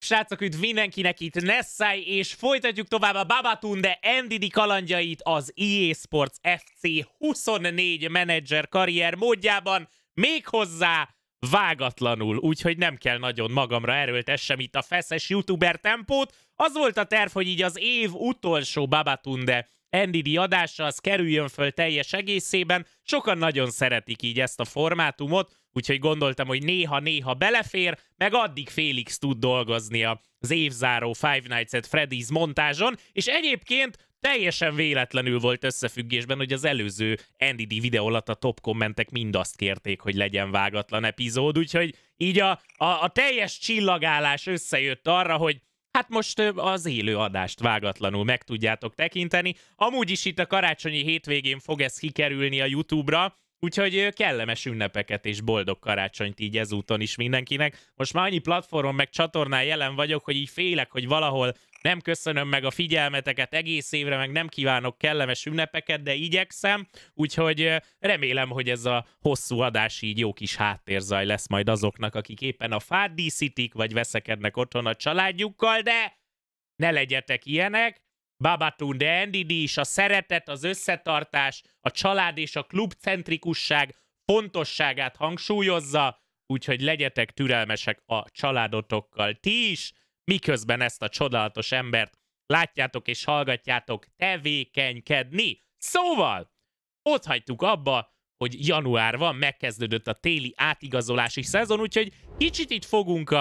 srácok, üdv mindenkinek, itt Nessai, és folytatjuk tovább a Babatunde NDD kalandjait az EA Sports FC 24 menedzser karrier módjában, méghozzá vágatlanul, úgyhogy nem kell nagyon magamra erőltessem itt a feszes youtuber tempót. Az volt a terv, hogy így az év utolsó Babatunde NDD adása az kerüljön föl teljes egészében. Sokan nagyon szeretik így ezt a formátumot, úgyhogy gondoltam, hogy néha-néha belefér, meg addig Félix tud dolgozni az évzáró Five Nights at Freddy's montázson, és egyébként teljesen véletlenül volt összefüggésben, hogy az előző NDD videó alatt a top kommentek mind azt kérték, hogy legyen vágatlan epizód, úgyhogy így a teljes csillagállás összejött arra, hogy hát most az élő adást vágatlanul meg tudjátok tekinteni. Amúgy is itt a karácsonyi hétvégén fog ez kikerülni a YouTube-ra, úgyhogy kellemes ünnepeket és boldog karácsonyt így ezúton is mindenkinek. Most már annyi platformon meg csatornán jelen vagyok, hogy így félek, hogy valahol nem köszönöm meg a figyelmeteket egész évre, meg nem kívánok kellemes ünnepeket, de igyekszem. Úgyhogy remélem, hogy ez a hosszú adás így jó kis háttérzaj lesz majd azoknak, akik éppen a fát díszítik, vagy veszekednek otthon a családjukkal, de ne legyetek ilyenek. Babatunde NDD is a szeretet, az összetartás, a család és a klubcentrikusság fontosságát hangsúlyozza, úgyhogy legyetek türelmesek a családotokkal ti is, miközben ezt a csodálatos embert látjátok és hallgatjátok tevékenykedni. Szóval, ott hagytuk abba, hogy január van, megkezdődött a téli átigazolási szezon, úgyhogy kicsit itt fogunk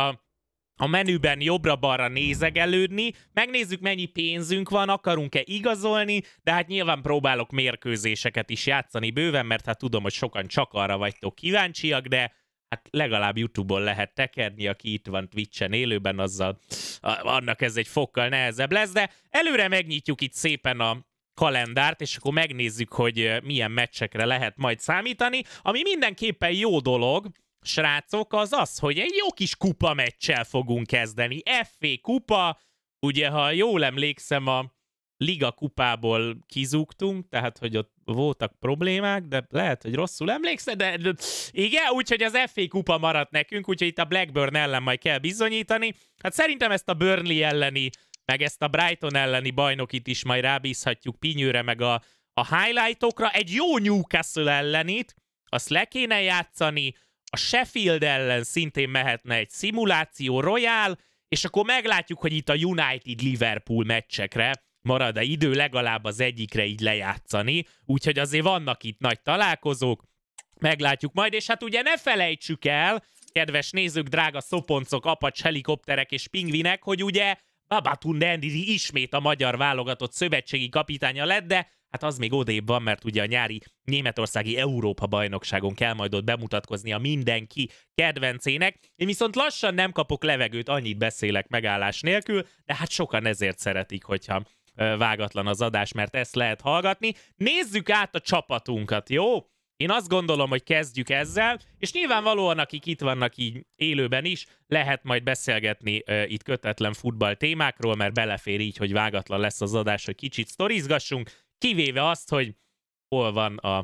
a menüben jobbra-balra nézegelődni, megnézzük mennyi pénzünk van, akarunk-e igazolni, de hát nyilván próbálok mérkőzéseket is játszani bőven, mert hát tudom, hogy sokan csak arra vagytok kíváncsiak, de hát legalább YouTube-on lehet tekerni, aki itt van Twitch-en élőben, azzal annak ez egy fokkal nehezebb lesz, de előre megnyitjuk itt szépen a kalendárt, és akkor megnézzük, hogy milyen meccsekre lehet majd számítani, ami mindenképpen jó dolog, srácok, az az, hogy egy jó kis kupa meccsel fogunk kezdeni. FA kupa, ugye, ha jól emlékszem, a Liga kupából kizúgtunk, tehát, hogy ott voltak problémák, de lehet, hogy rosszul emlékszem, de igen, úgyhogy az FA kupa maradt nekünk, úgyhogy itt a Blackburn ellen majd kell bizonyítani. Hát szerintem ezt a Burnley elleni, meg ezt a Brighton elleni bajnokit is majd rábízhatjuk Pinyőre, meg a highlightokra. Egy jó Newcastle ellenit, azt le kéne játszani, a Sheffield ellen szintén mehetne egy szimuláció Royal, és akkor meglátjuk, hogy itt a United-Liverpool meccsekre marad-e idő legalább az egyikre így lejátszani, úgyhogy azért vannak itt nagy találkozók, meglátjuk majd, és hát ugye ne felejtsük el, kedves nézők, drága szoponcok, apacs helikopterek és pingvinek, hogy ugye Babatunde NDD ismét a magyar válogatott szövetségi kapitánya lett, de hát az még odébb van, mert ugye a nyári németországi Európa-bajnokságon kell majd ott bemutatkoznia mindenki kedvencének. Én viszont lassan nem kapok levegőt, annyit beszélek megállás nélkül, de hát sokan ezért szeretik, hogyha vágatlan az adás, mert ezt lehet hallgatni. Nézzük át a csapatunkat, jó? Én azt gondolom, hogy kezdjük ezzel, és nyilvánvalóan, akik itt vannak így élőben is, lehet majd beszélgetni itt kötetlen futball témákról, mert belefér így, hogy vágatlan lesz az adás, hogy kicsit sztorizgassunk, kivéve azt, hogy hol van a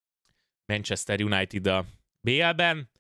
Manchester United a BL-ben.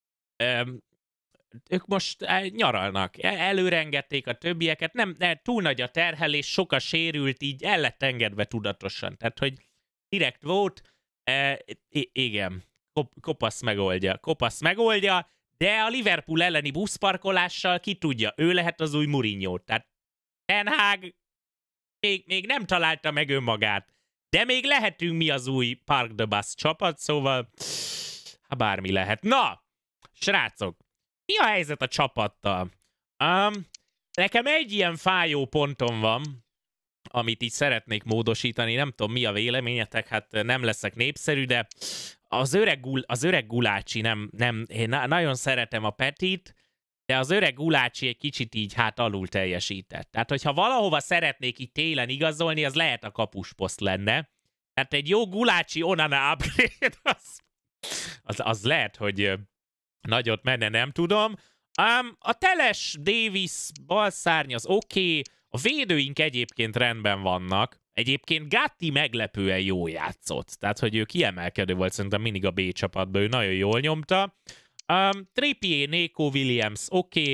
Ők most nyaralnak, előrengették a többieket, nem túl nagy a terhelés, sok a sérült, így el lett engedve tudatosan. Tehát, hogy direkt volt, igen, kopasz megoldja, de a Liverpool elleni buszparkolással ki tudja, ő lehet az új Mourinho. Tehát Ten Hag még nem találta meg önmagát, de még lehetünk mi az új Park the Bus csapat, szóval bármi lehet. Na, srácok, mi a helyzet a csapattal? Nekem egy ilyen fájó pontom van, amit így szeretnék módosítani, nem tudom, mi a véleményetek, hát nem leszek népszerű, de az öreg Gulácsi én nagyon szeretem a Petit, de az öreg Gulácsi egy kicsit így hát alul teljesített. Tehát, hogyha valahova szeretnék így télen igazolni, az lehet a kapusposzt lenne. Tehát egy jó Gulácsi Onana upgrade, az lehet, hogy nagyot menne, nem tudom. A Teles, Davis, balszárny az oké. A védőink egyébként rendben vannak. Egyébként Gatti meglepően jól játszott. Tehát, hogy ő kiemelkedő volt szerintem mindig a B csapatban, ő nagyon jól nyomta. Trippier, Neco Williams, oké.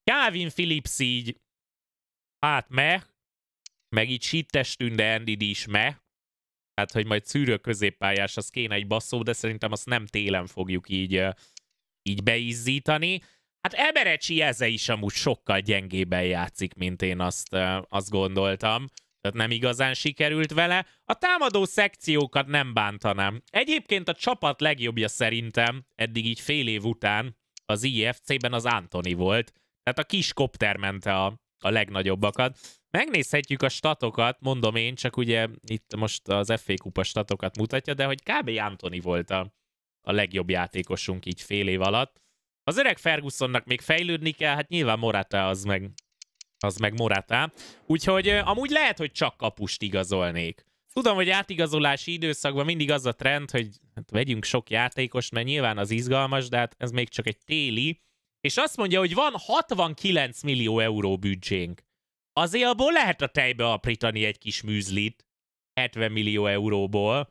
Calvin Phillips így, hát meg így Sittestünde Ndidi is hát, hogy majd szűrő középpályás, az kéne egy basszó, de szerintem azt nem télen fogjuk így beizzítani. Hát Eberecsi Eze is amúgy sokkal gyengébben játszik, mint én azt gondoltam. Tehát nem igazán sikerült vele. A támadó szekciókat nem bántanám. Egyébként a csapat legjobbja szerintem, eddig így fél év után az IFC-ben az Anthony volt. Tehát a kis kopter mente a legnagyobbakat. Megnézhetjük a statokat, mondom én, csak ugye itt most az FA Kupa statokat mutatja, de hogy kb. Anthony volt a legjobb játékosunk így fél év alatt. Az öreg Fergusonnak még fejlődni kell, hát nyilván Morata az meg Morata. Úgyhogy amúgy lehet, hogy csak kapust igazolnék. Tudom, hogy átigazolási időszakban mindig az a trend, hogy hát vegyünk sok játékost, mert nyilván az izgalmas, de hát ez még csak egy téli. És azt mondja, hogy van 69 millió euró büdzsénk. Azért abból lehet a tejbe aprítani egy kis műzlit. 70 millió euróból.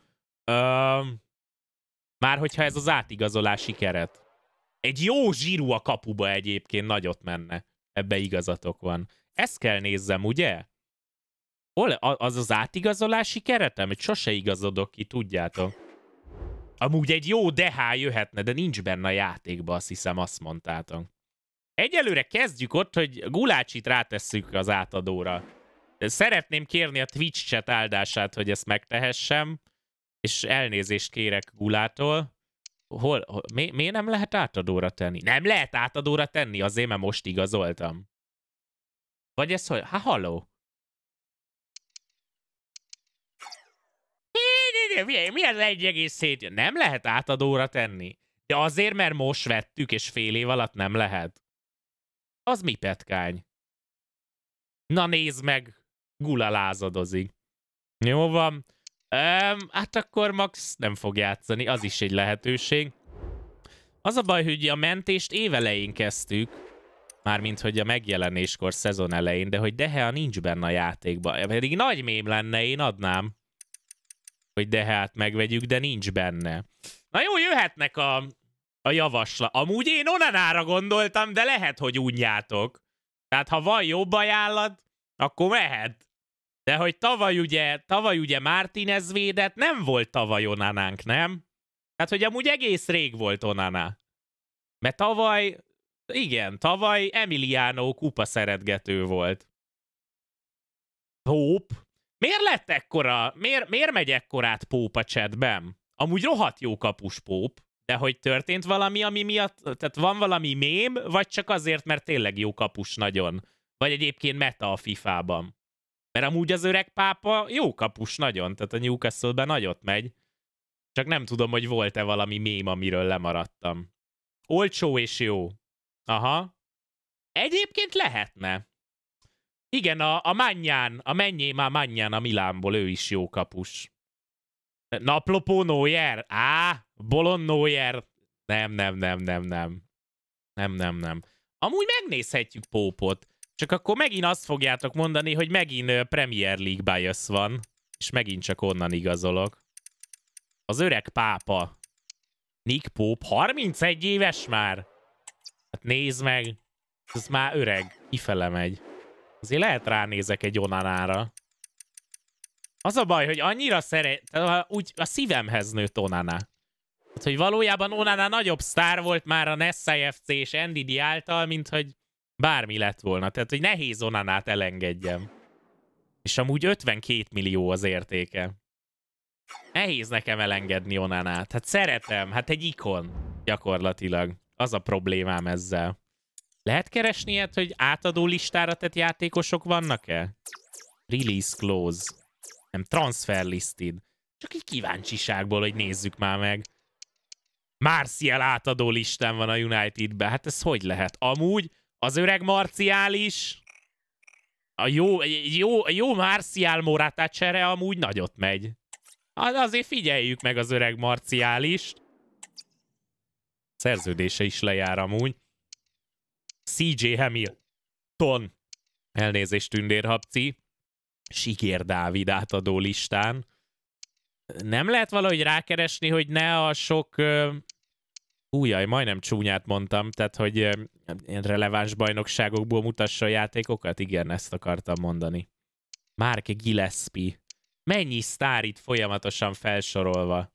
Már hogyha ez az átigazolási keret. Egy jó zsíru a kapuba egyébként nagyot menne. Ebbe igazatok van. Ezt kell nézzem, ugye? Hol az átigazolási keretem? Hogy sose igazodok ki, tudjátok. Amúgy egy jó DH jöhetne, de nincs benne a játékba, azt hiszem, azt mondtátok. Egyelőre kezdjük ott, hogy Gulácsit rátesszük az átadóra. Szeretném kérni a Twitch chat áldását, hogy ezt megtehessem, és elnézést kérek Gulától. Miért nem lehet átadóra tenni? Nem lehet átadóra tenni, azért, mert most igazoltam. Vagy ez hogy? Halló? Mi az 1,7? Nem lehet átadóra tenni. De azért, mert most vettük, és fél év alatt nem lehet. Az mi petkány? Na nézd meg, Gula lázadozik. Jó van. Hát akkor Max nem fog játszani, az is egy lehetőség. Az a baj, hogy a mentést évelején kezdtük, mármint hogy a megjelenéskor szezon elején, de hogy De Gea nincs benne a játékban. Pedig nagy mém lenne, én adnám, hogy De Geát megvegyük, de nincs benne. Na jó, jöhetnek a javaslat. Amúgy én Onanára gondoltam, de lehet, hogy unjátok. Tehát ha van jobb ajánlat, akkor mehet. De hogy tavaly ugye Martinez védett, nem volt tavaly Onanánk, nem? Tehát, hogy amúgy egész rég volt Onana. Mert tavaly Emiliano kupa szeretgető volt. Pope? Miért lett ekkora? Miért megy ekkorát Pope a chatben? Amúgy rohadt jó kapus Pope, de hogy történt valami, ami miatt, tehát van valami mém, vagy csak azért, mert tényleg jó kapus nagyon? Vagy egyébként meta a FIFA-ban? Mert amúgy az öreg pápa jó kapus nagyon, tehát a Newcastle-ben nagyot megy. Csak nem tudom, hogy volt-e valami mém, amiről lemaradtam. Olcsó és jó. Aha. Egyébként lehetne. Igen, a mennyé már Mannyán a Milánból, ő is jó kapus. Naplopó Neuer? Bolon Neuer? Nem. Amúgy megnézhetjük Pópot. Csak akkor megint azt fogjátok mondani, hogy megint Premier League bias van. És megint csak onnan igazolok. Az öreg pápa. Nick Pope, 31 éves már? Hát nézd meg. Ez már öreg. Kifele megy. Azért lehet ránézek egy Onanára. Az a baj, hogy annyira úgy a szívemhez nőtt Onana. Hát, hogy valójában Onana nagyobb sztár volt már a Nessai FC és Ndidi által, mint hogy bármi lett volna. Tehát, hogy nehéz Onanát elengedjem. És amúgy 52 millió az értéke. Nehéz nekem elengedni Onanát. Hát szeretem, hát egy ikon gyakorlatilag. Az a problémám ezzel. Lehet keresni ilyet, hogy átadó listára tett játékosok vannak-e? Release close. Nem, transfer listed. Csak így kíváncsiságból, hogy nézzük már meg. Martial átadó listán van a Unitedben. Hát ez hogy lehet? Amúgy az öreg Martial is. A jó Martial Morata csere amúgy nagyot megy. Azért figyeljük meg az öreg Martial is. Szerződése is lejár amúgy. CJ Hamilton. Elnézést, tündérhabci. Sigér Dávid átadó listán. Nem lehet valahogy rákeresni, hogy ne a sok Újjaj, majdnem csúnyát mondtam, tehát, hogy ilyen releváns bajnokságokból mutassa a játékokat? Igen, ezt akartam mondani. Mark Gillespie. Mennyi sztár itt folyamatosan felsorolva.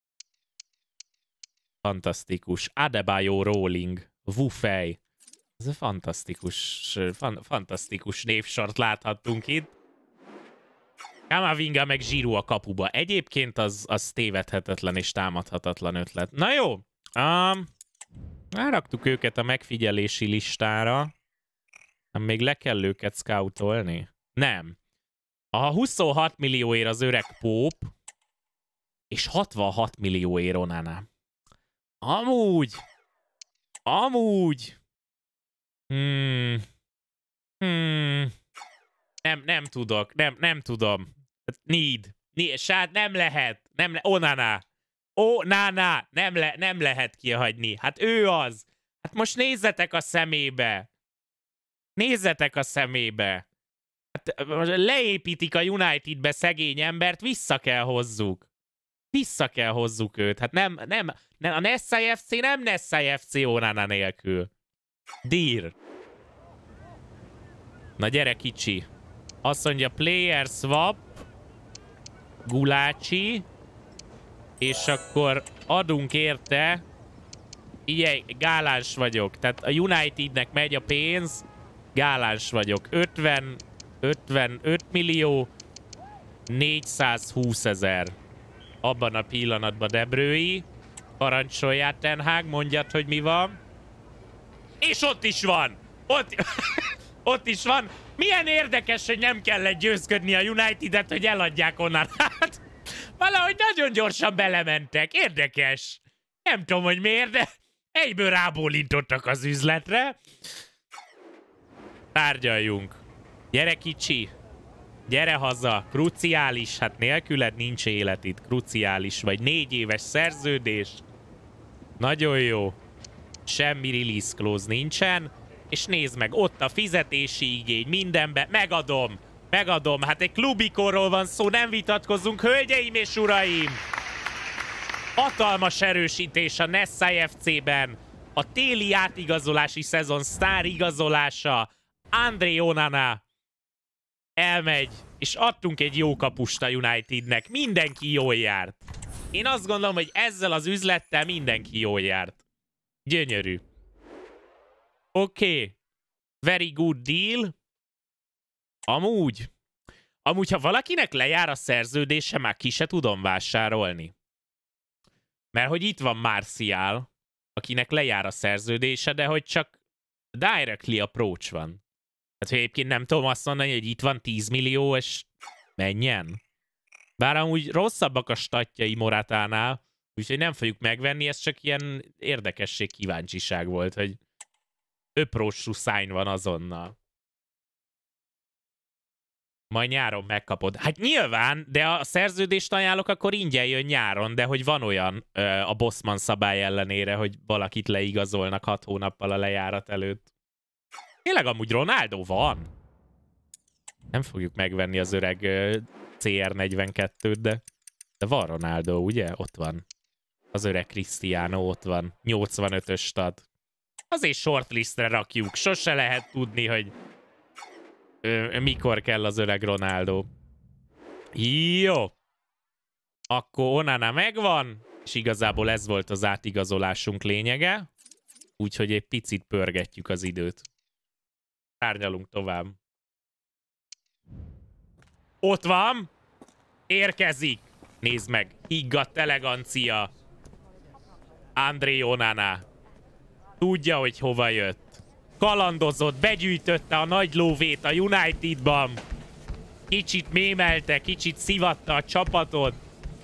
Fantasztikus. Adebayo Rowling. Wu Fei. Ez fantasztikus névsort láthattunk itt. Kamavinga meg Giroud a kapuba. Egyébként az tévedhetetlen és támadhatatlan ötlet. Na jó. Ráraktuk őket a megfigyelési listára. Még le kell őket scoutolni? Nem. A 26 millióért az öreg Pope, és 66 millióért Onana. Amúgy. Nem tudok, nem tudom. Sát, nem lehet. Onana. Onana. Nem lehet kihagyni. Hát ő az. Hát most nézzetek a szemébe. Hát leépítik a Unitedbe szegény embert, vissza kell hozzuk őt. Hát nem a Nessai FC nem Nessai FC Onana nélkül. Dear. Na gyere kicsi. Azt mondja player swap, Gulácsi, és akkor adunk érte, így gáláns vagyok. Tehát a Unitednek megy a pénz, gáláns vagyok. 55 millió 420 000. Abban a pillanatban Debrői. Parancsolját, Ten Hag, mondjad, hogy mi van. És ott is van! Ott is van. Milyen érdekes, hogy nem kellett győzködni a United-et, hogy eladják onnan. Hát, valahogy nagyon gyorsan belementek. Érdekes. Nem tudom, hogy miért, de egyből rábólintottak az üzletre. Tárgyaljunk. Gyere kicsi. Gyere haza. Kruciális. Hát nélküled nincs élet itt. Kruciális vagy. 4 éves szerződés. Nagyon jó. Semmi release clause nincsen. És nézd meg, ott a fizetési igény, mindenbe, megadom. Hát egy klubikorról van szó, nem vitatkozzunk, hölgyeim és uraim! Hatalmas erősítés a Nessai FC-ben. A téli átigazolási szezon sztár igazolása. André Onana elmegy, és adtunk egy jó kapust a Unitednek. Mindenki jól járt. Én azt gondolom, hogy ezzel az üzlettel mindenki jól járt. Gyönyörű. Oké. Very good deal. Amúgy, ha valakinek lejár a szerződése, már ki se tudom vásárolni. Mert hogy itt van Martial, akinek lejár a szerződése, de hogy csak directly approach van. Hát, hogy egyébként nem tudom azt mondani, hogy itt van 10 millió, és menjen. Bár amúgy rosszabbak a statjai Moratánál, úgyhogy nem fogjuk megvenni, ez csak ilyen érdekesség, kíváncsiság volt, hogy öprós sign van azonnal. Majd nyáron megkapod. Hát nyilván, de a szerződést ajánlok, akkor ingyen jön nyáron, de hogy van olyan a Bosman szabály ellenére, hogy valakit leigazolnak 6 hónappal a lejárat előtt. Tényleg amúgy Ronaldo van? Nem fogjuk megvenni az öreg CR42-t, de van Ronaldo, ugye? Ott van. Az öreg Cristiano ott van. 85-ös stat. Azért shortlistre rakjuk. Sose lehet tudni, hogy mikor kell az öreg Ronaldo. Jó. Akkor Onana megvan, és igazából ez volt az átigazolásunk lényege. Úgyhogy egy picit pörgetjük az időt. Tárgyalunk tovább. Ott van. Érkezik. Nézd meg. Higgadt elegancia. André Onana. Tudja, hogy hova jött. Kalandozott, begyűjtötte a nagy lóvét a Unitedban. Kicsit mémelte, kicsit szivatta a csapatot.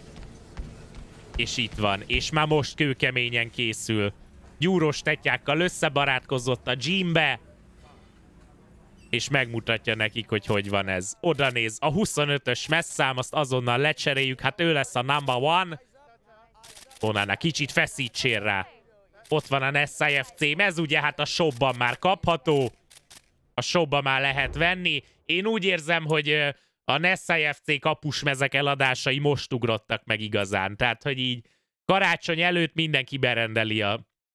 És itt van. És már most kőkeményen készül. Gyúros tetyákkal összebarátkozott a gymbe. És megmutatja nekik, hogy hogy van ez. Oda néz. A 25-ös messzám, azt azonnal lecseréljük. Hát ő lesz a number one. Onana, kicsit feszítsél rá. Ott van a Nessai FC, ez ugye hát a shopban már kapható. A shopban már lehet venni. Én úgy érzem, hogy a Nessai FC kapusmezek eladásai most ugrottak meg igazán. Tehát, hogy így karácsony előtt mindenki berendeli a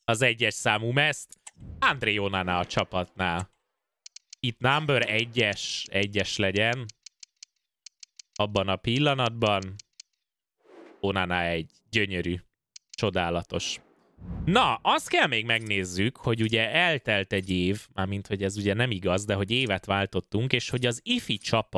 az 1-es számú meszt. André Onana a csapatnál. Itt number 1-es legyen. Abban a pillanatban. Onana egy gyönyörű, csodálatos. Na, azt kell még megnézzük, hogy ugye eltelt egy év, mármint hogy ez ugye nem igaz, de hogy évet váltottunk, és hogy az ifi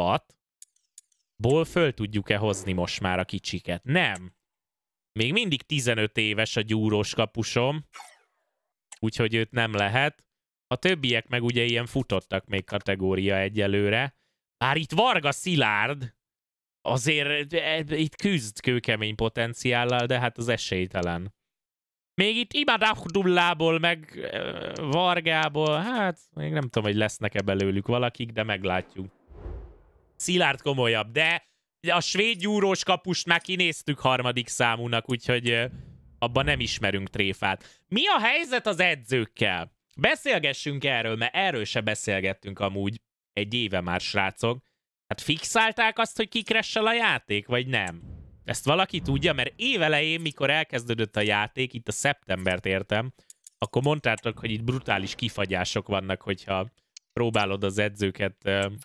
csapatból föl tudjuk-e hozni most már a kicsiket. Nem. Még mindig 15 éves a gyúrós kapusom, úgyhogy őt nem lehet. A többiek meg ugye ilyen futottak még kategória egyelőre. Bár itt Varga Szilárd azért itt küzd kőkemény potenciállal, de hát az esélytelen. Még itt Imad Abdullából, meg Vargából, hát még nem tudom, hogy lesznek-e belőlük valakik, de meglátjuk. Szilárd komolyabb, de a svéd gyúrós kapust már kinéztük 3. számúnak, úgyhogy abban nem ismerünk tréfát. Mi a helyzet az edzőkkel? Beszélgessünk erről, mert erről se beszélgettünk amúgy egy éve már, srácok. Hát fixálták azt, hogy kikressel a játék, vagy nem? Ezt valaki tudja, mert évelején, mikor elkezdődött a játék, itt a szeptembert értem, akkor mondtátok, hogy itt brutális kifagyások vannak, hogyha próbálod az edzőket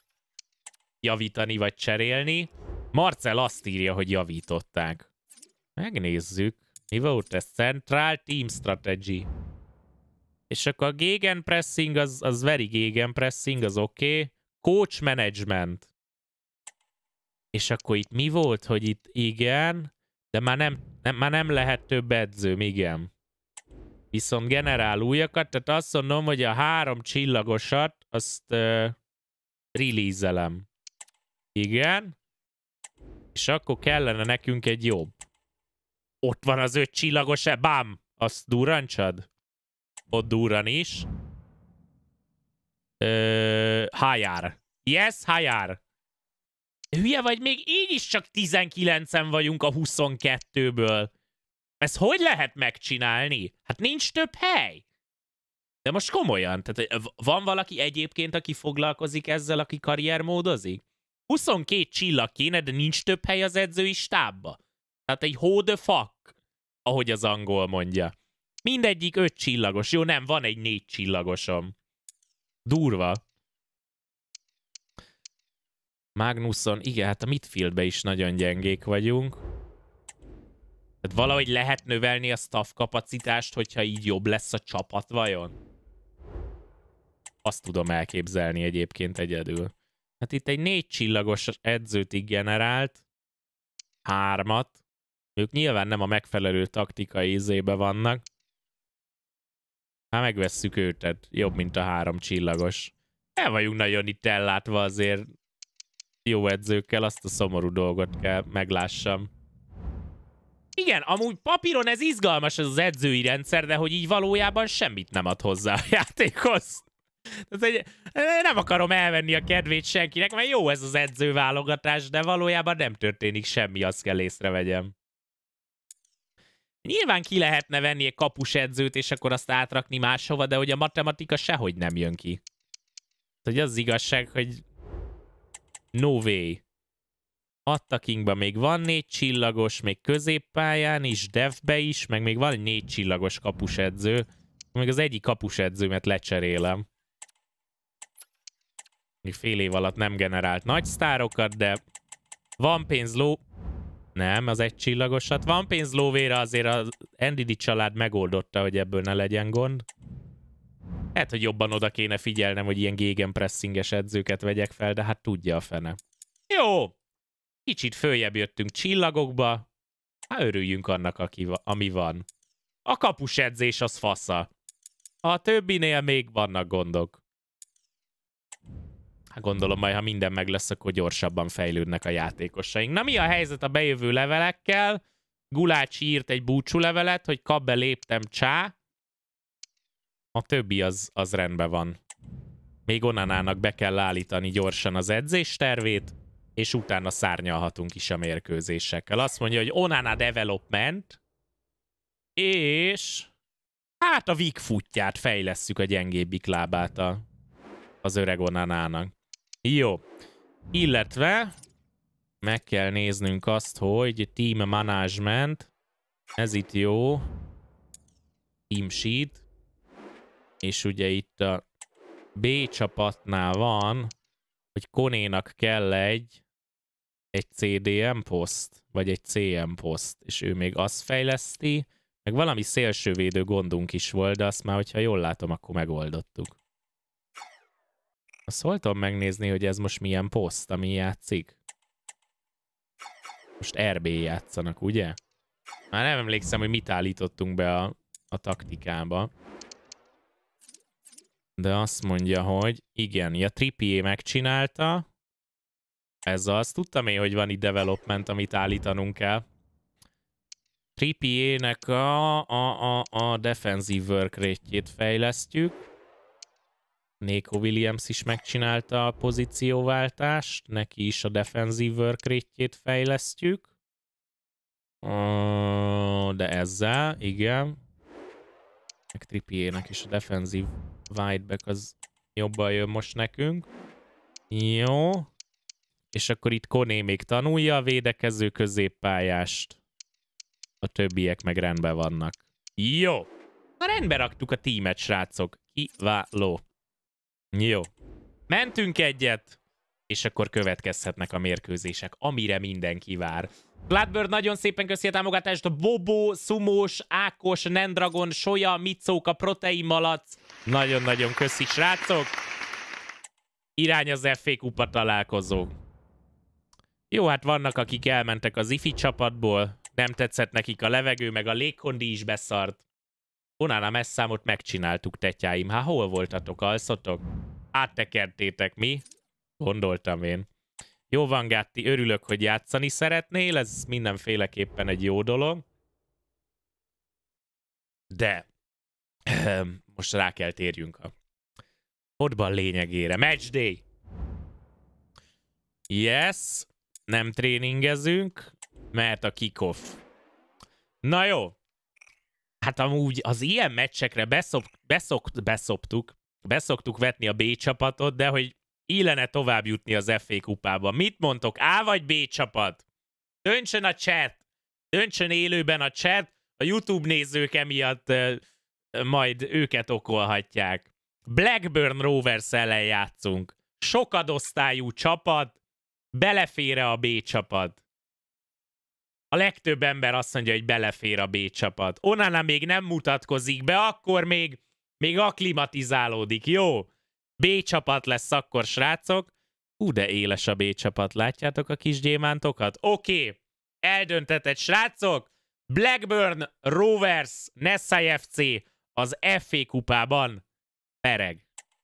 javítani vagy cserélni. Marcel azt írja, hogy javították. Megnézzük. Mi volt ez? Central Team Strategy. És akkor a gegenpressing, az very gegenpressing, az oké. Coach Management. És akkor itt mi volt, hogy itt igen, de már nem lehet több edzőm, igen. Viszont generál újakat, tehát azt mondom, hogy a 3 csillagosat, azt release-elem. Igen. És akkor kellene nekünk egy jobb. Ott van az 5 csillagos, bám! Azt durrancsad? Ott durran is. Hajar. Yes, Hajar. Hülye vagy, még így is csak 19-en vagyunk a 22-ből. Ezt hogy lehet megcsinálni? Hát nincs több hely. De most komolyan, tehát van valaki egyébként, aki foglalkozik ezzel, aki karriermódozik? 22 csillag kéne, de nincs több hely az edzői stábba. Tehát egy who the fuck, ahogy az angol mondja. Mindegyik 5 csillagos. Jó, nem, van egy 4 csillagosom. Durva. Magnusson, igen, hát a midfieldbe is nagyon gyengék vagyunk. Tehát valahogy lehet növelni a staff kapacitást, hogyha így jobb lesz a csapat vajon? Azt tudom elképzelni egyébként egyedül. Hát itt egy 4 csillagos edzőt így generált. 3-at. Ők nyilván nem a megfelelő taktikai izébe vannak. Hát megvesszük őtet. Jobb, mint a 3 csillagos. El vagyunk nagyon itt ellátva azért jó edzőkkel, azt a szomorú dolgot kell meglássam. Igen, amúgy papíron ez izgalmas ez az edzői rendszer, de hogy így valójában semmit nem ad hozzá a játékhoz. Tehát, nem akarom elvenni a kedvét senkinek, mert jó ez az edzőválogatás, de valójában nem történik semmi, azt kell észrevegyem. Nyilván ki lehetne venni egy kapus edzőt, és akkor azt átrakni máshova, de hogy a matematika sehogy nem jön ki. Hogy az igazság, hogy no way. Attacking-ban még van 4 csillagos, még középpályán is, devbe is, meg még van egy 4 csillagos kapusedző. Még az egyik kapusedzőmet lecserélem. Még fél év alatt nem generált nagy sztárokat, de van pénz ló... Nem, az 1 csillagosat. Van pénz lóvére, azért az NDD család megoldotta, hogy ebből ne legyen gond. Hát, hogy jobban oda kéne figyelnem, hogy ilyen gegenpressinges edzőket vegyek fel, de hát tudja a fene. Jó! Kicsit följebb jöttünk csillagokba. Hát örüljünk annak, ami van. A kapusedzés az fasza. A többinél még vannak gondok. Hát gondolom majd, ha minden meg lesz, akkor gyorsabban fejlődnek a játékosaink. Na mi a helyzet a bejövő levelekkel? Gulácsi írt egy búcsú levelet, hogy kap be, léptem, csá. A többi az rendben van. Még Onanának be kell állítani gyorsan az edzéstervét, és utána szárnyalhatunk is a mérkőzésekkel. Azt mondja, hogy Onana development, és hát a Vig futját fejlesszük, a gyengébbik lábát az öreg Onanának. Jó. Illetve meg kell néznünk azt, hogy team management, ez itt jó. Team Sheet. És ugye itt a B csapatnál van, hogy Konénak kell egy CDM poszt, vagy egy CM poszt, és ő még azt fejleszti, meg valami szélsővédő gondunk is volt, de azt már, hogyha jól látom, akkor megoldottuk. Azt voltam megnézni, hogy ez most milyen poszt, ami játszik. Most RB játszanak, ugye? Már nem emlékszem, hogy mit állítottunk be a taktikába. De azt mondja, hogy igen, a Trippier megcsinálta. Ez az. Tudtam én, hogy van itt development, amit állítanunk kell. Trippiernek a defensive work rate-jét fejlesztjük. Nico Williams is megcsinálta a pozícióváltást. Neki is a defensive work rate-jét fejlesztjük. De ezzel, igen. Meg Trippiernek is a defensive wideback az jobban jön most nekünk. Jó. És akkor itt Koné még tanulja a védekező középpályást. A többiek meg rendben vannak. Jó. Na rendbe raktuk a tímet, srácok. Kiváló. Jó. Mentünk egyet, és akkor következhetnek a mérkőzések, amire mindenki vár. Bloodbird, nagyon szépen köszi a támogatást. A Bobo, Szumós, Ákos, Nendragon, Solya, Micóka, Protein Malac. Nagyon-nagyon köszi, srácok. Irány az FA Kupa találkozó. Jó, hát vannak, akik elmentek az ifi csapatból. Nem tetszett nekik a levegő, meg a légkondi is beszart. Onnan messzámot megcsináltuk, tetyáim. Hát hol voltatok, alszotok? Áttekertétek, mi? Gondoltam én. Jó van, Gatti, örülök, hogy játszani szeretnél, ez mindenféleképpen egy jó dolog. De most rá kell térjünk a fotball lényegére. Matchday! Yes, nem tréningezünk, mert a kickoff. Na jó. Hát amúgy az ilyen meccsekre beszoktuk vetni a B csapatot, de hogy illene tovább jutni az FA kupába. Mit mondtok? A vagy B csapat? Döntsön a chat. Döntsön élőben a chat. A YouTube nézők emiatt majd őket okolhatják. Blackburn Rovers ellen játszunk. Sokadosztályú csapat. Belefér-e a B csapat? A legtöbb ember azt mondja, hogy belefér a B csapat. Onana még nem mutatkozik be, akkor még akklimatizálódik. Jó. B csapat lesz akkor, srácok. De éles a B csapat. Látjátok a kis gyémántokat? Oké. Eldöntetett, srácok. Blackburn Rovers Nessai FC az FA kupában pereg.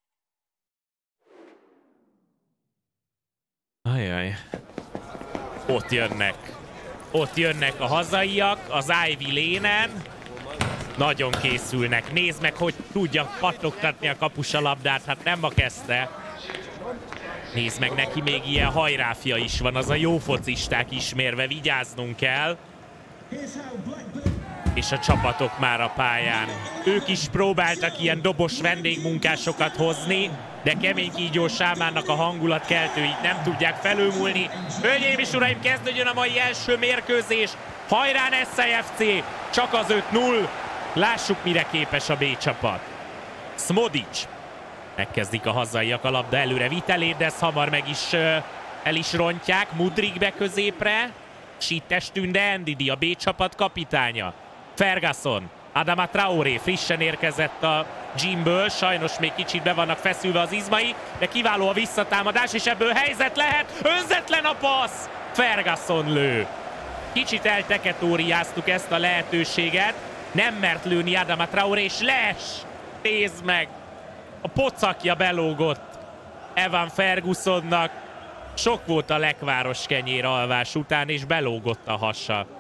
Ajaj. Ott jönnek. Ott jönnek a hazaiak, az Ivy Lane-en. Nagyon készülnek. Nézd meg, hogy tudja pattogtatni a kapus a labdát. Hát nem ma kezdte. Nézd meg, neki még ilyen hajráfja is van. Az a jó focisták ismérve. Vigyáznunk kell. És a csapatok már a pályán. Ők is próbáltak ilyen dobos vendégmunkásokat hozni, de kemény kígyó sámánnak a hangulatkeltőit nem tudják felülmúlni. Hölgyeim és uraim, kezdődjön a mai első mérkőzés. Hajrá Nessai FC! Csak az 5-0. Lássuk, mire képes a B csapat. Smodic. Megkezdik a hazaiak a labda előre vitelét, de ezt hamar meg is el is rontják. Mudryk be középre. Sittestün, de Ndidi, a B csapat kapitánya. Ferguson. Adama Traoré frissen érkezett a gymből, sajnos még kicsit be vannak feszülve az izmai, de kiváló a visszatámadás, és ebből helyzet lehet, önzetlen a passz! Ferguson lő. Kicsit elteketóriáztuk ezt a lehetőséget, nem mert lőni Adama Traoré, és les! Nézd meg! A pocakja belógott Evan Fergusonnak. Sok volt a lekváros kenyér alvás után, és belógott a hasa.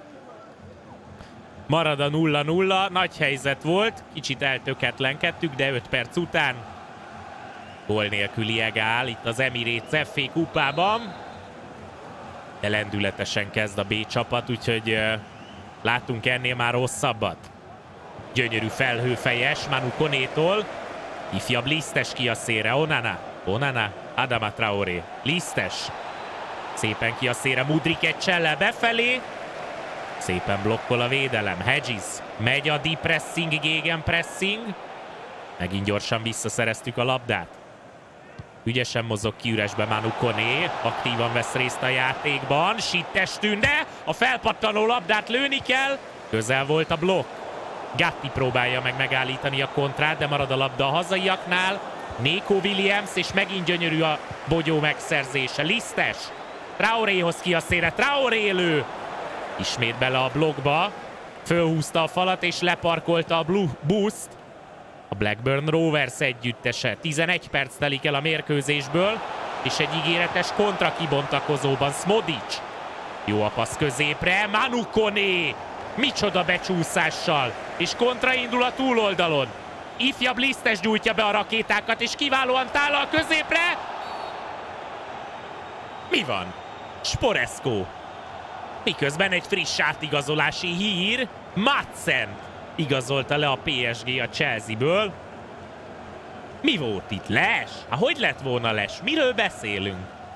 Marad a 0-0, nagy helyzet volt, kicsit eltöketlenkedtük, de 5 perc után gól nélküli egál itt az Emirates FA kupában. De lendületesen kezd a B csapat, úgyhogy látunk ennél már rosszabbat. Gyönyörű felhőfejes Manu Konétól. Ifjabb Lisztes ki a szélre, Onana, Adama Traoré, Lisztes. Szépen ki a szélre, Mudryk egy csellel befelé. Szépen blokkol a védelem. Hedges megy a deep pressing, gegenpressing. Megint gyorsan visszaszereztük a labdát. Ügyesen mozog ki üresbe Manu Koné. Aktívan vesz részt a játékban. Sittes Tünde. A felpattanó labdát lőni kell. Közel volt a blokk. Gatti próbálja meg megállítani a kontrát, de marad a labda a hazaiaknál. Neco Williams, és megint gyönyörű a bogyó megszerzése. Lisztes. Traoréhoz ki a szélre. Traoré lő. Ismét bele a blokkba. Fölhúzta a falat és leparkolta a boost. A Blackburn Rovers együttese. 11 perc telik el a mérkőzésből, és egy ígéretes kontra kibontakozóban Smodic. Jó a passz középre. Manu Koné. Micsoda becsúszással. És kontra indul a túloldalon. Ifjabb Lisztes gyújtja be a rakétákat, és kiválóan tállal középre. Mi van? Sporeszko. Miközben egy friss átigazolási hír. Madsen igazolta le a PSG a Chelsea-ből. Mi volt itt? Les? Hogy lett volna les? Miről beszélünk?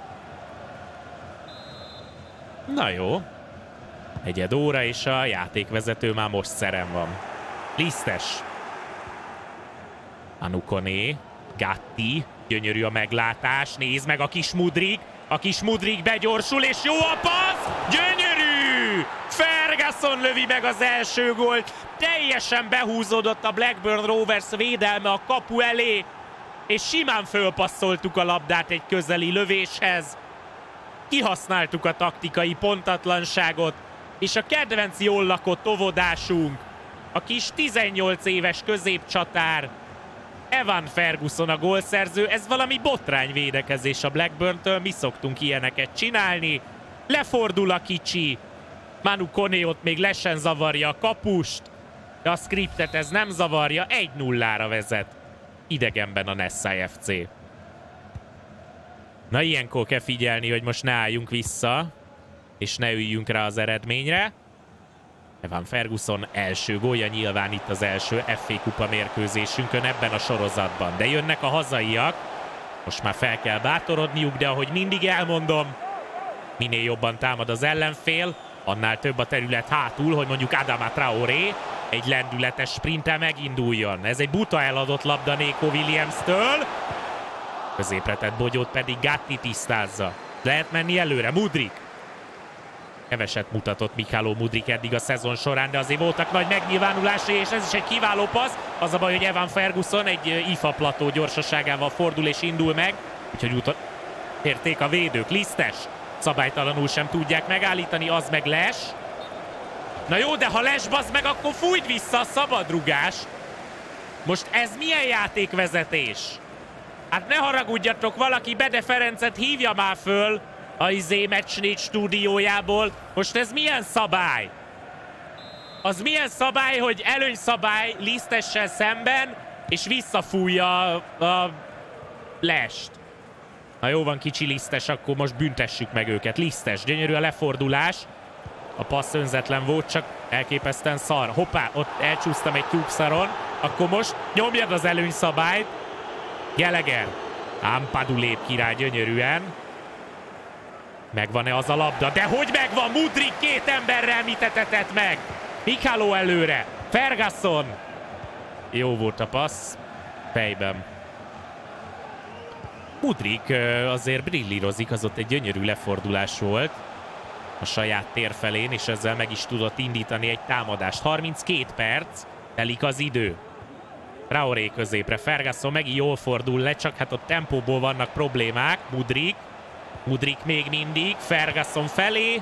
Na jó. Egyed óra, és a játékvezető már most szerem van. Lisztes. Manu Koné. Gatti. Gyönyörű a meglátás. Nézd meg a kis Mudryk. A kis Mudryk begyorsul, és jó a passz! Gyönyörű! Ferguson lövi meg az első gólt. Teljesen behúzódott a Blackburn Rovers védelme a kapu elé, és simán fölpasszoltuk a labdát egy közeli lövéshez. Kihasználtuk a taktikai pontatlanságot, és a kedvenc jól lakott óvodásunk, a kis 18 éves középcsatár, Evan Ferguson a gólszerző. Ez valami botrányvédekezés a Blackburntől, mi szoktunk ilyeneket csinálni. Lefordul a kicsi. Manu Koné ott még lesen zavarja a kapust, de a scriptet ez nem zavarja, 1-0-ra vezet. Idegenben a Nessai FC. Na, ilyenkor kell figyelni, hogy most ne álljunk vissza, és ne üljünk rá az eredményre. Evan Ferguson első gólja nyilván itt az első FA Kupa mérkőzésünkön ebben a sorozatban. De jönnek a hazaiak. Most már fel kell bátorodniuk, de ahogy mindig elmondom, minél jobban támad az ellenfél, annál több a terület hátul, hogy mondjuk Adama Traoré egy lendületes sprinttel meginduljon. Ez egy buta eladott labda Neco Williams-től. Középre tett bogyót pedig Gatti tisztázza. Lehet menni előre. Mudryk. Keveset mutatott Mykhailo Mudryk eddig a szezon során, de azért voltak nagy megnyilvánulásai, és ez is egy kiváló passz. Az a baj, hogy Evan Ferguson egy IFA plató gyorsaságával fordul és indul meg, úgyhogy úton érték a védők. Lisztes. Szabálytalanul sem tudják megállítani, az meg Les. Na jó, de ha Les bazd meg, akkor fújt vissza a szabadrugás. Most ez milyen játékvezetés? Hát ne haragudjatok, valaki Bede Ferencet hívja már föl a Match 4 stúdiójából. Most ez milyen szabály? Az milyen szabály, hogy előnyszabály Lisztessel szemben, és visszafújja a Lest? Na jó van, kicsi Lisztes, akkor most büntessük meg őket. Lisztes, gyönyörű a lefordulás. A passz önzetlen volt, csak elképesztően szar. Hoppá, ott elcsúsztam egy tyúkszaron. Akkor most nyomjad az előnyszabályt. Gallagher. Ampadu lép ki rá gyönyörűen. Megvan-e az a labda? De hogy megvan? Mudryk két emberrel mit etetett meg? Mykhailo előre. Ferguson. Jó volt a passz. Fejben. Mudryk azért brillírozik, az ott egy gyönyörű lefordulás volt a saját tér felén, és ezzel meg is tudott indítani egy támadást. 32 perc, telik az idő. Traoré középre, Ferguson megint jól fordul le, csak hát ott tempóból vannak problémák. Mudryk még mindig, Ferguson felé.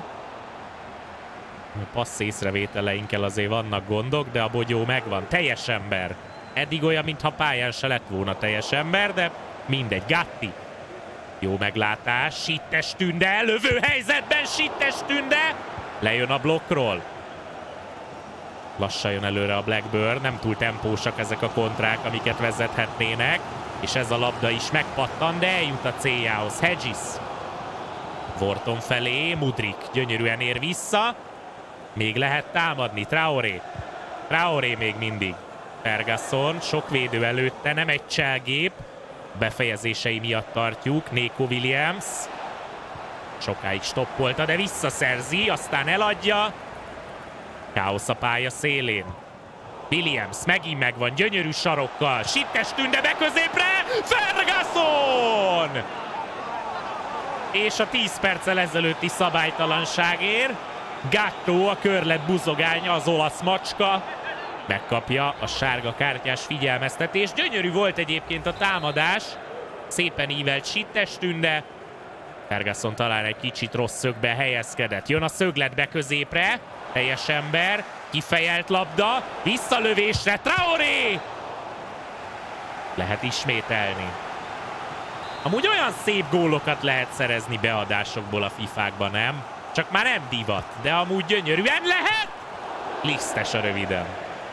A passz észrevételeinkkel azért vannak gondok, de a bogyó megvan. Teljes ember. Eddig olyan, mintha pályán se lett volna teljes ember, de mindegy. Gatti. Jó meglátás. Sittes Tünde. Lövő helyzetben Sittes Tünde. Lejön a blokkról. Lassan jön előre a Blackburn. Nem túl tempósak ezek a kontrák, amiket vezethetnének. És ez a labda is megpattan, de eljut a céljához. Hedges. Wharton felé. Mudryk gyönyörűen ér vissza. Még lehet támadni. Traoré még mindig. Ferguson. Sok védő előtte. Nem egy cselgép. Befejezései miatt tartjuk. Neco Williams. Sokáig stoppolta, de visszaszerzi, aztán eladja. Káosz a pálya szélén. Williams megint megvan, gyönyörű sarokkal. Sittestünde be középre! Ferguson! És a 10 perccel ezelőtti szabálytalanságért Gatto, a körlet buzogánya, az olasz macska megkapja a sárga kártyás figyelmeztetést. Gyönyörű volt egyébként a támadás. Szépen ívelt Sittestünde. Ferguson talán egy kicsit rossz szögbe helyezkedett. Jön a szöglet be középre. Teljes ember. Kifejelt labda. Visszalövésre. Traoré! Lehet ismételni. Amúgy olyan szép gólokat lehet szerezni beadásokból a fifákban, nem? Csak már nem divat, de amúgy gyönyörűen lehet. Lisztes a röviden.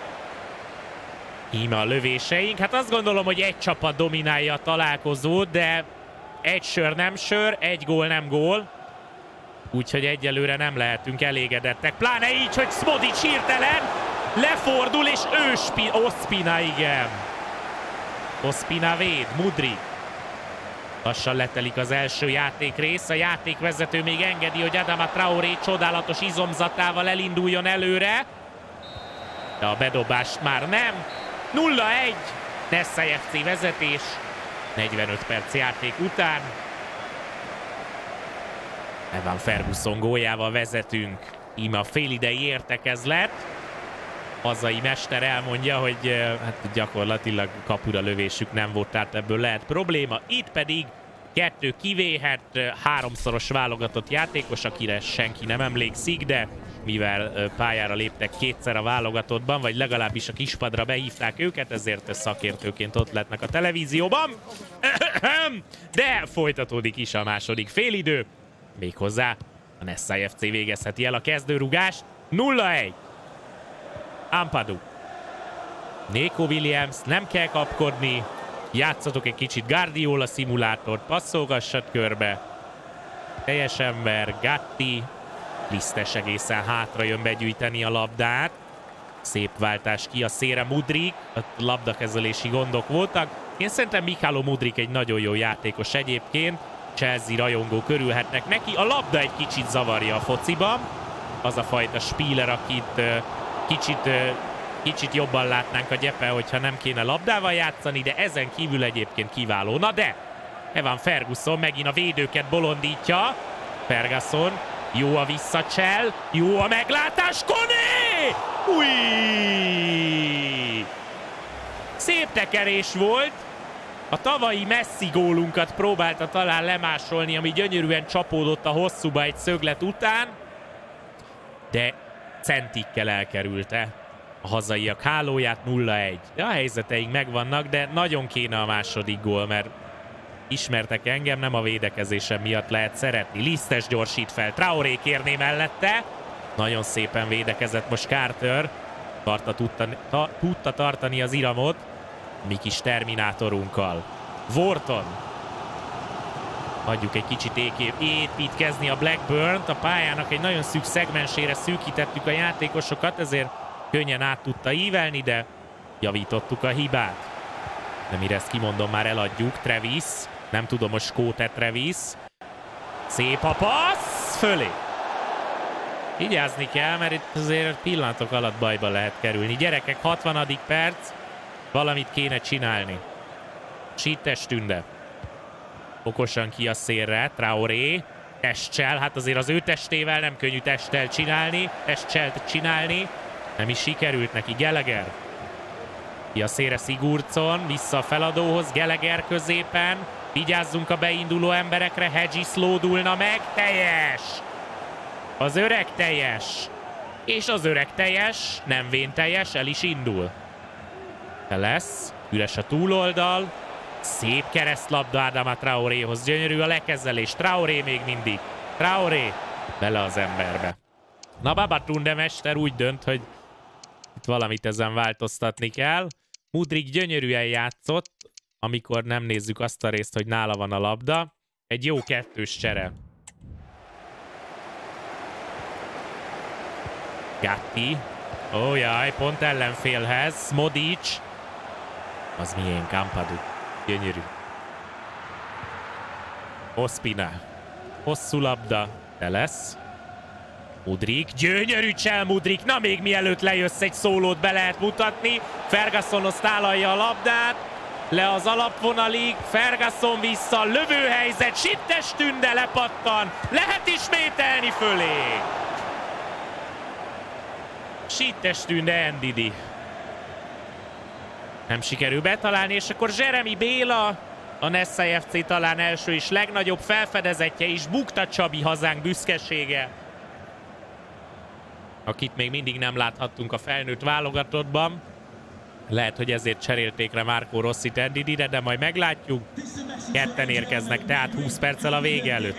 Íme a lövéseink. Hát azt gondolom, hogy egy csapat dominálja a találkozót, de egy sör nem sör, egy gól nem gól. Úgyhogy egyelőre nem lehetünk elégedettek. Pláne így, hogy Smodic hirtelen lefordul, és Ospina, igen. Ospina véd, Mudryk. Lassan letelik az első játékrész. A játékvezető még engedi, hogy Adama Traoré csodálatos izomzatával elinduljon előre. De a bedobást már nem. 0-1. Nessai FC vezetés. 45 perc játék után. Evan Ferguson góljával vezetünk. Íme a félidei értekezlet. Hazai mester elmondja, hogy hát gyakorlatilag kapura lövésük nem volt, tehát ebből lehet probléma. Itt pedig 2 kivéhet, 3-szoros válogatott játékos, akire senki nem emlékszik, de mivel pályára léptek 2-szer a válogatottban, vagy legalábbis a kispadra behívták őket, ezért szakértőként ott lettnek a televízióban. De folytatódik is a második félidő. Méghozzá a Nessai FC végezheti el a kezdőrugást. 0-1. Ampadu. Neco Williams, nem kell kapkodni. Játszatok egy kicsit Guardiola szimulátort, passzolgassat körbe. Teljes ember, Gatti. Lisztes egészen hátra jön begyűjteni a labdát. Szép váltás ki a szélre, Mudryk. A labdakezelési gondok voltak. Én szerintem Mykhailo Mudryk egy nagyon jó játékos egyébként. Chelsea rajongók örülhetnek neki. A labda egy kicsit zavarja a fociban. Az a fajta spieler, akit kicsit jobban látnánk a gyepe, hogyha nem kéne labdával játszani, de ezen kívül egyébként kiváló. Na de, Evan Ferguson megint a védőket bolondítja. Ferguson, jó a visszacsel, jó a meglátás, Koné! Új! Szép tekerés volt. A tavalyi Messi gólunkat próbálta talán lemásolni, ami gyönyörűen csapódott a hosszúba egy szöglet után, de centikkel elkerülte a hazaiak hálóját. 0-1. De a helyzeteink megvannak, de nagyon kéne a második gól, mert ismertek engem, nem a védekezésem miatt lehet szeretni. Lisztes gyorsít fel, Traoré kérné mellette. Nagyon szépen védekezett most Carter. Tudta tartani az iramot mi kis terminátorunkkal. Wharton. Hagyjuk egy kicsit építkezni a Blackburnt. A pályának egy nagyon szűk szegmensére szűkítettük a játékosokat, ezért könnyen át tudta ívelni, de javítottuk a hibát. De mire ezt kimondom, már eladjuk. Travis. Nem tudom, hogy skót-e Travis. Szép a passz! Fölé. Vigyázni kell, mert itt azért pillanatok alatt bajba lehet kerülni. Gyerekek, 60. perc. Valamit kéne csinálni. Sittestünde. Okosan ki a szélre. Traoré. Testcsel. Hát azért az ő testével nem könnyű testtel csinálni. Testcselt csinálni. Nem is sikerült neki. Gallagher. Ki a szélre Sigurdsson. Vissza a feladóhoz. Gallagher középen. Vigyázzunk a beinduló emberekre. Hedges lódulna meg. Teljes. Az öreg teljes. És az öreg teljes. Nem vén teljes. El is indul. De lesz. Üres a túloldal. Szép keresztlabda Adama Traoréhoz. Gyönyörű a lekezelés. Traoré még mindig. Traoré. Bele az emberbe. Na, Babatunde mester úgy dönt, hogy itt valamit ezen változtatni kell. Mudryk gyönyörűen játszott, amikor nem nézzük azt a részt, hogy nála van a labda. Egy jó kettős csere. Gatti. Ó, jaj, pont ellenfélhez. Smodic. Az milyen Ampadu. Gyönyörű. Ospina. Hosszú labda. De lesz. Mudryk, gyönyörű csel Mudryk, na még mielőtt lejössz egy szólót be lehet mutatni. Ferguson azt tálalja a labdát, le az alapvonalig, Ferguson vissza, lövőhelyzet, Sittestünde lepattan, lehet ismételni fölé. Sittestünde Ndidi. Nem sikerül betalálni, és akkor Jeremy Béla, a Nessai FC talán első és legnagyobb felfedezetje is, Bukta Csabi hazánk büszkesége, akit még mindig nem láthattunk a felnőtt válogatottban. Lehet, hogy ezért cserélték le Marco Rossit Ndidire, de majd meglátjuk. Ketten érkeznek, tehát 20 perccel a vége előtt.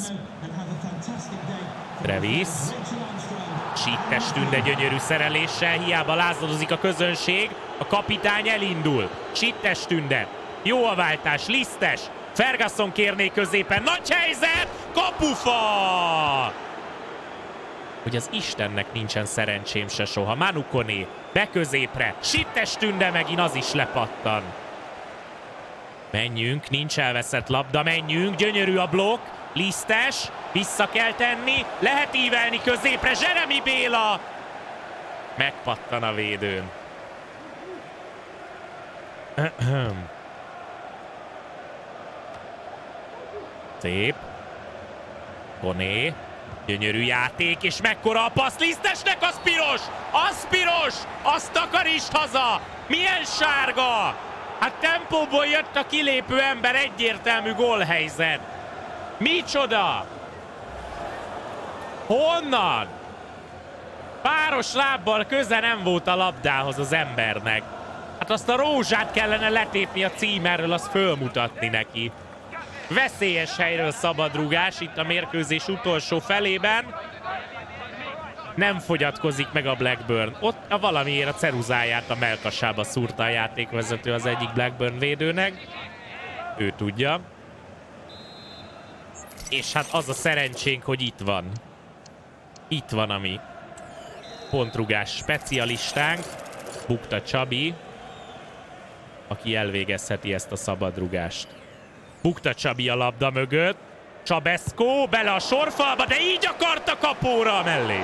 Trevis. Sittestünde gyönyörű szereléssel, hiába lázadozik a közönség. A kapitány elindul. Sittestünde. Jó a váltás, Lisztes. Ferguson kérné középen, nagy helyzet! Kapufa! Hogy az Istennek nincsen szerencsém se soha. Manu Koné beközépre, Sittestünde megint az is lepattan. Menjünk, nincs elveszett labda, menjünk, gyönyörű a blokk, Lisztes, vissza kell tenni, lehet ívelni középre, Jeremy Béla! Megpattan a védőn. Szép. Koné. Gyönyörű játék, és mekkora a passz Lisztesnek, az piros! Az piros! Azt takarítsd haza! Milyen sárga! Hát tempóból jött a kilépő ember, egyértelmű gólhelyzet. Micsoda? Honnan? Páros lábbal köze nem volt a labdához az embernek. Hát azt a rózsát kellene letépni a címerről, azt fölmutatni neki. Veszélyes helyről szabadrugás itt a mérkőzés utolsó felében. Nem fogyatkozik meg a Blackburn. Ott valamiért a ceruzáját a mellkasába szúrta a játékvezető az egyik Blackburn védőnek. Ő tudja. És hát az a szerencsénk, hogy itt van. Itt van a mi pontrugás specialistánk, Bukta Csabi, aki elvégezheti ezt a szabadrugást. Bukta Csabi a labda mögött. Csabeszko bele a sorfalba, de így akart a kapóra mellé.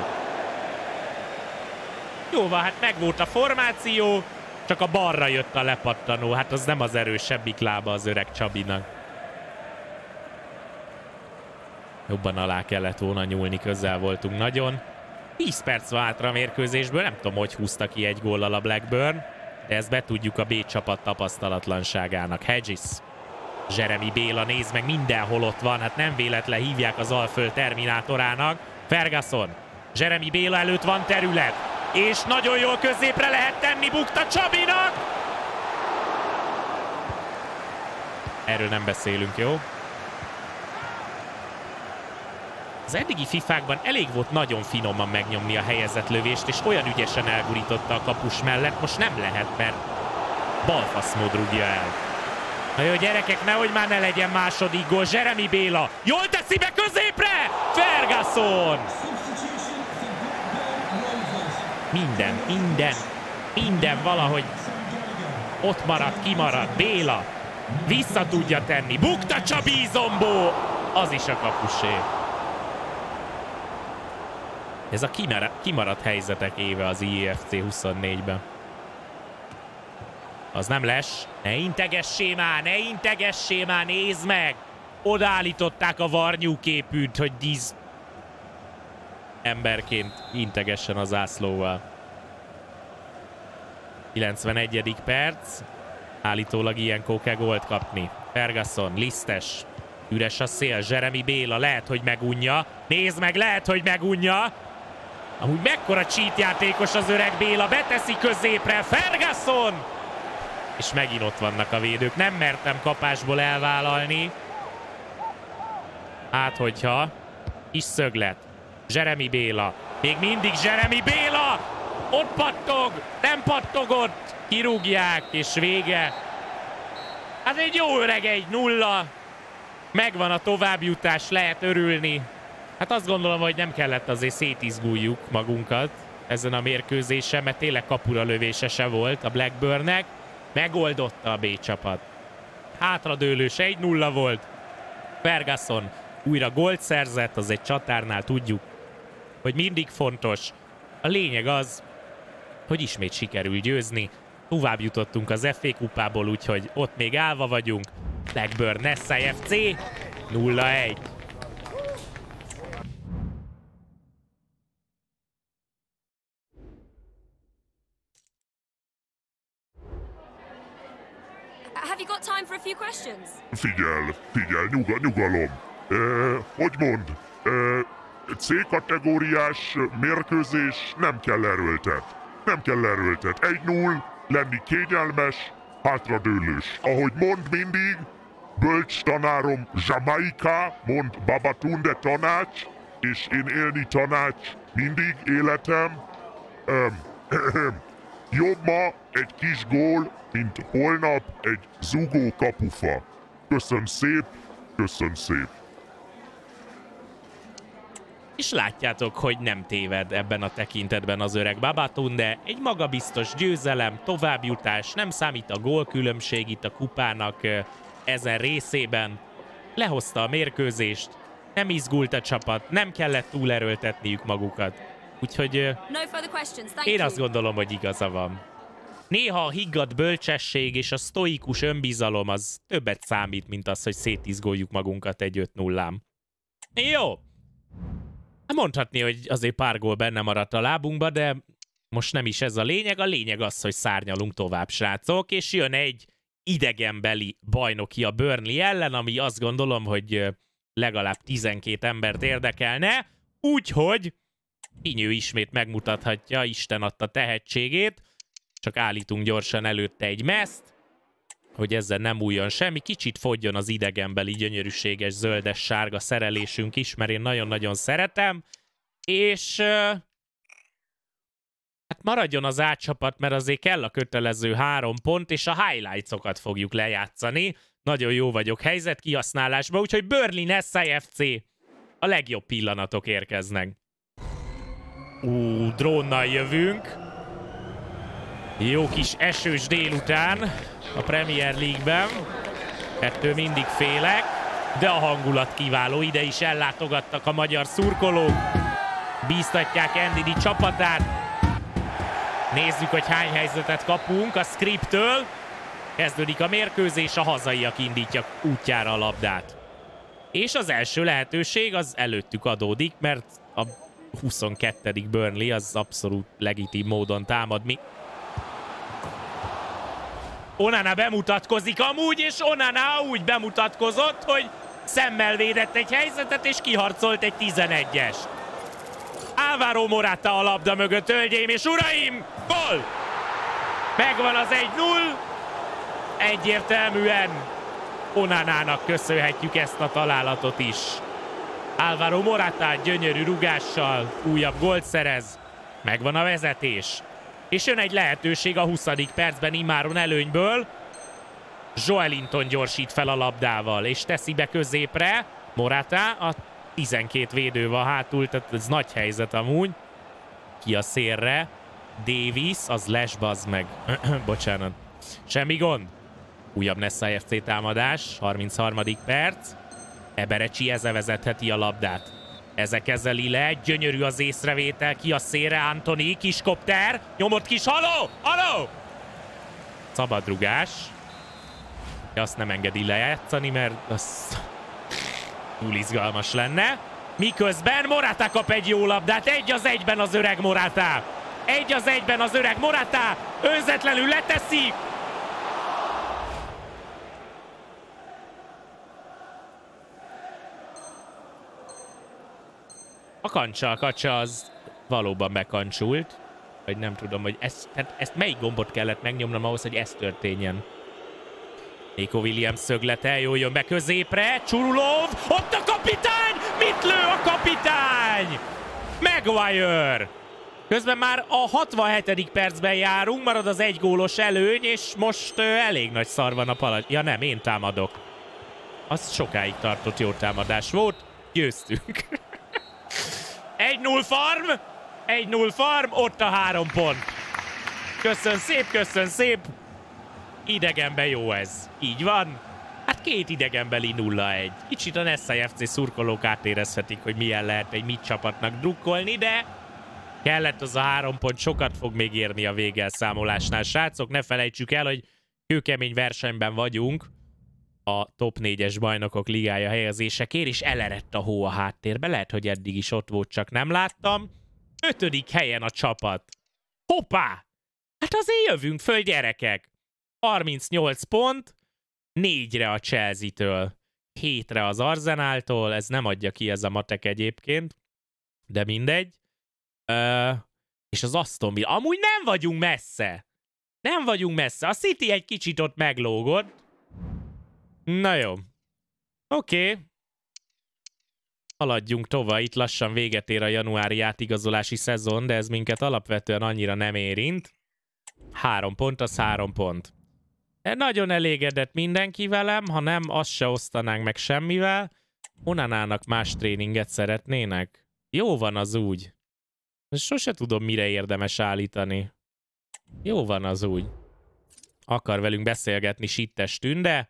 Jó van, hát megvolt a formáció, csak a balra jött a lepattanó. Hát az nem az erősebbik lába az öreg Csabinak. Jobban alá kellett volna nyúlni, közel voltunk nagyon. 10 perc van hátra a mérkőzésből, nem tudom, hogy húzta ki egy góllal a Blackburn, de ezt betudjuk a B csapat tapasztalatlanságának. Hedges. Jeremy Béla, nézd meg, mindenhol ott van, hát nem véletlen hívják az Alföld terminátorának. Ferguson. Jeremy Béla előtt van terület, és nagyon jól középre lehet tenni Bukta Csabinak. Erről nem beszélünk, jó? Az eddigi fifákban elég volt nagyon finoman megnyomni a helyezett lövést, és olyan ügyesen elgurította a kapus mellett, most nem lehet, mert balfaszmód rúgja el. Na jó, gyerekek, nehogy már ne legyen második gól. Jeremy Béla jól teszi be középre! Ferguson! Minden valahogy ott maradt, kimarad. Béla vissza tudja tenni. Bukta Csabi Zombó! Az is a kapusé. Ez a kimaradt helyzetek éve az IFC 24-ben. Az nem les. Ne integessé már, nézd meg! Odaállították a varnyúképűt, hogy 10 emberként integessen a zászlóval. 91. perc. Állítólag ilyenkor kell gólt kapni. Ferguson, Lisztes. Üres a szél, Jeremy Béla lehet, hogy megunja. Nézd meg, lehet, hogy megunja. Amúgy mekkora cheat játékos az öreg Béla, beteszi középre, Ferguson! És megint ott vannak a védők, nem mertem kapásból elvállalni. Hát hogyha, is szöglet. Jeremy Béla, még mindig Jeremy Béla! Ott pattog, nem pattogott, kirúgják, és vége. Hát egy jó öreg 1-0. Megvan a továbbjutás, lehet örülni. Hát azt gondolom, hogy nem kellett azért szétizguljuk magunkat ezen a mérkőzésen, mert tényleg kapura lövése se volt a Blackburnnek. Megoldotta a B csapat. Hátradőlős 1-0 volt. Ferguson újra gólt szerzett, az egy csatárnál tudjuk. hogy mindig fontos. A lényeg az, hogy ismét sikerül győzni. Tovább jutottunk az FA kupából, úgyhogy ott még állva vagyunk. Blackburn Nessai FC 0-1. Have you got time for a few questions? Figyelj, nyugalom. Hogy mond? C-kategóriás mérkőzés nem kell erőltet. 1-0, lenni kényelmes, hátradőlős. Ahogy mond mindig, bölcs tanárom Jamaica, mond Babatunde tanács, és én élni tanács mindig életem. Jobb ma egy kis gól, mint holnap egy zugó kapufa. Köszön szép. És látjátok, hogy nem téved ebben a tekintetben az öreg Babatunde. Egy magabiztos győzelem, továbbjutás, nem számít a gólkülönbség itt a kupának ezen részében. Lehozta a mérkőzést, nem izgult a csapat, nem kellett túlerőltetniük magukat. Úgyhogy én azt gondolom, hogy igaza van. Néha a higgadt bölcsesség és a sztoikus önbizalom az többet számít, mint az, hogy szétizgoljuk magunkat egy 5-0-án. Jó! Mondhatni, hogy azért pár gól benne maradt a lábunkba, de most nem is ez a lényeg. A lényeg az, hogy szárnyalunk tovább, srácok, és jön egy idegenbeli bajnoki a Burnley ellen, ami azt gondolom, hogy legalább 12 embert érdekelne, úgyhogy Pinyő ismét megmutathatja Isten adta tehetségét, csak állítunk gyorsan előtte egy meszt, hogy ezzel nem újjon semmi, kicsit fogjon az idegenbeli gyönyörűséges zöldes-sárga szerelésünk is, mert én nagyon-nagyon szeretem, és hát maradjon az A-csapat, mert azért kell a kötelező 3 pont, és a highlights-okat fogjuk lejátszani. Nagyon jó vagyok helyzetkihasználásban, úgyhogy Burnley Nessai FC a legjobb pillanatok érkeznek. Drónnal jövünk. Jó kis esős délután a Premier League-ben. Ettől mindig félek, de a hangulat kiváló. Ide is ellátogattak a magyar szurkolók. Bíztatják Ndidi csapatát. Nézzük, hogy hány helyzetet kapunk a Scripttől. Kezdődik a mérkőzés, a hazaiak indítják útjára a labdát. És az első lehetőség az előttük adódik, mert a 22. Burnley az abszolút legitim módon támad. Onana bemutatkozik amúgy, és Onana úgy bemutatkozott, hogy szemmel védett egy helyzetet, és kiharcolt egy 11-est. Álvaro Morata a labda mögött, hölgyeim és uraim! Gól! Megvan az 1-0. Egyértelműen Onanának köszönhetjük ezt a találatot is. Álvaro Morata gyönyörű rugással újabb gólt szerez. Megvan a vezetés. És jön egy lehetőség a 20. percben immáron előnyből. Joelinton gyorsít fel a labdával, és teszi be középre. Morata, a 12 védő van hátul, tehát ez nagy helyzet amúgy. Ki a szélre? Davis, az Lash, bazd meg. Bocsánat. Semmi gond. Újabb Nessai FC támadás, 33. perc. Eberecsi Eze vezetheti a labdát. Eze kezeli le, gyönyörű az észrevétel, ki a szélre, Antoni, kiskopter, nyomott kis, haló! Szabadrugás. Azt nem engedi lejátszani, mert az túl izgalmas lenne. Miközben Morata kap egy jó labdát, 1-1-ben az öreg Morata. 1-1-ben az öreg Morata, önzetlenül leteszi. A kacsa az valóban bekancsult. Vagy nem tudom, hogy ezt melyik gombot kellett megnyomnom ahhoz, hogy ez történjen. Nico Williams szöglete, jól jön be középre. Csurulov, ott a kapitány! Mit lő a kapitány? Maguire! Közben már a 67. percben járunk, marad az 1 gólos előny, és most elég nagy szar van a palat. Ja nem, én támadok. Az sokáig tartott, jó támadás volt. Győztünk. 1-0 farm, ott a 3 pont. Köszön szép. Idegenben jó ez. Így van. Hát két idegenbeli 0-1. Kicsit a Nessai FC szurkolók átérezhetik, hogy milyen lehet egy mit csapatnak drukkolni, de kellett az a 3 pont, sokat fog még érni a végelszámolásnál. Srácok, ne felejtsük el, hogy kőkemény versenyben vagyunk a top 4-es bajnokok ligája helyezésekért, és elerett a hó a háttérbe. Lehet, hogy eddig is ott volt, csak nem láttam. 5. helyen a csapat. Hoppá! Hát azért jövünk föl, gyerekek! 38 pont, 4-re a Chelsea-től, 7-re az Arsenaltól, ez nem adja ki ez a matek egyébként, de mindegy. És az Aston Villa. Amúgy nem vagyunk messze. Nem vagyunk messze. A City egy kicsit ott meglógott. Na jó. Oké. Haladjunk tovább. Itt lassan véget ér a januári átigazolási szezon, de ez minket alapvetően annyira nem érint. 3 pont, az 3 pont. Nagyon elégedett mindenki velem, ha nem, azt se osztanánk meg semmivel. Onanának más tréninget szeretnének? Jó van az úgy. Sose tudom, mire érdemes állítani. Jó van az úgy. Akar velünk beszélgetni Sittes Tünde.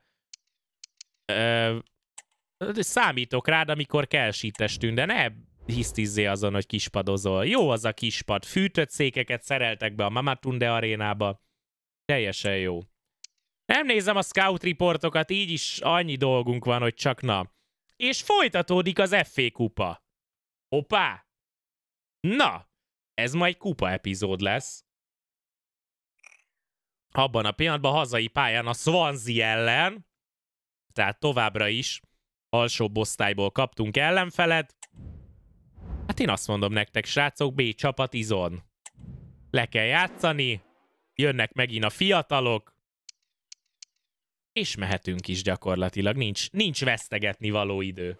Számítok rád, amikor kell Sittes Tünde. Ne hisztizzé azon, hogy kispadozol. Jó az a kispad. Fűtött székeket szereltek be a Mamatunde arénába. Teljesen jó. Nem nézem a scout riportokat, így is annyi dolgunk van, hogy csak na. És folytatódik az FA kupa. Hoppá! Na, ez majd kupa epizód lesz. Abban a pillanatban hazai pályán a Swansea ellen, tehát továbbra is alsóbb osztályból kaptunk ellenfelet. Hát én azt mondom nektek, srácok, B csapat izon. Le kell játszani, jönnek megint a fiatalok, és mehetünk is gyakorlatilag, nincs vesztegetni való idő.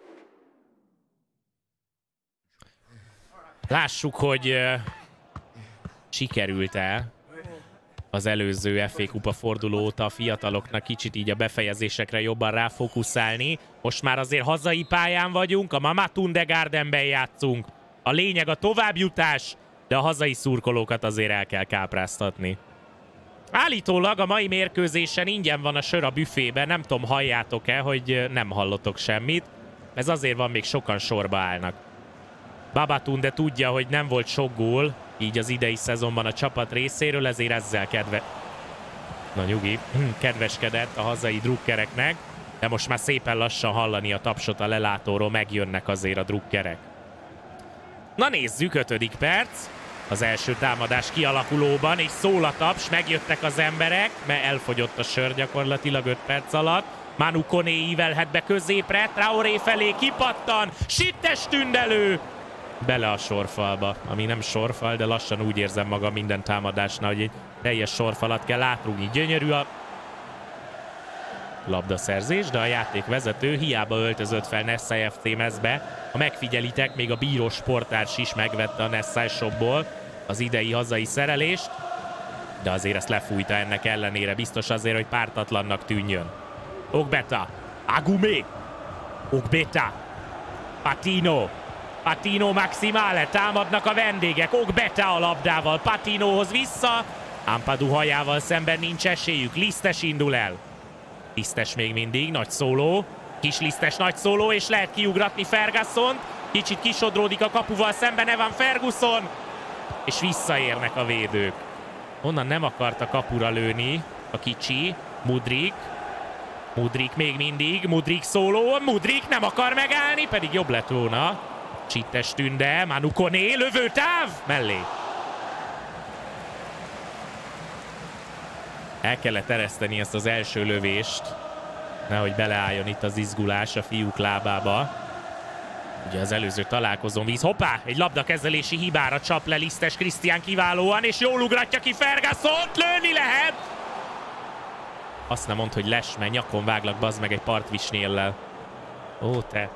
Lássuk, hogy sikerült-e az előző FA kupa forduló óta a fiataloknak kicsit így a befejezésekre jobban ráfókuszálni. Most már azért hazai pályán vagyunk, a Mamatunde Gardenben játszunk. A lényeg a továbbjutás, de a hazai szurkolókat azért el kell kápráztatni. Állítólag a mai mérkőzésen ingyen van a sör a büfében, nem tudom, halljátok-e, hogy nem hallotok semmit. Ez azért van, még sokan sorba állnak. Babatunde tudja, hogy nem volt sok gól, így az idei szezonban a csapat részéről, ezért ezzel kedveskedett a hazai drukkereknek, de most már szépen lassan hallani a tapsot a lelátóról, megjönnek azért a drukkerek. Na nézzük, 5. perc. Az első támadás kialakulóban, és szól a taps, megjöttek az emberek, mert elfogyott a sör gyakorlatilag 5 perc alatt. Manu Koné ívelhet be középre, Traoré felé kipattan, Sittes Tündelő! Bele a sorfalba, ami nem sorfal, de lassan úgy érzem magam minden támadásnál, hogy egy teljes sorfalat kell átrúgni. Gyönyörű a labdaszerzés, de a játékvezető hiába öltözött fel Nessai FC mezbe. Ha megfigyelitek, még a bíró sportárs is megvette a Nessai shopból az idei hazai szerelést, de azért ezt lefújta ennek ellenére, biztos azért, hogy pártatlannak tűnjön. Ogbeta, Agumé, Ogbeta, Patino Maximale, támadnak a vendégek, Ogbeta a labdával, Patinohoz vissza, Ampadu hajával szemben nincs esélyük, Lisztes indul el. Lisztes még mindig, nagy szóló, kis Lisztes nagy szóló, és lehet kiugratni Ferguson-t, kicsit kisodródik a kapuval szemben Evan Ferguson, és visszaérnek a védők. Onnan nem akart a kapura lőni a kicsi, Mudrik még mindig, Mudrik szóló, Mudrik nem akar megállni, pedig jobb lett volna. Sittes Tünde, Manu Koné, lövőtáv mellé. El kellett ereszteni ezt az első lövést, nehogy beleálljon itt az izgulás a fiúk lábába. Ugye az előző találkozón víz. Hoppá! Egy labdakezelési hibára csap le Lisztes Krisztián kiválóan, és jól ugratja ki Ferguson-t, lőni lehet! Azt nem mondd, hogy les, mert nyakon váglak, bazd meg egy partvisnéllel. Ó, te.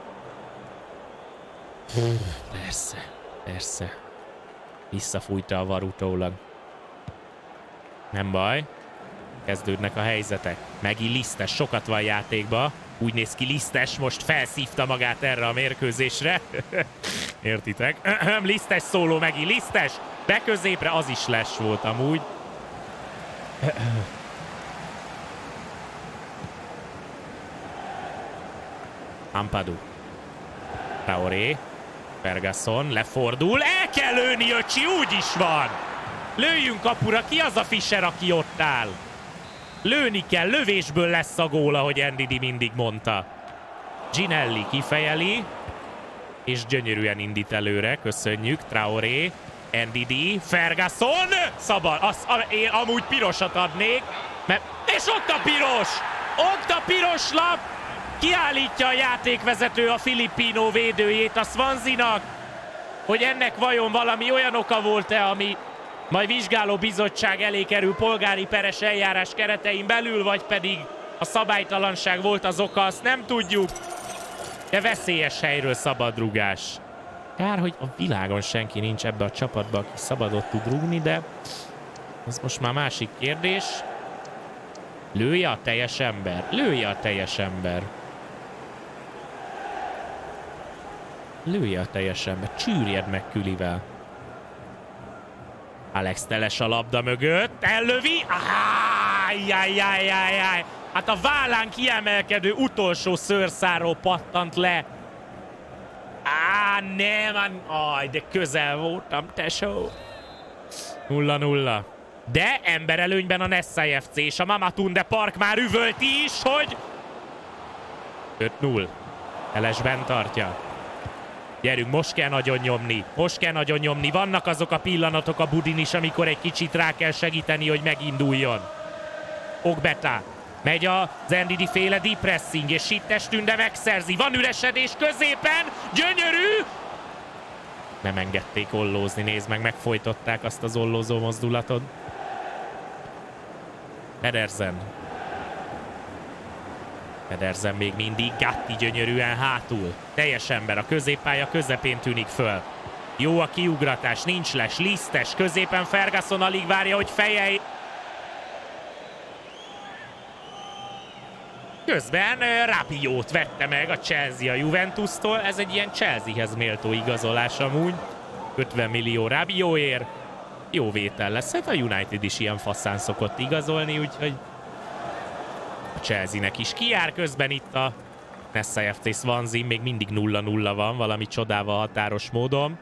Persze. Visszafújta a var utólag. Nem baj. Kezdődnek a helyzetek. Megint Lisztes, sokat van játékba. Úgy néz ki, Lisztes most felszívta magát erre a mérkőzésre. Értitek? Lisztes szóló megint, Lisztes! Beközépre, az is les volt amúgy. Ampadu. Traoré. Ferguson lefordul. El kell lőni, öcsi, úgy is van. Lőjünk kapura, ki az a Fischer, aki ott áll? Lőni kell, lövésből lesz a gól, ahogy Ndidi mindig mondta. Ginelli kifejeli, és gyönyörűen indít előre, köszönjük. Traoré, Ndidi, Ferguson, szabad, én amúgy pirosat adnék, és ott a piros! Ott a piros lap! Kiállítja a játékvezető a Filippino védőjét a Swansea-nak, hogy ennek vajon valami olyan oka volt-e, ami majd vizsgáló bizottság elé kerül polgári peres eljárás keretein belül, vagy pedig a szabálytalanság volt az oka, azt nem tudjuk. De veszélyes helyről szabadrugás. Kár, hogy a világon senki nincs ebbe a csapatba, aki szabadot tud rúgni, de ez most már másik kérdés. Lője a teljes ember. Lője a teljes ember. Lője a teljes ember. Csűrjed meg Külivel. Alex Teles a labda mögött. Ellövi. Ájjájjájjájjáj. Hát a vállán kiemelkedő utolsó szőrszárról pattant le. Nem. De közel voltam, tesó. 0-0. De emberelőnyben a Nessai FC, és a Mamatunde Park már üvölt is, hogy 5-0. Teles bent tartja. Gyerünk, most kell nagyon nyomni. Most kell nagyon nyomni. Vannak azok a pillanatok a budin is, amikor egy kicsit rá kell segíteni, hogy meginduljon. Ogbeta. Megy a Ndidi féle deep pressing, és Sittestünde megszerzi. Van üresedés középen. Gyönyörű! Nem engedték ollózni, nézd meg, megfojtották azt az ollózó mozdulatot. Pedersen még mindig, Gatti gyönyörűen hátul. Teljes ember, a középpálya közepén tűnik föl. Jó a kiugratás, nincs les, lisztes, középen Ferguson alig várja, hogy fejelj. Közben Rabiot vette meg a Chelsea a Juventustól. Ez egy ilyen Chelseahez méltó igazolás amúgy. 50 millió Rabiotért. Jó vétel lesz. Hát a United is ilyen faszán szokott igazolni, úgyhogy a Chelsea-nek is kijár. Közben itt a Nessai FC Swansea még mindig 0-0 van, valami csodával határos módon.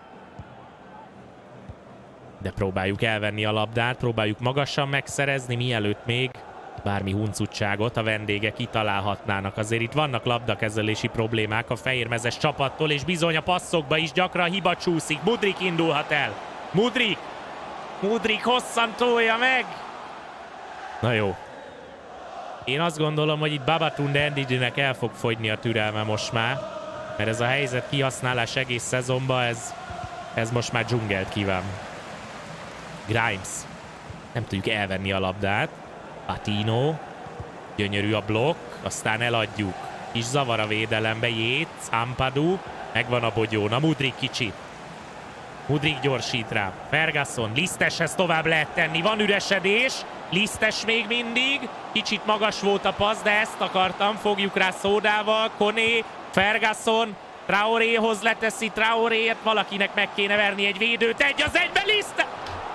De próbáljuk elvenni a labdát, próbáljuk magasan megszerezni, mielőtt még bármi huncutságot a vendégek kitalálhatnának. Azért itt vannak labdakezelési problémák a fehérmezes csapattól, és bizony a passzokba is gyakran hiba csúszik. Mudrik indulhat el. Mudrik hosszan tolja meg. Na jó. Én azt gondolom, hogy itt Babatunde Ndidinek el fog fogyni a türelme most már, mert ez a helyzet kihasználás egész szezonban, ez most már dzsungelt kíván. Grimes. Nem tudjuk elvenni a labdát. Patino. Gyönyörű a blokk, aztán eladjuk. Kis zavar a védelembe, Yates, Ampadu. Megvan a bogyón, a Mudrik kicsit. Mudrik gyorsít rá. Ferguson, Liszteshez tovább lehet tenni, van üresedés. Lisztes még mindig. Kicsit magas volt a passz, de ezt akartam. Fogjuk rá szódával. Koné, Ferguson, Traoréhoz leteszi. Traoréért valakinek meg kéne verni egy védőt. 1-1-be Lisztes!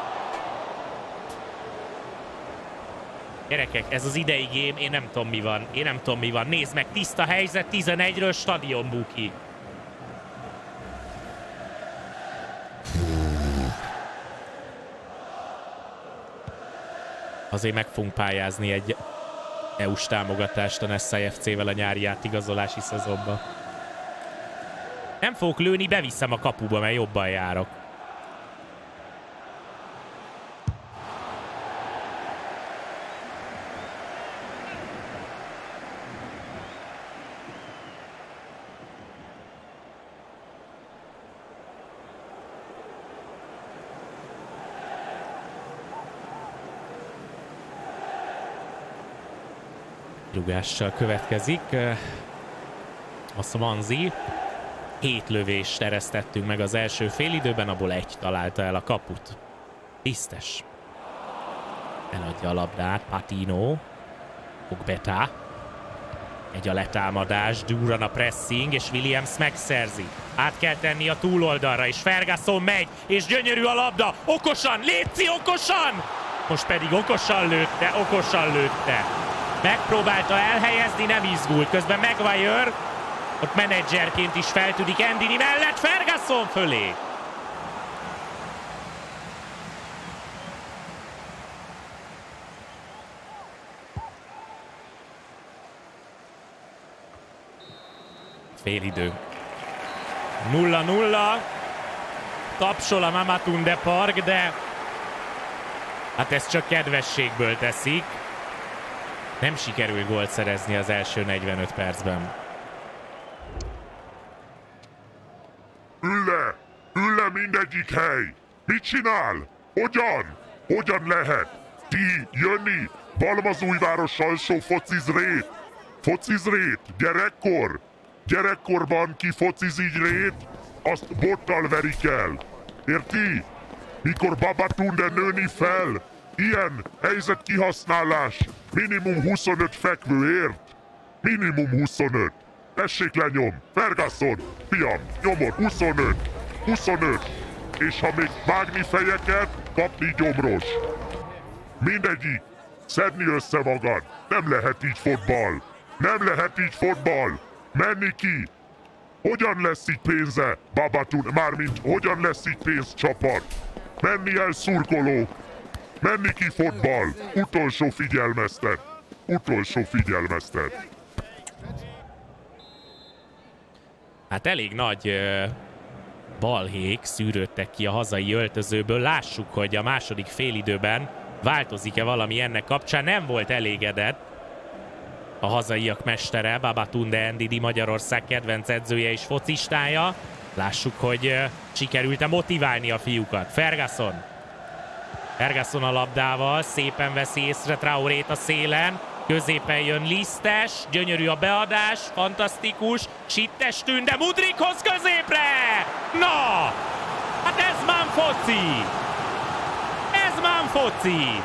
Gyerekek, ez az idei game, én nem tudom mi van. Nézd meg, tiszta helyzet, 11-ről stadion buki. Azért meg fogunk pályázni egy EU-s támogatást a Nessai FC-vel a nyári átigazolási szezonban. Nem fogok lőni, beviszem a kapuba, mert jobban járok. Rugással következik a Swansea. 7 lövést eresztettünk meg az első félidőben, abból 1 találta el a kaput. Tisztes. Eladja a labdát, Patino. Ogbeta. Egy a letámadás, durran a pressing, és Williams megszerzi. Át kell tenni a túloldalra, és Ferguson megy, és gyönyörű a labda. Okosan, létszi okosan! Most pedig okosan lőtte. Megpróbálta elhelyezni, nem izgult. Közben Maguire Ott menedzserként is feltűnik Ndidi mellett, Ferguson fölé. Félidő. 0-0. Tapsol a Mamatunde Park, de hát ezt csak kedvességből teszik. Nem sikerül gólt szerezni az első 45 percben. Ül le mindegyik hely! Mit csinál? Hogyan? Hogyan lehet? Ti jönni? Balmazújváros alsó focizrét? Focizrét? Gyerekkor? Gyerekkorban ki fociz így rét, azt bottal verik el. Érti? Mikor Babatunde nőni fel, ilyen helyzet kihasználás, minimum 25 fekvő, ért? Minimum 25. Tessék lenyom, Ferguson, fiam, nyomod, 25. 25. És ha még vágni fejeket, kapni gyomros. Mindegyik, szedni össze magad. Nem lehet így fotball. Nem lehet így fotball. Menni ki! Hogyan lesz így pénze, Babatunde? Mármint, hogyan lesz így pénzcsapat? Menni el szurkolók! Menni ki fotball! Utolsó figyelmeztet! Utolsó figyelmeztet! Hát elég nagy balhék szűrődtek ki a hazai öltözőből. Lássuk, hogy a második félidőben változik-e valami ennek kapcsán. Nem volt elégedett a hazaiak mestere, Babatunde Ndidi, Magyarország kedvenc edzője és focistája. Lássuk, hogy sikerült-e motiválni a fiúkat. Ferguson. Ferguson a labdával, szépen veszi észre Traorét a szélen. Középen jön Lisztes, gyönyörű a beadás, fantasztikus. Sittes Tünde Mudrikhoz középre! Na! Hát ez már foci! Ez már foci!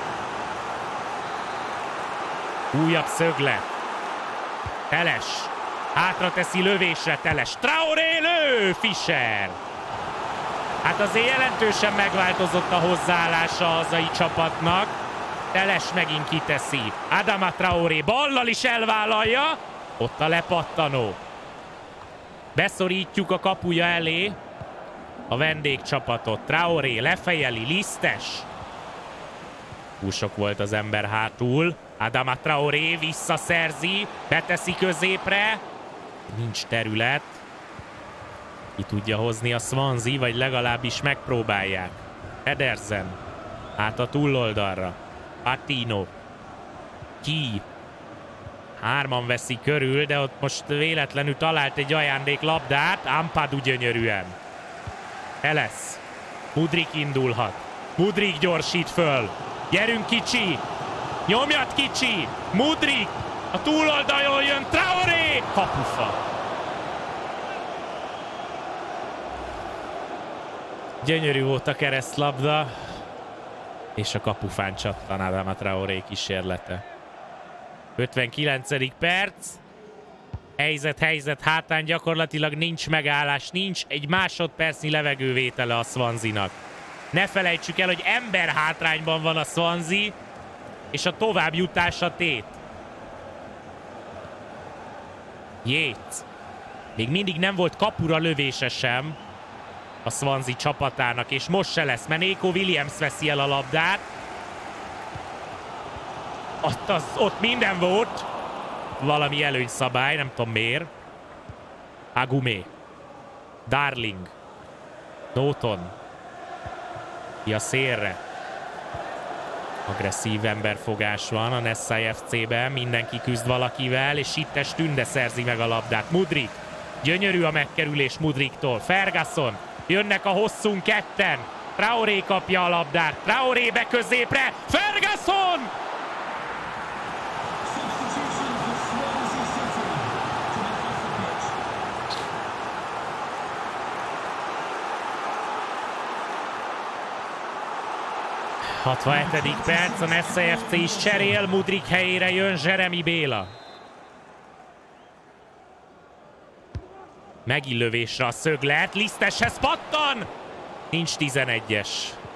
Újabb szöglet. Teles. Hátra teszi lövésre Teles. Traoré lő! Fischer. Hát azért jelentősen megváltozott a hozzáállása a hazai csapatnak. Teles megint kiteszi. Adama Traoré ballal is elvállalja. Ott a lepattanó. Beszorítjuk a kapuja elé a vendégcsapatot. Traoré lefejeli, Lisztes. Túl sok volt az ember hátul. Adama Traoré visszaszerzi, beteszi középre. Nincs terület. Ki tudja hozni a Swansea, vagy legalábbis megpróbálják. Ederson. Át a túloldalra. Patino. Ki. Hárman veszi körül, de ott most véletlenül talált egy ajándéklabdát. Ampadu gyönyörűen. Elesz. Mudrik indulhat. Mudrik gyorsít föl. Gyerünk kicsi. Nyomjad kicsi. Mudrik. A túloldalon jön Traoré. Kapufa. Gyönyörű volt a keresztlabda. És a kapufán csattan Adama Traoré kísérlete. 59. perc. Helyzet hátán gyakorlatilag nincs megállás, nincs egy másodpercnyi levegővétele a Swansea-nak. Ne felejtsük el, hogy ember hátrányban van a Swansea, és a továbbjutás a tét. Yates. Még mindig nem volt kapura lövése sem a Swansea csapatának, és most se lesz, mert Nico Williams veszi el a labdát. Ott minden volt. Valami előnyszabály, nem tudom miért. Agumé. Darling. Norton. Ki a szélre. Agresszív emberfogás van a Nessai FC-ben. Mindenki küzd valakivel, és Sittes Tünde szerzi meg a labdát. Mudrik. Gyönyörű a megkerülés Mudriktól. Ferguson. Jönnek a hosszún ketten. Traoré kapja a labdát. Traoré be középre. Ferguson! A 67. perc, a Nessai FC is cserél, Mudrik helyére jön Jeremy Béla. Megillövésre a szöglet, Liszteshez pattan! Nincs 11-es.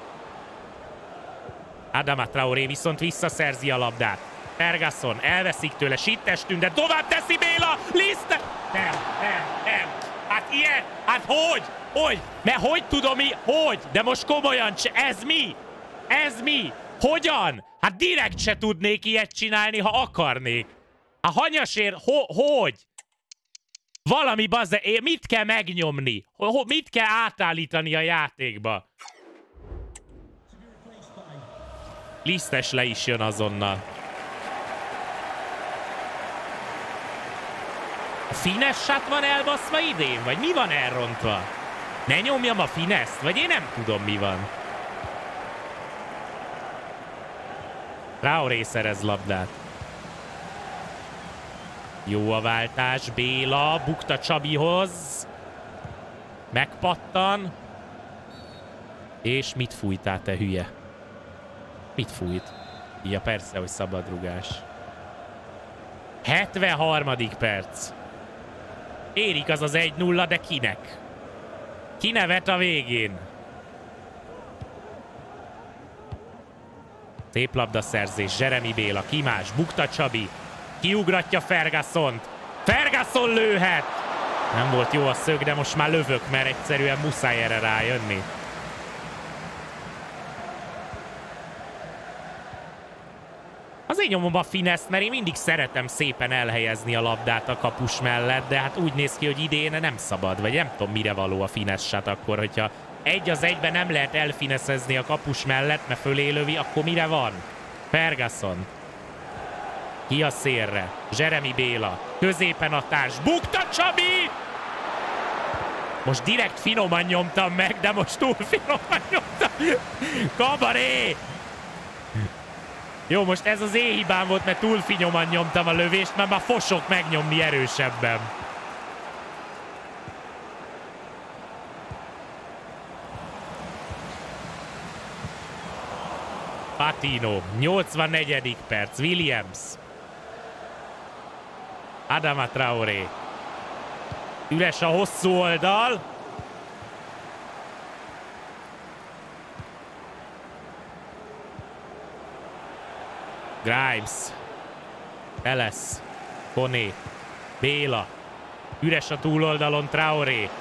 Adama Traoré viszont visszaszerzi a labdát. Ferguson elveszik tőle, Sittes Tünde, tovább teszi Béla, Lisztes! Nem. Hát ilyen, hát hogy? Mert hogy tudom mi? Hogy? De most komolyan, ez mi? Ez mi? Hogyan? Hát direkt se tudnék ilyet csinálni, ha akarnék. A hanyasért, hogy? Valami bazze, mit kell megnyomni? Mit kell átállítani a játékba? Lisztes le is jön azonnal. A finessát van elbaszva idén? Vagy mi van elrontva? Ne nyomjam a fineszt? Vagy én nem tudom mi van. Traoré szerez labdát. Jó a váltás, Béla, bukta Csabihoz. Megpattan. És mit fújtál, te hülye? Mit fújt? Ja, persze, hogy szabadrugás. 73. perc. Érik az 1-0, de kinek? Ki nevet a végén? Szép labdaszerzés, Jeremy Béla, ki más? Bukta Csabi. Kiugratja Fergusont. Ferguson lőhet! Nem volt jó a szög, de most már lövök, mert egyszerűen muszáj erre rájönni. Azért nyomom a fineszt, mert én mindig szeretem szépen elhelyezni a labdát a kapus mellett, de hát úgy néz ki, hogy idén nem szabad, vagy nem tudom mire való a finessát akkor, hogyha 1-1-ben nem lehet elfineszezni a kapus mellett, mert fölé lövi, akkor mire van? Ferguson. Ki a szélre? Jeremy Béla. Középen a társ. Bukta Csabi! Most direkt finoman nyomtam meg, de most túl finoman nyomtam. Kabaré! Jó, most ez az én hibám volt, mert túl finoman nyomtam a lövést, mert már fosok megnyomni erősebben. Patino, 84. perc, Williams. Adama Traoré. Üres a hosszú oldal. Grimes. Teles. Koné. Béla. Üres a túloldalon Traoré.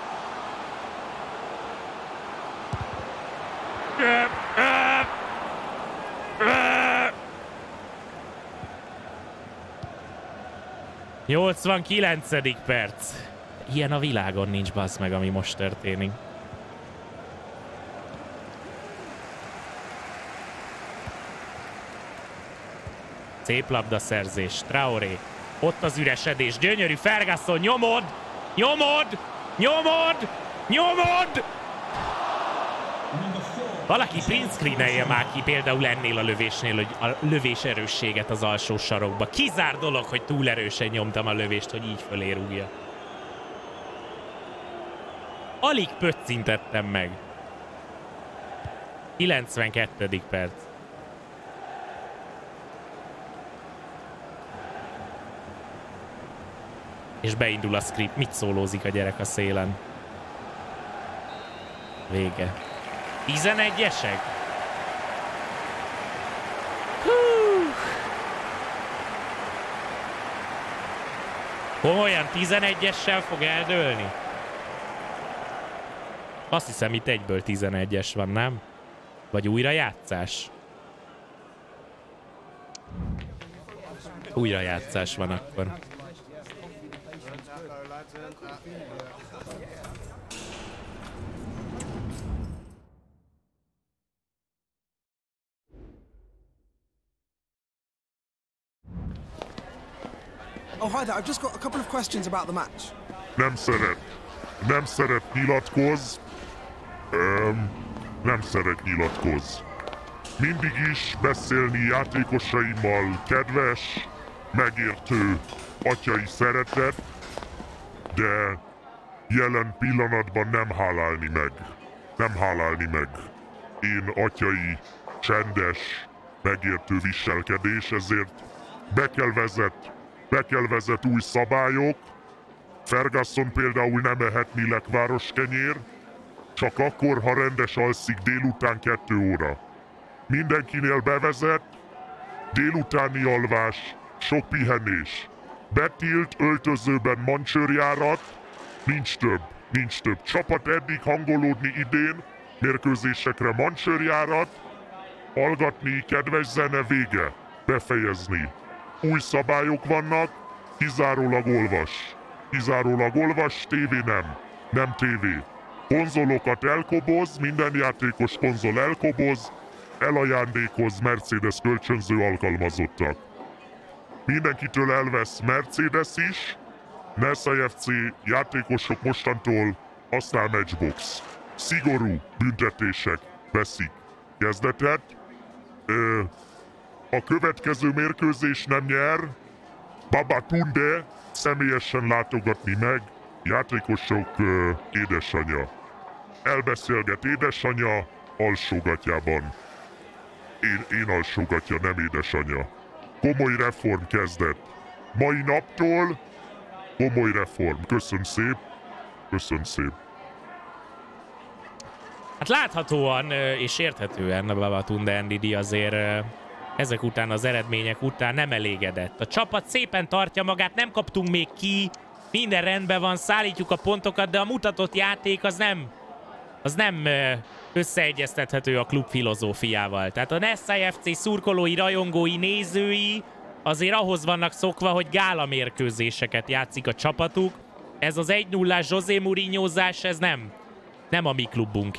...89. perc. Ilyen a világon nincs, bazd meg, ami most történik. Szép labdaszerzés. Traoré. Ott az üresedés. Gyönyörű Ferguson. Nyomod! Nyomod! Nyomod! Nyomod! Valaki print screenelje már ki például ennél a lövésnél, hogy a lövés erősséget az alsó sarokba. Kizár dolog, hogy túl erősen nyomtam a lövést, hogy így fölé rúgja. Alig pöccintettem meg. 92. perc. És beindul a script. Mit szólózik a gyerek a szélen? Vége. 11-esek? Komolyan 11-essel fog eldőlni? Azt hiszem, itt egyből 11-es van, nem? Vagy újrajátszás? Újrajátszás van akkor. Oh, hi there. I've just got a couple of questions about the match. Nem szeret nyilatkozz. Nem szeret nyilatkozz. Mindig is beszélni játékosaimmal kedves, megértő, atyai szeretet, de jelen pillanatban nem hálálni meg. Én atyai, csendes, megértő viselkedés, ezért be kell vezet új szabályok. Ferguson például nem ehetni lekváros kenyér, csak akkor, ha rendes alszik délután 2 óra. Mindenkinél bevezet, délutáni alvás, sok pihenés. betilt öltözőben mancsőrjárat, nincs több. Csapat eddig hangolódni idén, mérkőzésekre mancsőrjárat, hallgatni, kedves zene, vége, befejezni. Új szabályok vannak, kizárólag olvas, tévé nem tévé. Konzolokat elkoboz, minden játékos konzol elkoboz, elajándékoz Mercedes kölcsönző alkalmazottak. Mindenkitől elvesz Mercedes is, Nessai FC játékosok mostantól használ Matchbox. Szigorú büntetések veszik kezdetet. A következő mérkőzés nem nyer, Babatunde személyesen látogatni meg, játékosok édesanyja. Elbeszélget édesanyja alsógatjában. Én alsógatja, nem édesanyja. Komoly reform kezdett. Mai naptól komoly reform. Köszönöm szép. Hát láthatóan és érthetően a Babatunde Ndidi azért ezek után az eredmények után nem elégedett. A csapat szépen tartja magát, nem kaptunk még ki, minden rendben van, szállítjuk a pontokat, de a mutatott játék az nem összeegyeztethető a klub filozófiával. Tehát a Nessai FC szurkolói, rajongói, nézői azért ahhoz vannak szokva, hogy gála mérkőzéseket játszik a csapatuk. Ez az 1-0-ás José Mourinho-zás, ez nem a mi klubunké.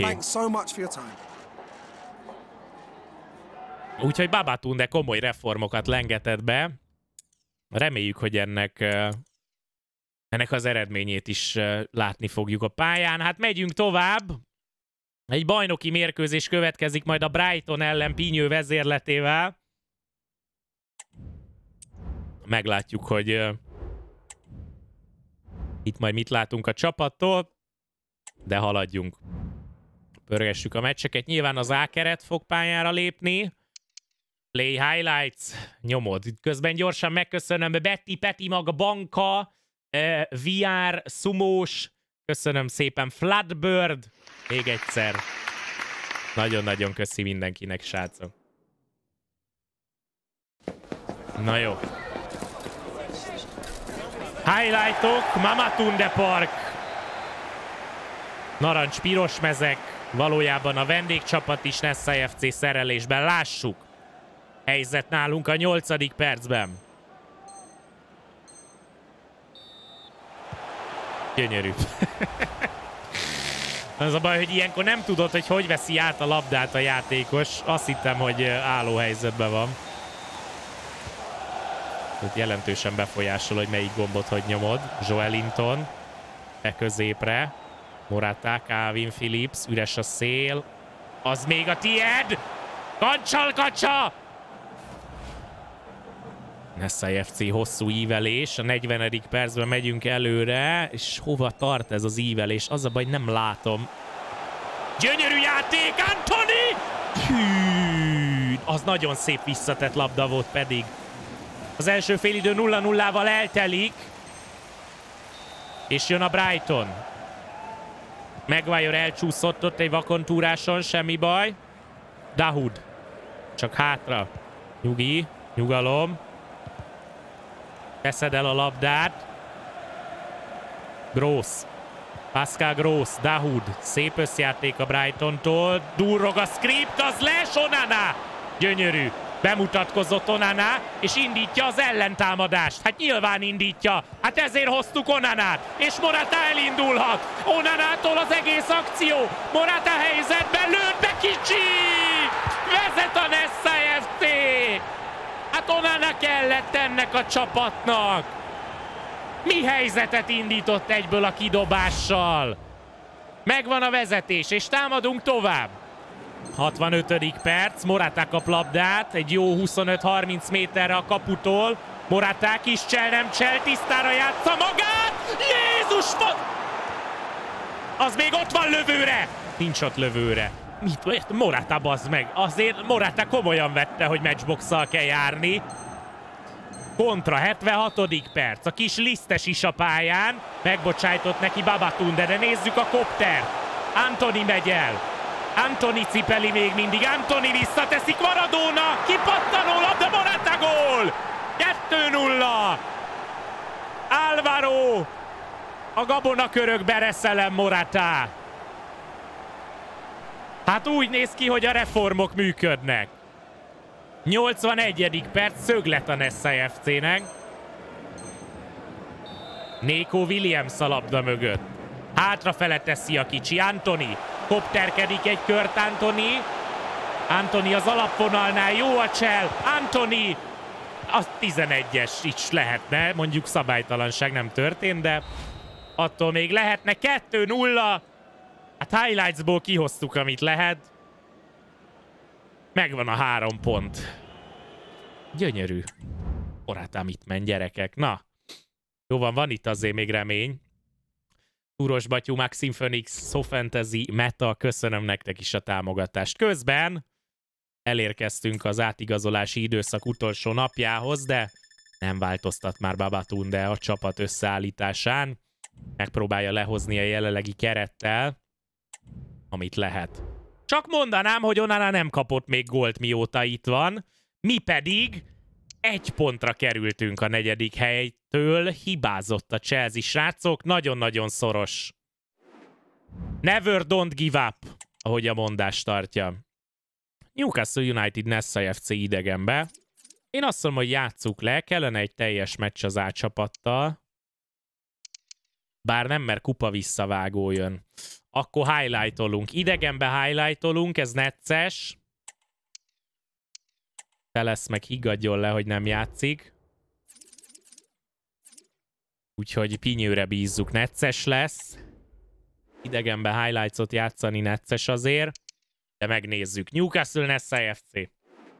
Úgyhogy Babatunde komoly reformokat lengetett be. Reméljük, hogy ennek az eredményét is látni fogjuk a pályán. Hát megyünk tovább. Egy bajnoki mérkőzés következik majd a Brighton ellen Pinyő vezérletével. Meglátjuk, hogy itt majd mit látunk a csapattól, de haladjunk. Pörgessük a meccseket. Nyilván az A-keret fog pályára lépni. Play highlights. Nyomod. Közben gyorsan megköszönöm Betty, Peti Maga, Banka, VR, Sumós. Köszönöm szépen Floodbird. Még egyszer. Nagyon-nagyon köszi mindenkinek, srácok. Na jó. Highlightok, Mamatunde Park. Narancs-piros mezek. Valójában a vendégcsapat is Nessai FC szerelésben. Lássuk. Helyzet nálunk a 8. percben. Gyönyörű. Az a baj, hogy ilyenkor nem tudod, hogy veszi át a labdát a játékos. Azt hittem, hogy álló helyzetben van. Itt jelentősen befolyásol, hogy melyik gombot hogy nyomod. Joelinton. Középre. Morata, Calvin Phillips. Üres a szél. Az még a tied! Kancsalkacsa! Nessai FC hosszú ívelés, a 40. percben megyünk előre, és hova tart ez az ívelés? Az a baj, nem látom. Gyönyörű játék, Antoni! Hű, az nagyon szép visszatett labda volt pedig. Az első félidő 0-0-val eltelik, és jön a Brighton. Maguire elcsúszott ott egy vakontúráson, semmi baj. Dahoud, csak hátra. Nyugi, nyugalom. Teszed el a labdát. Gross. Pascal Gross, Dahoud. Szép összjáték a Brightontól. Durrog a script, az les, Onana. Gyönyörű. Bemutatkozott Onana, és indítja az ellentámadást. Hát nyilván indítja. Hát ezért hoztuk Onanát. És Morata elindulhat. Onanától az egész akció. Morata helyzetben lőtt be, kicsi! Vezet a Nessai FC! Hát Onana kellett ennek a csapatnak. Mi helyzetet indított egyből a kidobással? Megvan a vezetés, és támadunk tovább. 65. perc, Morata kap labdát, egy jó 25-30 méterre a kaputól. Morata kis csel, nem csel, tisztára játsza magát! Jézus! Az még ott van lövőre! Nincs ott lövőre. Mit? Morata bazd meg. Azért Morata komolyan vette, hogy matchbox-szal kell járni. Kontra, 76. perc. A kis lisztes is a pályán. Megbocsájtott neki Babatunde, de nézzük a koptert. Antoni megy el. Antoni cipeli még mindig. Antoni visszateszik, Maradona. Kipattanó labda, Morata gól! 2-0. Álvaro! A gabonakörökbe reszelem Morata. Hát úgy néz ki, hogy a reformok működnek. 81. perc, szöglet a Nessai FC-nek. Nico Williams a labda mögött. Hátrafele teszi a kicsi Antoni. Kopterkedik egy kört Antoni. Antoni az alapvonalnál, jó a csel. Antoni! Az 11-es is lehetne, mondjuk szabálytalanság nem történt, de attól még lehetne. 2-0. Hát highlightsból kihoztuk, amit lehet. Megvan a 3 pont. Gyönyörű. Morata mit ment, gyerekek. Na. Jó van itt azért még remény. Túros Batyú, Maxim Phoenix, SoFantasy, Meta, köszönöm nektek is a támogatást. Közben elérkeztünk az átigazolási időszak utolsó napjához, de nem változtat már Babatunde a csapat összeállításán. Megpróbálja lehozni a jelenlegi kerettel, amit lehet. Csak mondanám, hogy Onana nem kapott még gólt, mióta itt van. Mi pedig 1 pontra kerültünk a 4. helytől. Hibázott a Chelsea, srácok. Nagyon-nagyon szoros. Never don't give up, ahogy a mondás tartja. Newcastle United Nessai FC idegenbe. Én azt mondom, hogy játsszuk le. Kellene egy teljes meccs az A csapattal. Bár nem, mert kupa visszavágó jön. Akkor highlightolunk. Idegenbe highlightolunk, ez necces. Te lesz meg higgadjon le, hogy nem játszik. Úgyhogy Pinyőre bízzuk, necces lesz. Idegenbe highlightsot játszani necces azért. De megnézzük. Newcastle Nessai FC.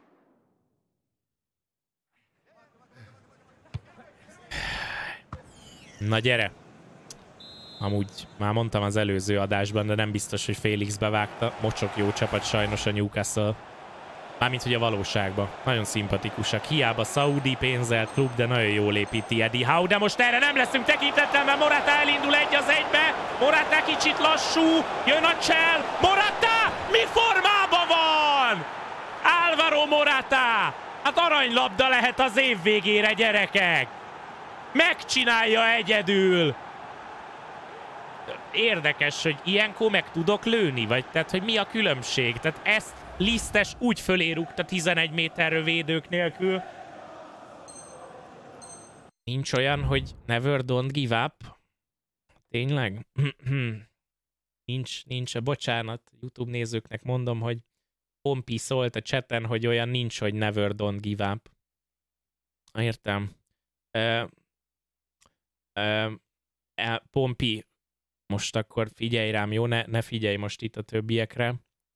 Na gyere. Amúgy már mondtam az előző adásban, de nem biztos, hogy Félix bevágta. Mocsok jó csapat sajnos a Newcastle. Mármint, hogy a valóságban. Nagyon szimpatikusak. Hiába szaudi pénzelt klub, de nagyon jól építi Eddie Howe. De most erre nem leszünk tekintettel, mert Morata elindul 1-1-be. Morata kicsit lassú. Jön a csel. Morata! Mi formában van? Álvaro Morata! Hát aranylabda lehet az év végére, gyerekek. Megcsinálja egyedül. Érdekes, hogy ilyenkor meg tudok lőni, vagy tehát, hogy mi a különbség? Tehát ezt Lisztes úgy fölé rúgta 11 méterről védők nélkül. Nincs olyan, hogy never don't give up? Tényleg? nincs. Bocsánat, YouTube nézőknek mondom, hogy Pompi szólt a chaten, hogy olyan nincs, hogy never don't give up. Értem. Pompi, most akkor figyelj rám, jó? Ne figyelj most itt a többiekre.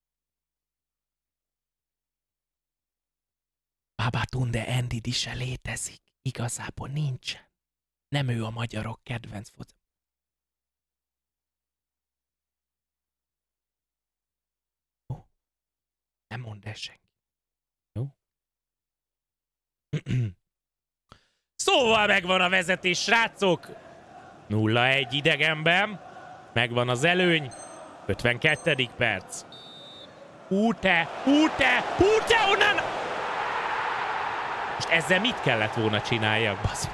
Babatunde Endidi se létezik. Igazából nincsen. Nem ő a magyarok kedvenc foci. Jó? Nem mondd el senki. Jó? Szóval megvan a vezetés, srácok. 0-1 idegenben. Megvan az előny. 52. perc. Húte, onnan! Most ezzel mit kellett volna csináljak, basz?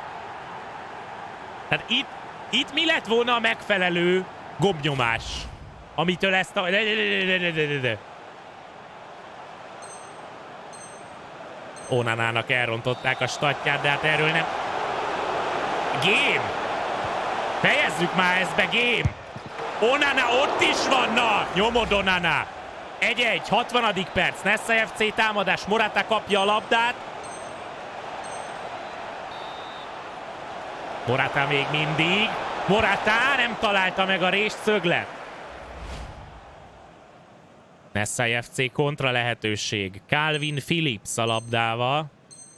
Tehát itt mi lett volna a megfelelő gombnyomás? Amitől ezt a... Onanának elrontották a statját, de hát erről nem... Game! Fejezzük már ezt be, game! Onana ott is van, na! Nyomod Onana! 1-1, 60. perc, Nessai FC támadás, Morata kapja a labdát. Morata még mindig. Morata nem találta meg a rést, szöglet. Nessai FC kontra lehetőség. Calvin Phillips a labdával.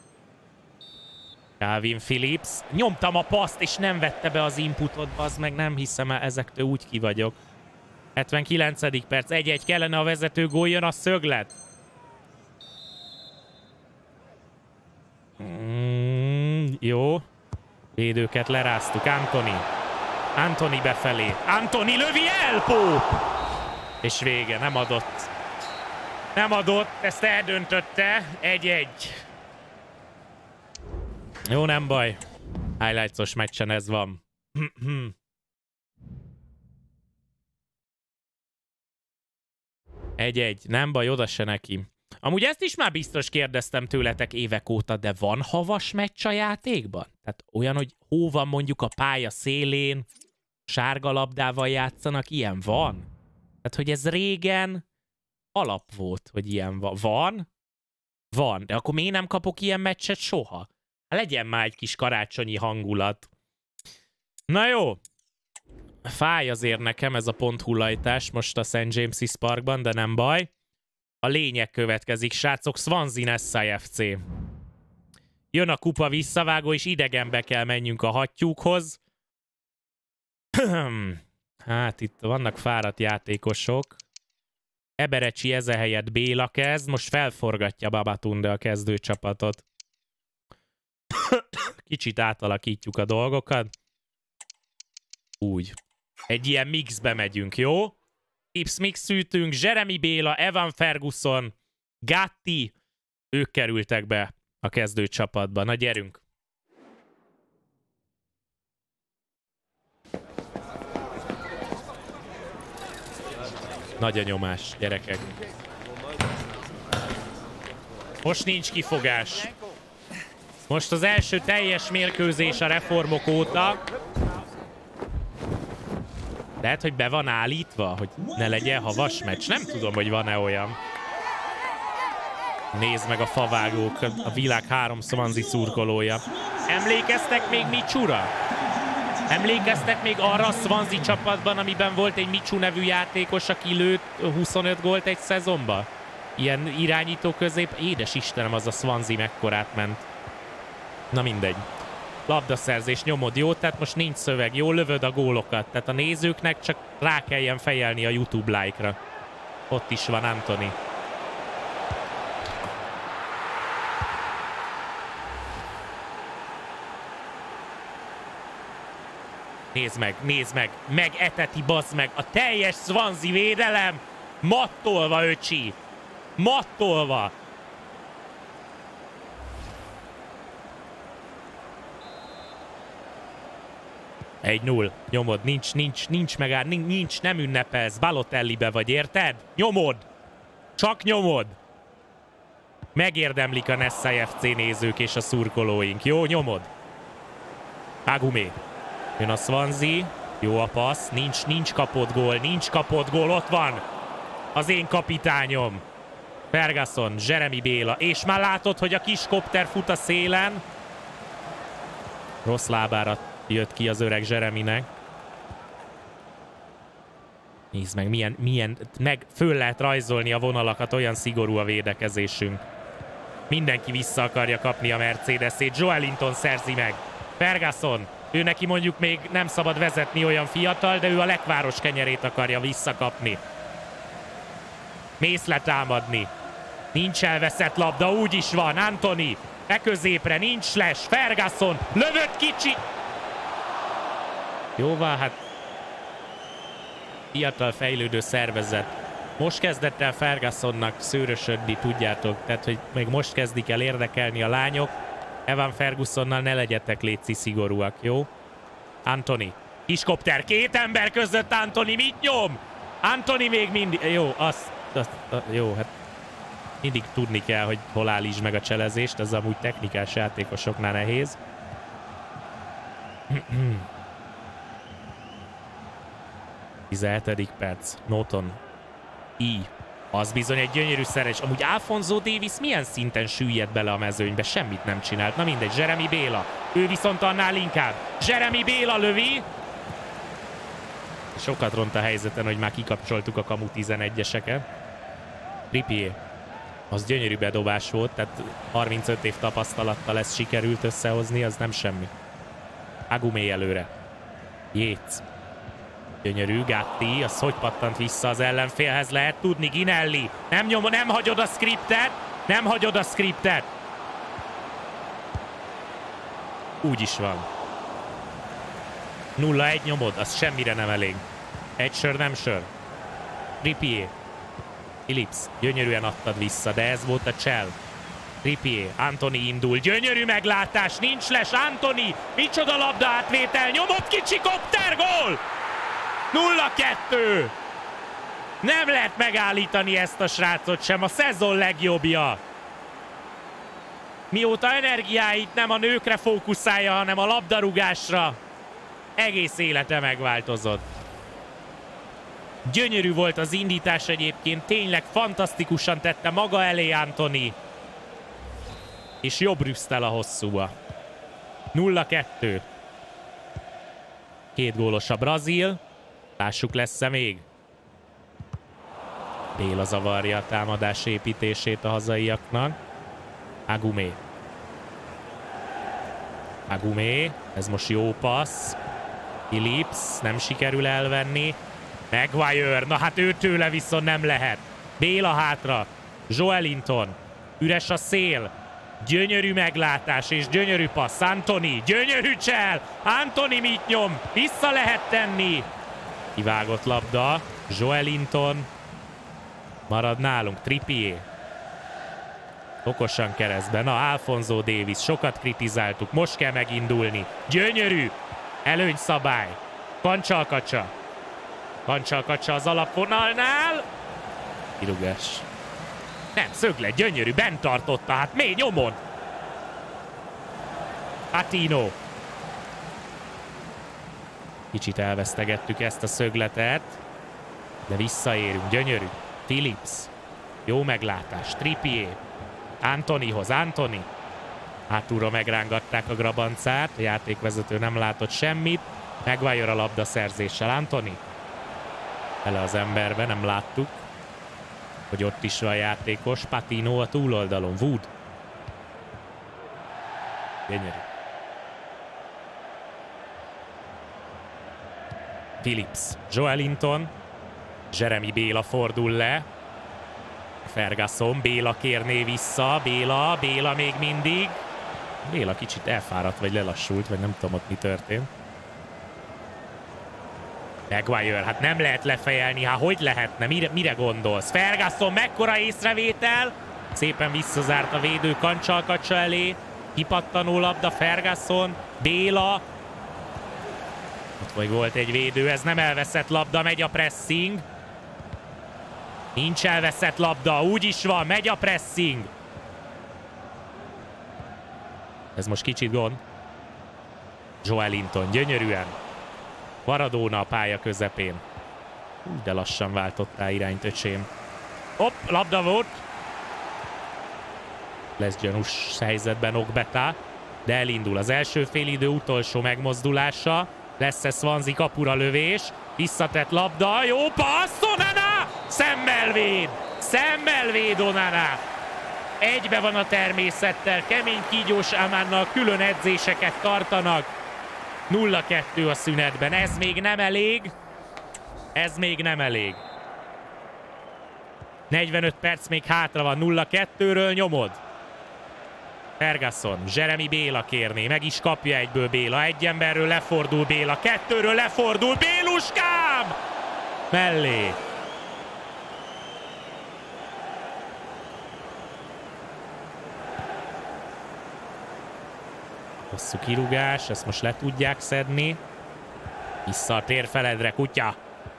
Calvin Phillips. Nyomtam a paszt, és nem vette be az inputot, bazd meg, nem hiszem el, ezektől úgy ki vagyok. 79. perc, 1-1 kellene a vezető gól, jön a szöglet. Jó. Védőket leráztuk. Antoni befelé. Antoni lövi el, Pope! És vége, nem adott. Nem adott, ezt eldöntötte. 1-1. Jó, nem baj. Highlights-os meccsen ez van. 1-1. Nem baj, oda se neki. Amúgy ezt is már biztos kérdeztem tőletek évek óta, de van havas meccs a játékban? Tehát olyan, hogy hó van mondjuk a pálya szélén, sárga labdával játszanak, ilyen van? Tehát, hogy ez régen alap volt, hogy ilyen van. Van? Van. De akkor miért nem kapok ilyen meccset soha? Hát legyen már egy kis karácsonyi hangulat. Na jó. Fáj azért nekem ez a ponthullajtás most a St. James's Parkban, de nem baj. A lényeg következik, srácok. Swansea FC. Jön a kupa visszavágó, és idegenbe kell menjünk a hattyúkhoz. Hát itt vannak fáradt játékosok. Eberecsi helyett Béla kezd, most felforgatja Babatunde a kezdőcsapatot. Kicsit átalakítjuk a dolgokat. Úgy. Egy ilyen mixbe megyünk, jó? Tips mix ütünk, Jeremy Béla, Evan Ferguson, Gatti, ők kerültek be a kezdőcsapatba. Na gyerünk! Nagy a nyomás, gyerekek. Most nincs kifogás. Most az első teljes mérkőzés a reformok óta. Lehet, hogy be van állítva, hogy ne legyen havas meccs. Nem tudom, hogy van-e olyan. Nézd meg a favágók, a világ 3 Swansea szurkolója. Emlékeztek még Michura? Emlékeztek még arra a Swansea csapatban, amiben volt egy Michu nevű játékos, aki lőtt 25 gólt egy szezonban? Ilyen irányító közép. Édes Istenem, az a Swansea mekkorát ment. Na mindegy. Labdaszerzés, nyomod, jó? Tehát most nincs szöveg, jó? Lövöd a gólokat. Tehát a nézőknek csak rá kelljen fejelni a YouTube like-ra. Ott is van Anthony. Nézd meg, megeteti, bazd meg, a teljes Swansea védelem, mattolva, öcsi, mattolva. Egy 0, nyomod, nincs megáll, nincs, nem ünnepelsz, Balotellibe vagy, érted? Nyomod, csak nyomod. Megérdemlik a Nessai FC nézők és a szurkolóink, jó, nyomod. Agumé. Jön a Swansea, jó a passz, nincs kapott gól, ott van az én kapitányom. Ferguson, Jeremy Béla, és már látod, hogy a kis kopter fut a szélen. Rossz lábára jött ki az öreg Jeremynek. Nézd meg, meg föl lehet rajzolni a vonalakat, olyan szigorú a védekezésünk. Mindenki vissza akarja kapni a Mercedesét, Joelinton szerzi meg. Ferguson. Ő neki mondjuk még nem szabad vezetni, olyan fiatal, de ő a lekváros kenyerét akarja visszakapni. Mész letámadni. Nincs elveszett labda, úgy is van. Anthony, középre, nincs slash. Ferguson, lövött kicsi. Jó van, hát fiatal fejlődő szervezet. Most kezdett el Fergusonnak szőrösödni, tudjátok. Tehát, hogy még most kezdik el érdekelni a lányok. Evan Fergusonnal ne legyetek létszi szigorúak, jó? Anthony. Kiskopter, 2 ember között Anthony, mit nyom? Anthony még mindig... Jó, jó, hát mindig tudni kell, hogy hol állítsd meg a cselezést, ez amúgy technikás játékosoknál nehéz. Tizenhetedik perc. Norton. Az bizony egy gyönyörű szeres. Amúgy Alphonso Davies milyen szinten süllyed bele a mezőnybe? Semmit nem csinált. Na mindegy, Jeremy Béla. Ő viszont annál inkább. Jeremy Béla lövi. Sokat ront a helyzeten, hogy már kikapcsoltuk a kamu 11-eseket. Trippier. Az gyönyörű bedobás volt, tehát 35 év tapasztalattal ezt sikerült összehozni, az nem semmi. Agumé előre. Yates. Gyönyörű, Gatti, az hogy pattant vissza az ellenfélhez, lehet tudni, Ginelli. Nem hagyod a scriptet, nem hagyod a scriptet. Úgy is van. 0-1 nyomod, az semmire nem elég. Egy sör, nem sör. Trippier. Phillips, gyönyörűen adtad vissza, de ez volt a csel. Trippier, Antony indul, gyönyörű meglátás, nincs les, Antony, micsoda labda átvétel, nyomott kicsi kopter, gól! 0-2! Nem lehet megállítani ezt a srácot sem, a szezon legjobbja. Mióta energiáit nem a nőkre fókuszálja, hanem a labdarúgásra, egész élete megváltozott. Gyönyörű volt az indítás egyébként, tényleg fantasztikusan tette maga elé Antony. És jobb Brüsszel a hosszúba. 0-2. 2 gólos a Brazil. Lássuk, lesz-e még? Béla zavarja a támadás építését a hazaiaknak. Agumé. Agumé. Ez most jó passz. Phillips. Nem sikerül elvenni. Maguire. Na hát őtőle viszont nem lehet. Béla hátra. Joelinton. Üres a szél. Gyönyörű meglátás és gyönyörű passz. Antony. Gyönyörű csel. Antony mit nyom? Vissza lehet tenni. Kivágott labda. Joelinton. Marad nálunk. Trippier. Okosan keresztben. Na, Alphonso Davies. Sokat kritizáltuk. Most kell megindulni. Gyönyörű. Előnyszabály. Kancsalkacsa. Kancsalkacsa az alapvonalnál. Kirugás. Nem, szöglet. Gyönyörű. Bent tartotta. Hát mély nyomon. Patino. Kicsit elvesztegettük ezt a szögletet. De visszaérünk. Gyönyörű. Phillips. Jó meglátás. Trippier. Antonyhoz. Antony. Hátulra megrángatták a grabancát. A játékvezető nem látott semmit. Maguire a labdaszerzéssel. Antony. Ele az emberbe. Nem láttuk, hogy ott is van játékos. Patino a túloldalon. Wood. Gyönyörű. Phillips. Joelinton. Jeremy Béla fordul le. Ferguson. Béla kérné vissza. Béla még mindig. Béla kicsit elfáradt, vagy lelassult, vagy nem tudom ott mi történt. Maguire, hát nem lehet lefejelni, hát hogy lehetne? Mire gondolsz? Ferguson, mekkora észrevétel? Szépen visszazárt a védő Kancsalkacsa elé. Kipattanó labda, Ferguson, Béla. Ott vagy volt egy védő, ez nem elveszett labda, megy a pressing. Nincs elveszett labda, úgy is van, megy a pressing. Ez most kicsit gond. Joelinton, gyönyörűen. Maradona a pálya közepén. De lassan váltottál irányt, öcsém. Hopp, labda volt. Lesz gyanús helyzetben Ogbeta, de elindul az első félidő utolsó megmozdulása. Lesz-e Swansea kapura lövés? Visszatett labda, jó passz, Onana! Szemmel véd! Szemmel véd Onana! Egybe van a természettel, kemény kígyós Amánnal külön edzéseket tartanak. 0-2 a szünetben, ez még nem elég. Ez még nem elég. 45 perc még hátra van, 0-2-ről nyomod. Ferguson, Jeremy Béla kérné, meg is kapja egyből Béla. Egy emberről lefordul Béla, 2-ről lefordul Béluskám! Mellé. Hosszú kirúgás, ezt most le tudják szedni. Vissza a térfeledre, kutya!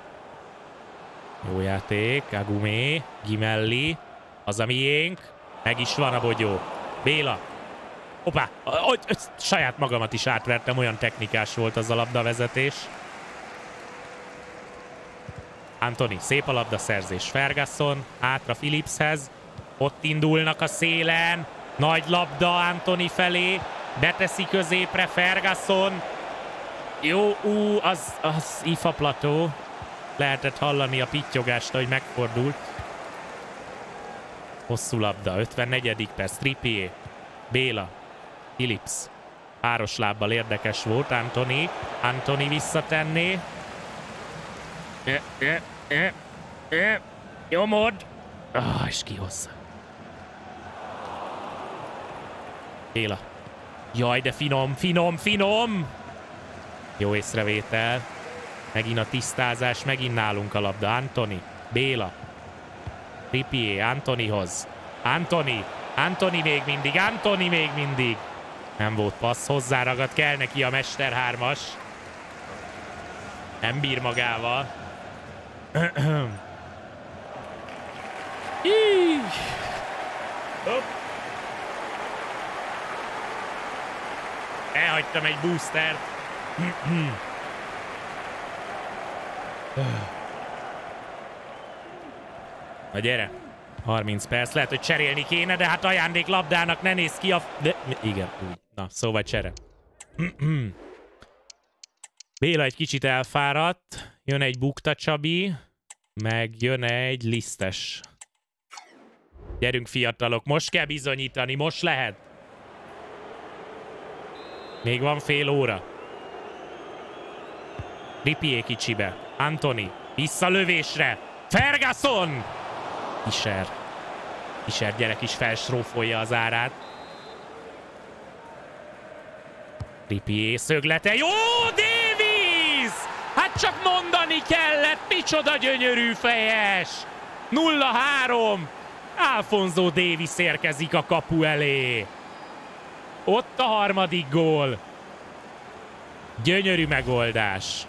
Jó játék, Agumé, Gimelli, az a miénk, meg is van a bogyó. Béla. Hoppá, saját magamat is átvertem, olyan technikás volt az a labdavezetés. Antony, szép a labdaszerzés. Ferguson, hátra Phillipshez. Ott indulnak a szélen. Nagy labda Antony felé. Beteszi középre Ferguson. Jó, az IFA plató. Lehetett hallani a pittyogást, hogy megfordult. Hosszú labda, 54. perc, Trippier, Béla, Phillips. Páros lábbal érdekes volt, Antony visszatenné. Nyomod! És kihozza. Béla. Jaj, de finom! Jó észrevétel. Megint a tisztázás, megint nálunk a labda. Antony, Béla. Trippier, Antonyhoz. Anthony még mindig, Anthony még mindig. Nem volt passz, hozzáragad, kell neki a Mester 3-as. Nem bír magával. Elhagytam egy boostert. Na gyere. 30 perc, lehet, hogy cserélni kéne, de hát ajándéklabdának ne néz ki a... De... Igen, úgy. Na, szóval csere. Béla egy kicsit elfáradt. Jön egy Bukta Csabi, meg jön egy Lisztes. Gyerünk fiatalok, most kell bizonyítani, most lehet. Még van fél óra. Rippié kicsibe. Anthony, visszalövésre. Ferguson! Fischer gyerek is felsrófolja az árát. Rippié szöglete. Jó, Davis! Hát csak mondani kellett, micsoda gyönyörű fejes! 0-3. Alphonso Davis érkezik a kapu elé. Ott a harmadik gól. Gyönyörű megoldás.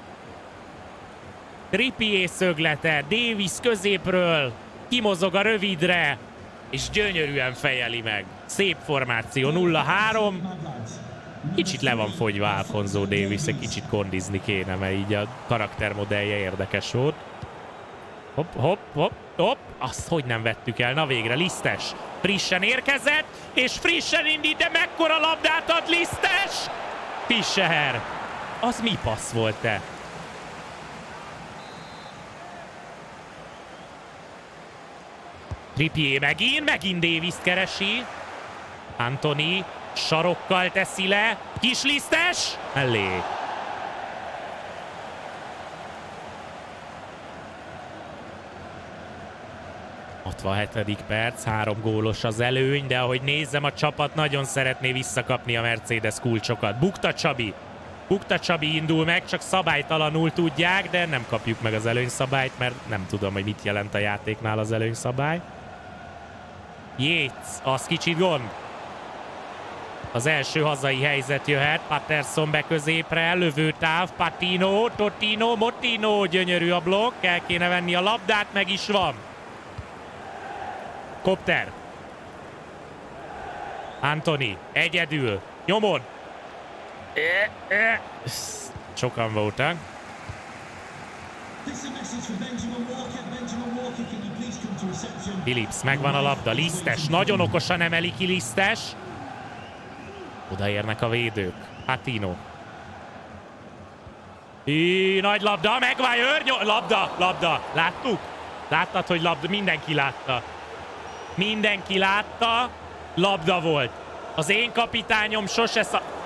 Rippié szöglete, Davis középről, kimozog a rövidre, és gyönyörűen fejeli meg. Szép formáció, 0-3. Kicsit le van fogyva Alphonso Davis, egy kicsit kondizni kéne, mert így a karaktermodellje érdekes volt. Hopp, hopp, hopp, hopp. Azt hogy nem vettük el? Na végre, Lisztes. Frissen érkezett, és frissen indít, de mekkora labdát ad Lisztes! Fischer. Az mi passz volt te? Rippié megint Davis-t keresi. Anthony sarokkal teszi le. Kis Lisztes. Elé. A 67. perc, 3 gólos az előny, de ahogy nézem, a csapat nagyon szeretné visszakapni a Mercedes kulcsokat. Bukta Csabi indul meg, csak szabálytalanul tudják, de nem kapjuk meg az előnyszabályt, mert nem tudom, hogy mit jelent a játéknál az előnyszabály. Yates, az kicsit gond. Az első hazai helyzet jöhet, Patterson be középre, lövőtáv, Patino, Totino, Motino, gyönyörű a blokk, el kéne venni a labdát, meg is van. Kopter. Anthony, egyedül, nyomod. Sokan voltak. Phillips, megvan a labda, Lisztes, nagyon okosan emeli ki Lisztes. Odaérnek a védők. Patino. Nagy labda, Maguire, labda. Láttuk? Láttad, hogy labda? Mindenki látta. Mindenki látta. Labda volt. Az én kapitányom sose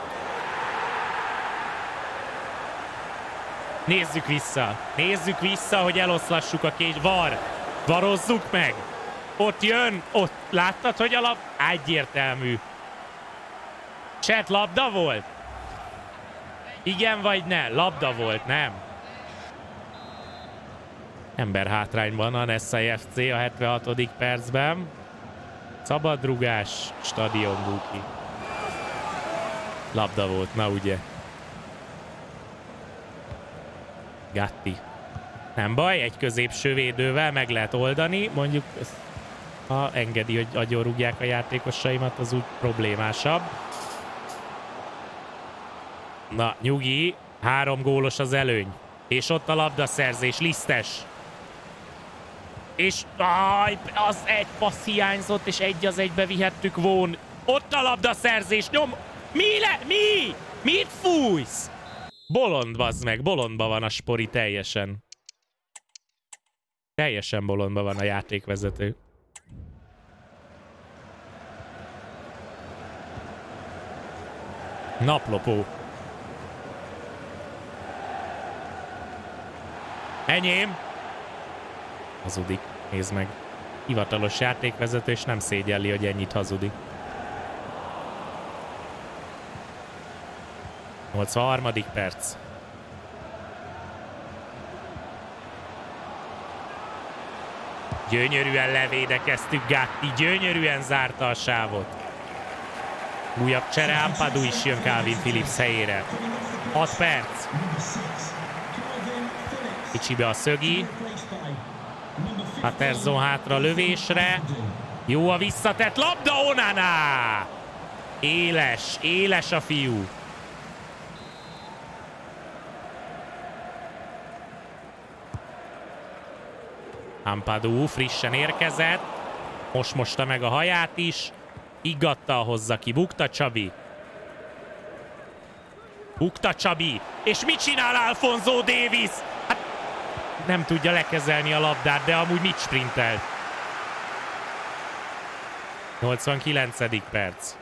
Nézzük vissza, hogy eloszlassuk a Varozzuk meg. Ott jön, ott. Láttad, hogy a labda? Egyértelmű. Chat, labda volt? Igen vagy ne? Labda volt, nem? Ember hátrányban a Nessai FC a 76. percben. Szabadrugás, stadion Buki. Labda volt, na ugye. Gatti. Nem baj, egy középső védővel meg lehet oldani. Mondjuk, ha engedi, hogy agyonrúgják a játékosaimat, az úgy problémásabb. Na, nyugi. 3 gólos az előny. És ott a labdaszerzés, Lisztes. És az egy passz hiányzott, és 1-1-be vihettük volna. Ott a labdaszerzés, nyom... Mi? Mit fújsz? Bolond, bazd meg, bolondba van a Spori teljesen. Teljesen bolondba van a játékvezető. Naplopó. Enyém. Hazudik, nézd meg. Hivatalos játékvezető, és nem szégyelli, hogy ennyit hazudik. 83. perc. Gyönyörűen levédekeztük, Gatti, gyönyörűen zárta a sávot. Újabb csere, Ampadu is jön Calvin Phillips helyére. 6 perc. Kicsibe a szögi. Patterson hátra lövésre. Jó a visszatett labda, Onana! Éles, éles a fiú. Ampadu frissen érkezett. Most mosta meg a haját is. Iggatta hozza ki. Bukta Csabi. Bukta Csabi. És mit csinál Alphonso Davies? Hát nem tudja lekezelni a labdát, de amúgy mit sprintelt? 89. perc.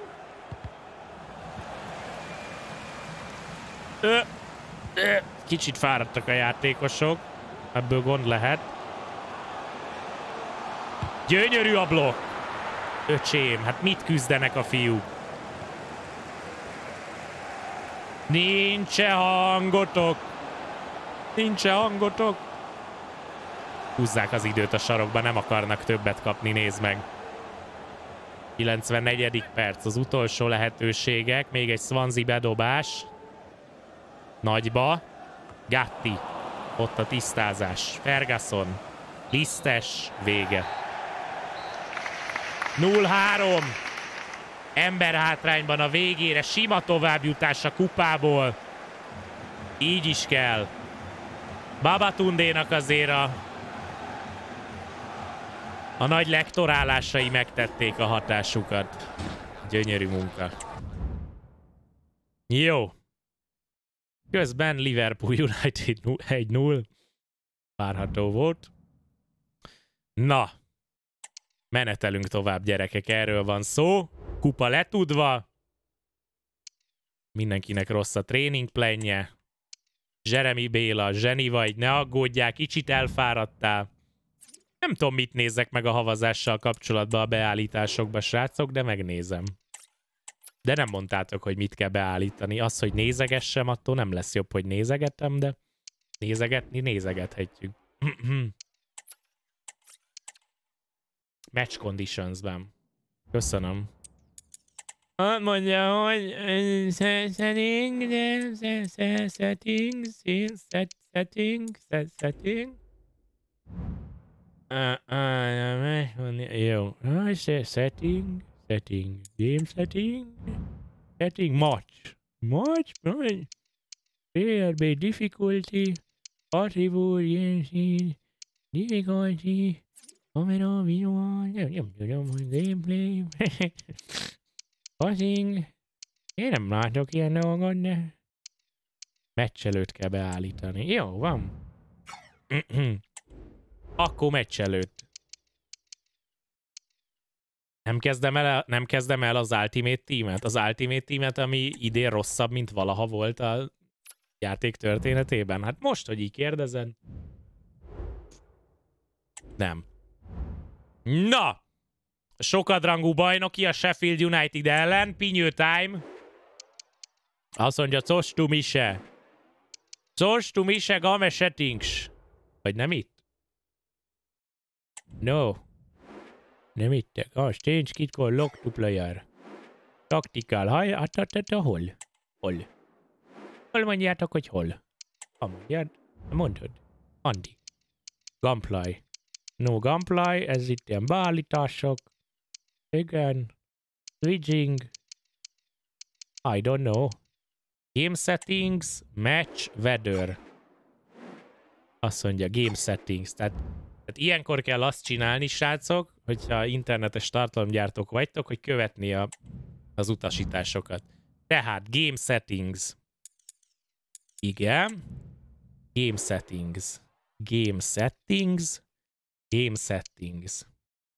Kicsit fáradtak a játékosok. Ebből gond lehet. Gyönyörű a blokk. Öcsém, hát mit küzdenek a fiúk? Nincs-e hangotok? Nincs-e hangotok? Húzzák az időt a sarokba, nem akarnak többet kapni, nézd meg. 94. perc, az utolsó lehetőségek. Még egy Swansea bedobás. Nagyba. Gatti. Ott a tisztázás. Ferguson. Lisztes. Vége. 0-3. Emberhátrányban a végére. Sima továbbjutás a kupából. Így is kell. Babatundénak azért a nagy lektorálásai megtették a hatásukat. Gyönyörű munka. Jó. Közben Liverpool United 1-0. Várható volt. Na. Menetelünk tovább, gyerekek. Erről van szó. Kupa letudva. Mindenkinek rossz a tréningplenje. Jeremy Béla, zseni vagy, ne aggódjál, kicsit elfáradtál. Nem tudom, mit nézzek meg a havazással kapcsolatban a beállításokba, srácok, de megnézem. De nem mondtátok, hogy mit kell beállítani. Az, hogy nézegessem, attól nem lesz jobb, hogy nézegetem, de nézegetni nézegethetjük. Match conditionsben. Köszönöm. Mondja, hogy setting. Jó. Setting. Game setting. Match. PRB difficulty. Difficulty. Camera, visual. Nem tudom, hogy gameplay. Passing. Én nem látok ilyen dolgot, de meccs előtt kell beállítani. Jó, van. Akkor meccs előtt. Nem kezdem el az Ultimate Teamet. Az Ultimate Teamet, ami idén rosszabb, mint valaha volt a játék történetében. Hát most, hogy így kérdezed. Nem. Na! Sokadrangú bajnoki a Sheffield United ellen. Pinyő time. Azt mondja, coś tu mise game settings. Vagy nem itt? No. Nem itt. Change kit call lock to player. Tactical. Hol? Hol mondjátok, hogy hol? Mondod. Andi. Gunplay. No gunplay, ez itt ilyen beállítások. Igen. Switching. I don't know. Game settings, match, weather. Azt mondja, game settings. Tehát ilyenkor kell azt csinálni, srácok, hogyha internetes tartalomgyártók vagytok, hogy követni az utasításokat. Tehát game settings. Igen. Game settings. Game settings. Game settings.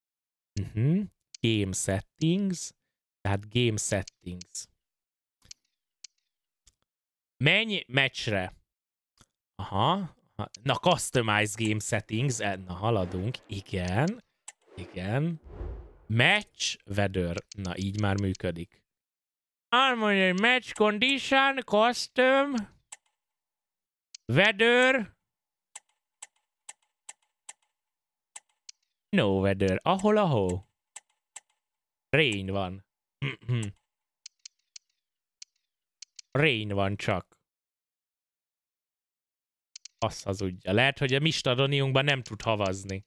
Game settings. Tehát game settings. Menj meccsre. Aha. Na, customize game settings. Na, haladunk. Igen. Match weather. Na, így már működik. Mondja, match condition, custom, weather. No weather. Ahol a hó? Rain van. Rain van csak. Azt hazudja. Lehet, hogy a mi stadioniunkban nem tud havazni.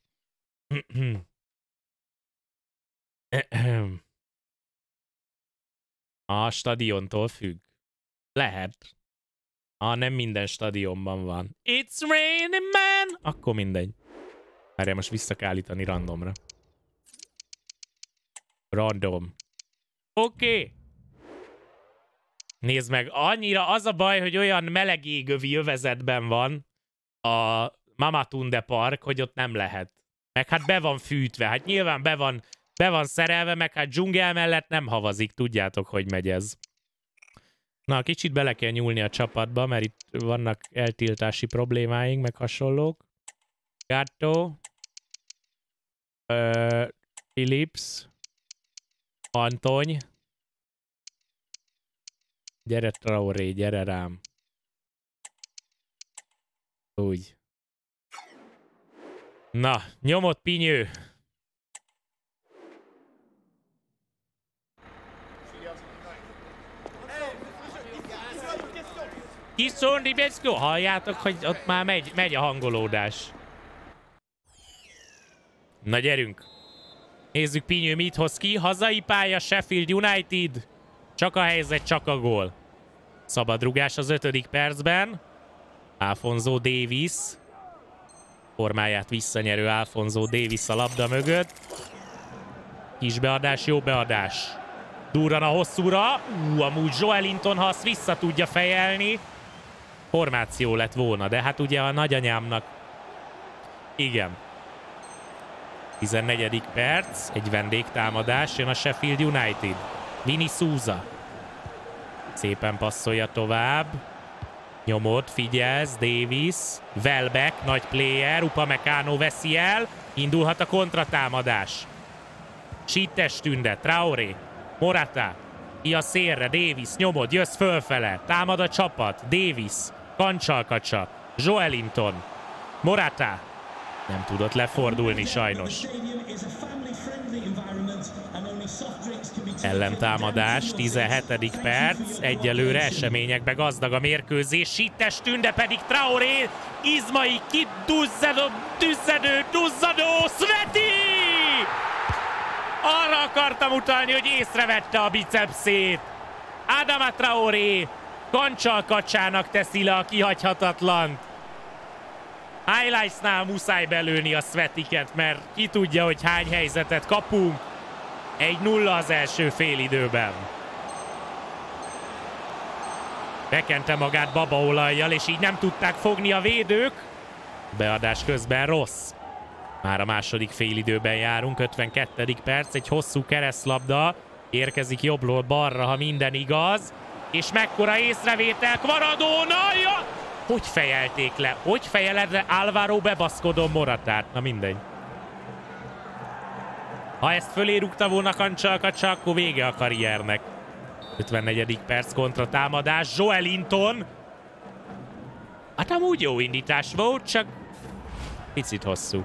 A stadiontól függ. Lehet. Nem minden stadionban van. It's raining man! Akkor mindegy. Várjál, most vissza kell állítani randomra. Random. Oké. Nézd meg, annyira az a baj, hogy olyan meleg égövi övezetben van a Mamatunde Park, hogy ott nem lehet. Meg hát be van fűtve, hát nyilván be van szerelve, meg hát dzsungel mellett nem havazik, tudjátok, hogy megy ez. Na, kicsit bele kell nyúlni a csapatba, mert itt vannak eltiltási problémáink, meg hasonlók. Gatto. Philips. Antony. Gyere Traoré, gyere rám. Úgy. Na, nyomott pinyő. Kiszón, Ribecko, halljátok, hogy ott már megy a hangolódás. Na gyerünk. Nézzük, Pinyő mit hoz ki. Hazai pálya, Sheffield United. Csak a helyzet, csak a gól. Szabadrugás az 5. percben. Alphonso Davies. Formáját visszanyerő Alphonso Davies a labda mögött. Kis beadás, jó beadás. Durran a hosszúra. Amúgy Joelinton, ha azt vissza tudja fejelni. Formáció lett volna, de hát ugye a nagyanyámnak... Igen. 14. perc, egy vendégtámadás, jön a Sheffield United. Vini Souza. Szépen passzolja tovább. Nyomod, figyelsz, Davies. Welbeck, nagy player, Upamecano veszi el. Indulhat a kontratámadás. Sittestünde, Traoré, Morata. Ki a szélre, Davies, nyomod, jössz fölfele. Támad a csapat, Davies, Kancsalkacsa, Joelinton, Morata. Nem tudott lefordulni sajnos. Ellentámadás, 17. perc, egyelőre eseményekbe gazdag a mérkőzés. Sittestünde pedig Traoré, Izmai, duzzadó, Sveti! Arra akartam utalni, hogy észrevette a bicepszét. Adama Traoré Kancsalkacsának teszi le a kihagyhatatlant. Highlights-nál muszáj belőni a Svetiket, mert ki tudja, hogy hány helyzetet kapunk. 1-0 az első félidőben. Bekente magát babaolajjal, és így nem tudták fogni a védők. Beadás közben rossz. Már a második félidőben járunk, 52. perc, egy hosszú keresztlabda. Érkezik jobbról balra, ha minden igaz. És mekkora észrevétel, Kvaradóna! Hogy fejelték le? Hogy fejeled le Álvaro bebaszkodom Moratát? Na mindegy. Ha ezt fölé rúgta volna Kancsalkacsa, akkor vége a karriernek. 54. perc kontratámadás, Joelinton. Hát amúgy jó indítás volt, csak picit hosszú.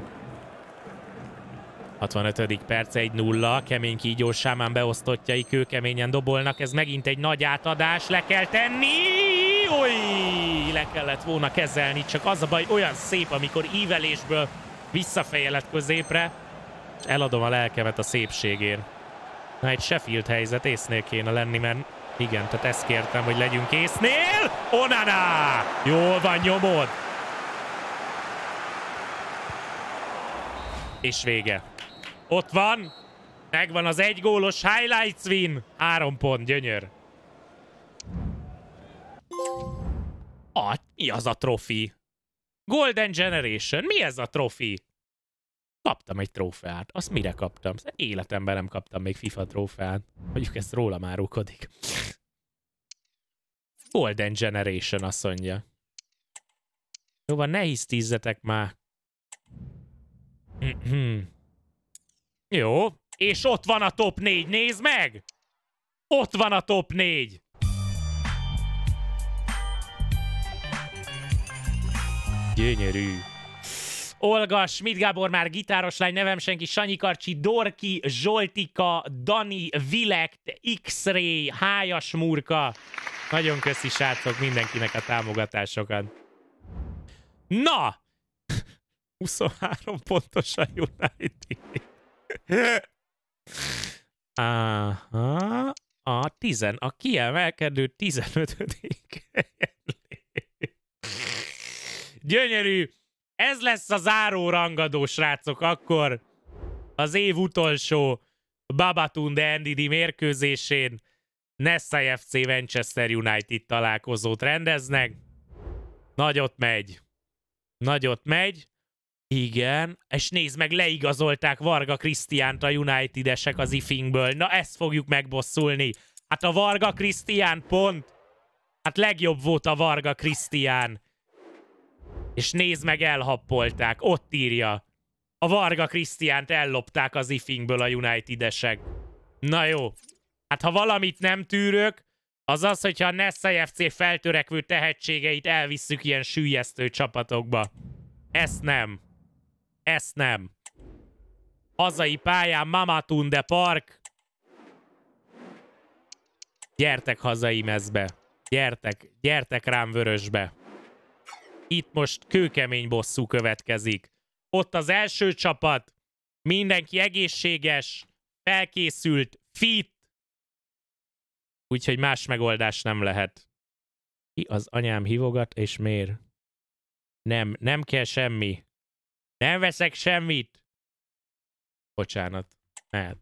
65. perc, 1-0, kemény kígyó Sámán beosztottjai kőkeményen dobolnak, ez megint egy nagy átadás, le kell tenni! Oly, le kellett volna kezelni, csak az a baj, olyan szép, amikor ívelésből visszafejelett középre, és eladom a lelkemet a szépségért. Na, egy Sheffield helyzet, észnél kéne lenni, mert igen, tehát ezt kértem, hogy legyünk észnél. Onana! Jól van, nyomod! És vége. Ott van, megvan az 1 gólos highlights win. 3 pont, gyönyör. Mi az a trofi? Golden Generation, mi ez a trofi? Kaptam egy trófeát. Azt mire kaptam? Életemben nem kaptam még FIFA trófeát. Mondjuk ezt róla már rukodik. Golden Generation, azt mondja. Jó van, ne hisztízzetek már. Jó, és ott van a top 4, nézd meg! Ott van a top 4! Gyönyörű. Olga, Schmidt Gábor már gitáros lány, nevem senki, Sanyi Karcsi, Dorki, Zsoltika, Dani, Vilekt, X-Ray, Hájas Murka. Nagyon köszi, srácok, mindenkinek a támogatásokat. Na! 23 pontos a United. Aha. A kiemelkedő 15. Gyönyörű! Ez lesz a záró rangadó, srácok, akkor az év utolsó Babatunde NDD mérkőzésén Nessai FC Manchester United találkozót rendeznek. Nagyot megy. Nagyot megy. Igen, és nézd meg, leigazolták Varga Krisztiánt a United-esek az ifingből. Na, ezt fogjuk megbosszulni. Hát a Varga Krisztián pont. Hát legjobb volt a Varga Krisztián. És nézd meg, elhappolták. Ott írja. A Varga Krisztiánt ellopták az ifingből a United-esek. Na jó. Hát ha valamit nem tűrök, az az, hogyha a Nessai FC feltörekvő tehetségeit elvisszük ilyen süllyesztő csapatokba. Ezt nem. Ezt nem. Hazai pályán Mamatunde Park. Gyertek hazai mezbe. Gyertek, gyertek rám Vörösbe. Itt most kőkemény bosszú következik. Ott az első csapat. Mindenki egészséges, felkészült, fit. Úgyhogy más megoldás nem lehet. Ki az anyám hívogat, és miért? Nem kell semmi. Nem veszek semmit. Bocsánat. Mehet.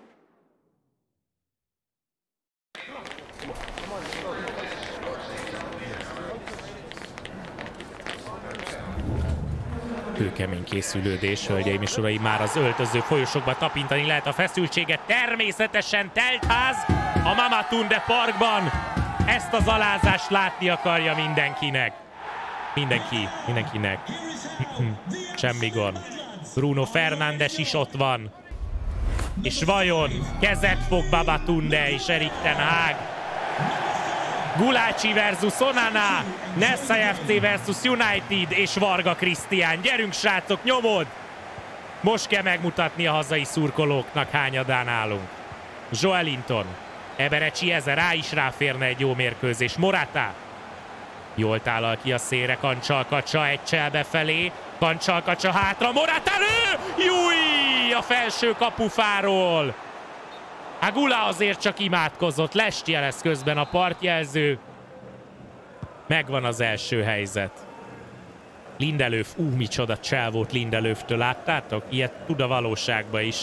Kőkemény készülődés, hölgyeim és uraim, már az öltöző folyosókba tapintani lehet a feszültséget. Természetesen teltház a Mamatunde Parkban. Ezt az alázást látni akarja mindenkinek. Mindenkinek. Semmi gond. Bruno Fernandes is ott van. És vajon kezet fog Babatunde és Erik ten Hag? Gulácsi versus Onana, Nessai FC versus United és Varga Krisztián. Gyerünk, srácok, nyomod! Most kell megmutatni a hazai szurkolóknak, hányadán állunk. Joelinton, Eberecsi Eze, rá is ráférne egy jó mérkőzés. Morata. Jól tálal ki a szélre, Kancsalkacsa egy csel befelé. Kancsalkacsa hátra, Morata lő! Júj! A felső kapufáról. Agula azért csak imádkozott, lest jelez közben a partjelző. Megvan az első helyzet. Lindelöf, micsoda csel volt Lindelöftől, láttátok? Ilyet tud a valóságba is.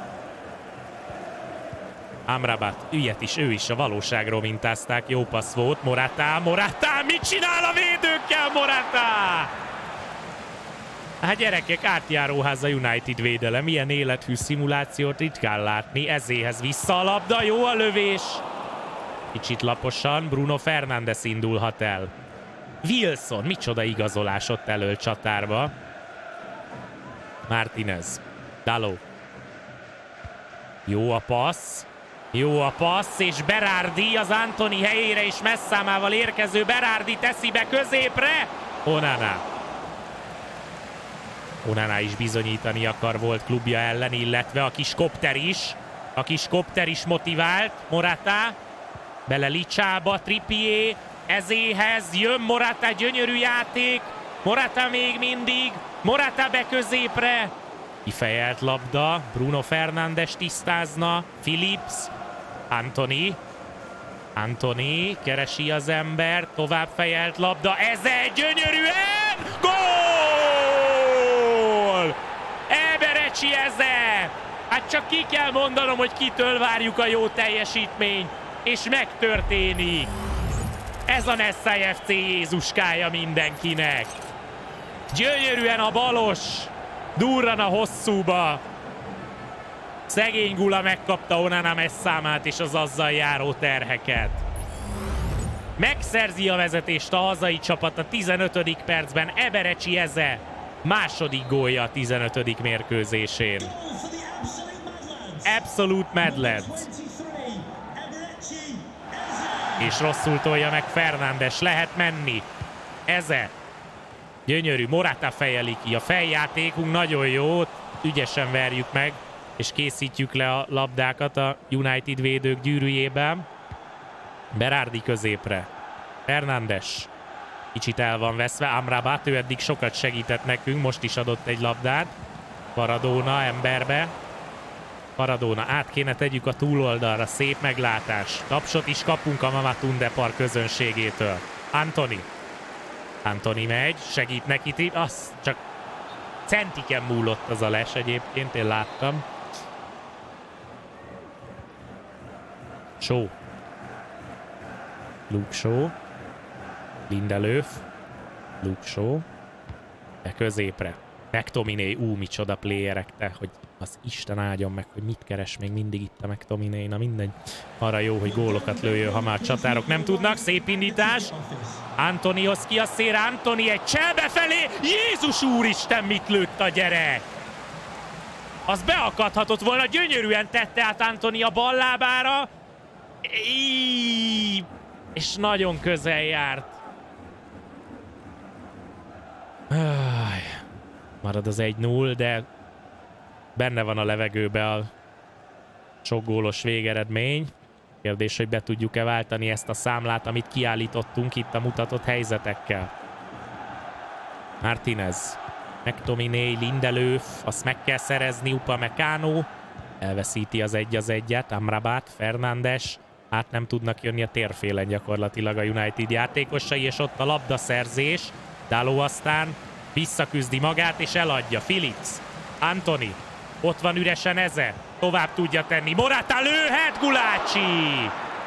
Amrabat, ilyet is, ő is a valóságról mintázták, jó passz volt. Morata, mit csinál a védőkkel, Morata? Hát gyerekek, átjáróház a United védelem, ilyen élethű szimulációt ritkán látni, ezéhez vissza a labda, jó a lövés. Kicsit laposan, Bruno Fernandes indulhat el. Wilson, micsoda igazolás ott elől csatárba. Martinez, Dalot. Jó a passz. Jó a passz, és Berardi az Antony helyére és messzámával érkező Berardi teszi be középre. Onana is bizonyítani akar volt klubja ellen, illetve a kis kopter is. A kis kopter is motivált. Morata. Bele Licsába, Trippier. Ezéhez jön Morata, gyönyörű játék. Morata még mindig. Morata be középre. Kifejelt labda. Bruno Fernandes tisztázna. Phillips. Antony keresi az ember. Tovább fejelt labda. Eze gyönyörűen. Gól! Eberecsi Eze! Hát csak ki kell mondanom, hogy kitől várjuk a jó teljesítményt. És megtörténik. Ez a Nessai FC Jézuskája mindenkinek. Gyönyörűen a balos. Durran a hosszúba. Szegény Gula megkapta Onana messzámát és az azzal járó terheket. Megszerzi a vezetést a hazai csapat a 15. percben. Eberecsi Eze második gólja a 15. mérkőzésén. Absolute Madlands. És rosszul tolja meg Fernandes. Lehet menni. Eze. Gyönyörű, Morata fejeli ki. A feljátékunk nagyon jó, ügyesen verjük meg, és készítjük le a labdákat a United védők gyűrűjében. Berardi középre. Fernandes. Kicsit el van veszve. Amrabat, ő eddig sokat segített nekünk, most is adott egy labdát. Maradona emberbe. Maradona, át kéne tegyük a túloldalra, szép meglátás. Tapsot is kapunk a Mamatunde Park közönségétől. Antony. Antony megy, segít neki, az csak centiken múlott az a les egyébként, én láttam. Shaw. Luke Shaw. Lindelöf. Luke Shaw. De középre. McTominay, micsoda playerek te, hogy az Isten áldjon meg, hogy mit keres még mindig itt a McTominay, na mindegy. Arra jó, hogy gólokat lőjön, ha már csatárok nem tudnak. Szép indítás. Antonyhoz ki a szélre, Antony egy cselbe felé. Jézus úristen, mit lőtt a gyerek! Az beakadhatott volna, gyönyörűen tette át Antony a ballábára. És nagyon közel járt. Marad az 1-0, de benne van a levegőbe a sok gólos végeredmény. Kérdés, hogy be tudjuk-e váltani ezt a számlát, amit kiállítottunk itt a mutatott helyzetekkel. Martinez, McTominay, Lindelöf, azt meg kell szerezni, Upamecano. Elveszíti az 1-1-et, Amrabat, Fernandes. Át nem tudnak jönni a térfélen gyakorlatilag a United játékosai, és ott a labdaszerzés. Dalot aztán visszaküzdi magát, és eladja. Phillips, Antony, ott van üresen Eze, tovább tudja tenni. Morata lőhet, Gulácsi!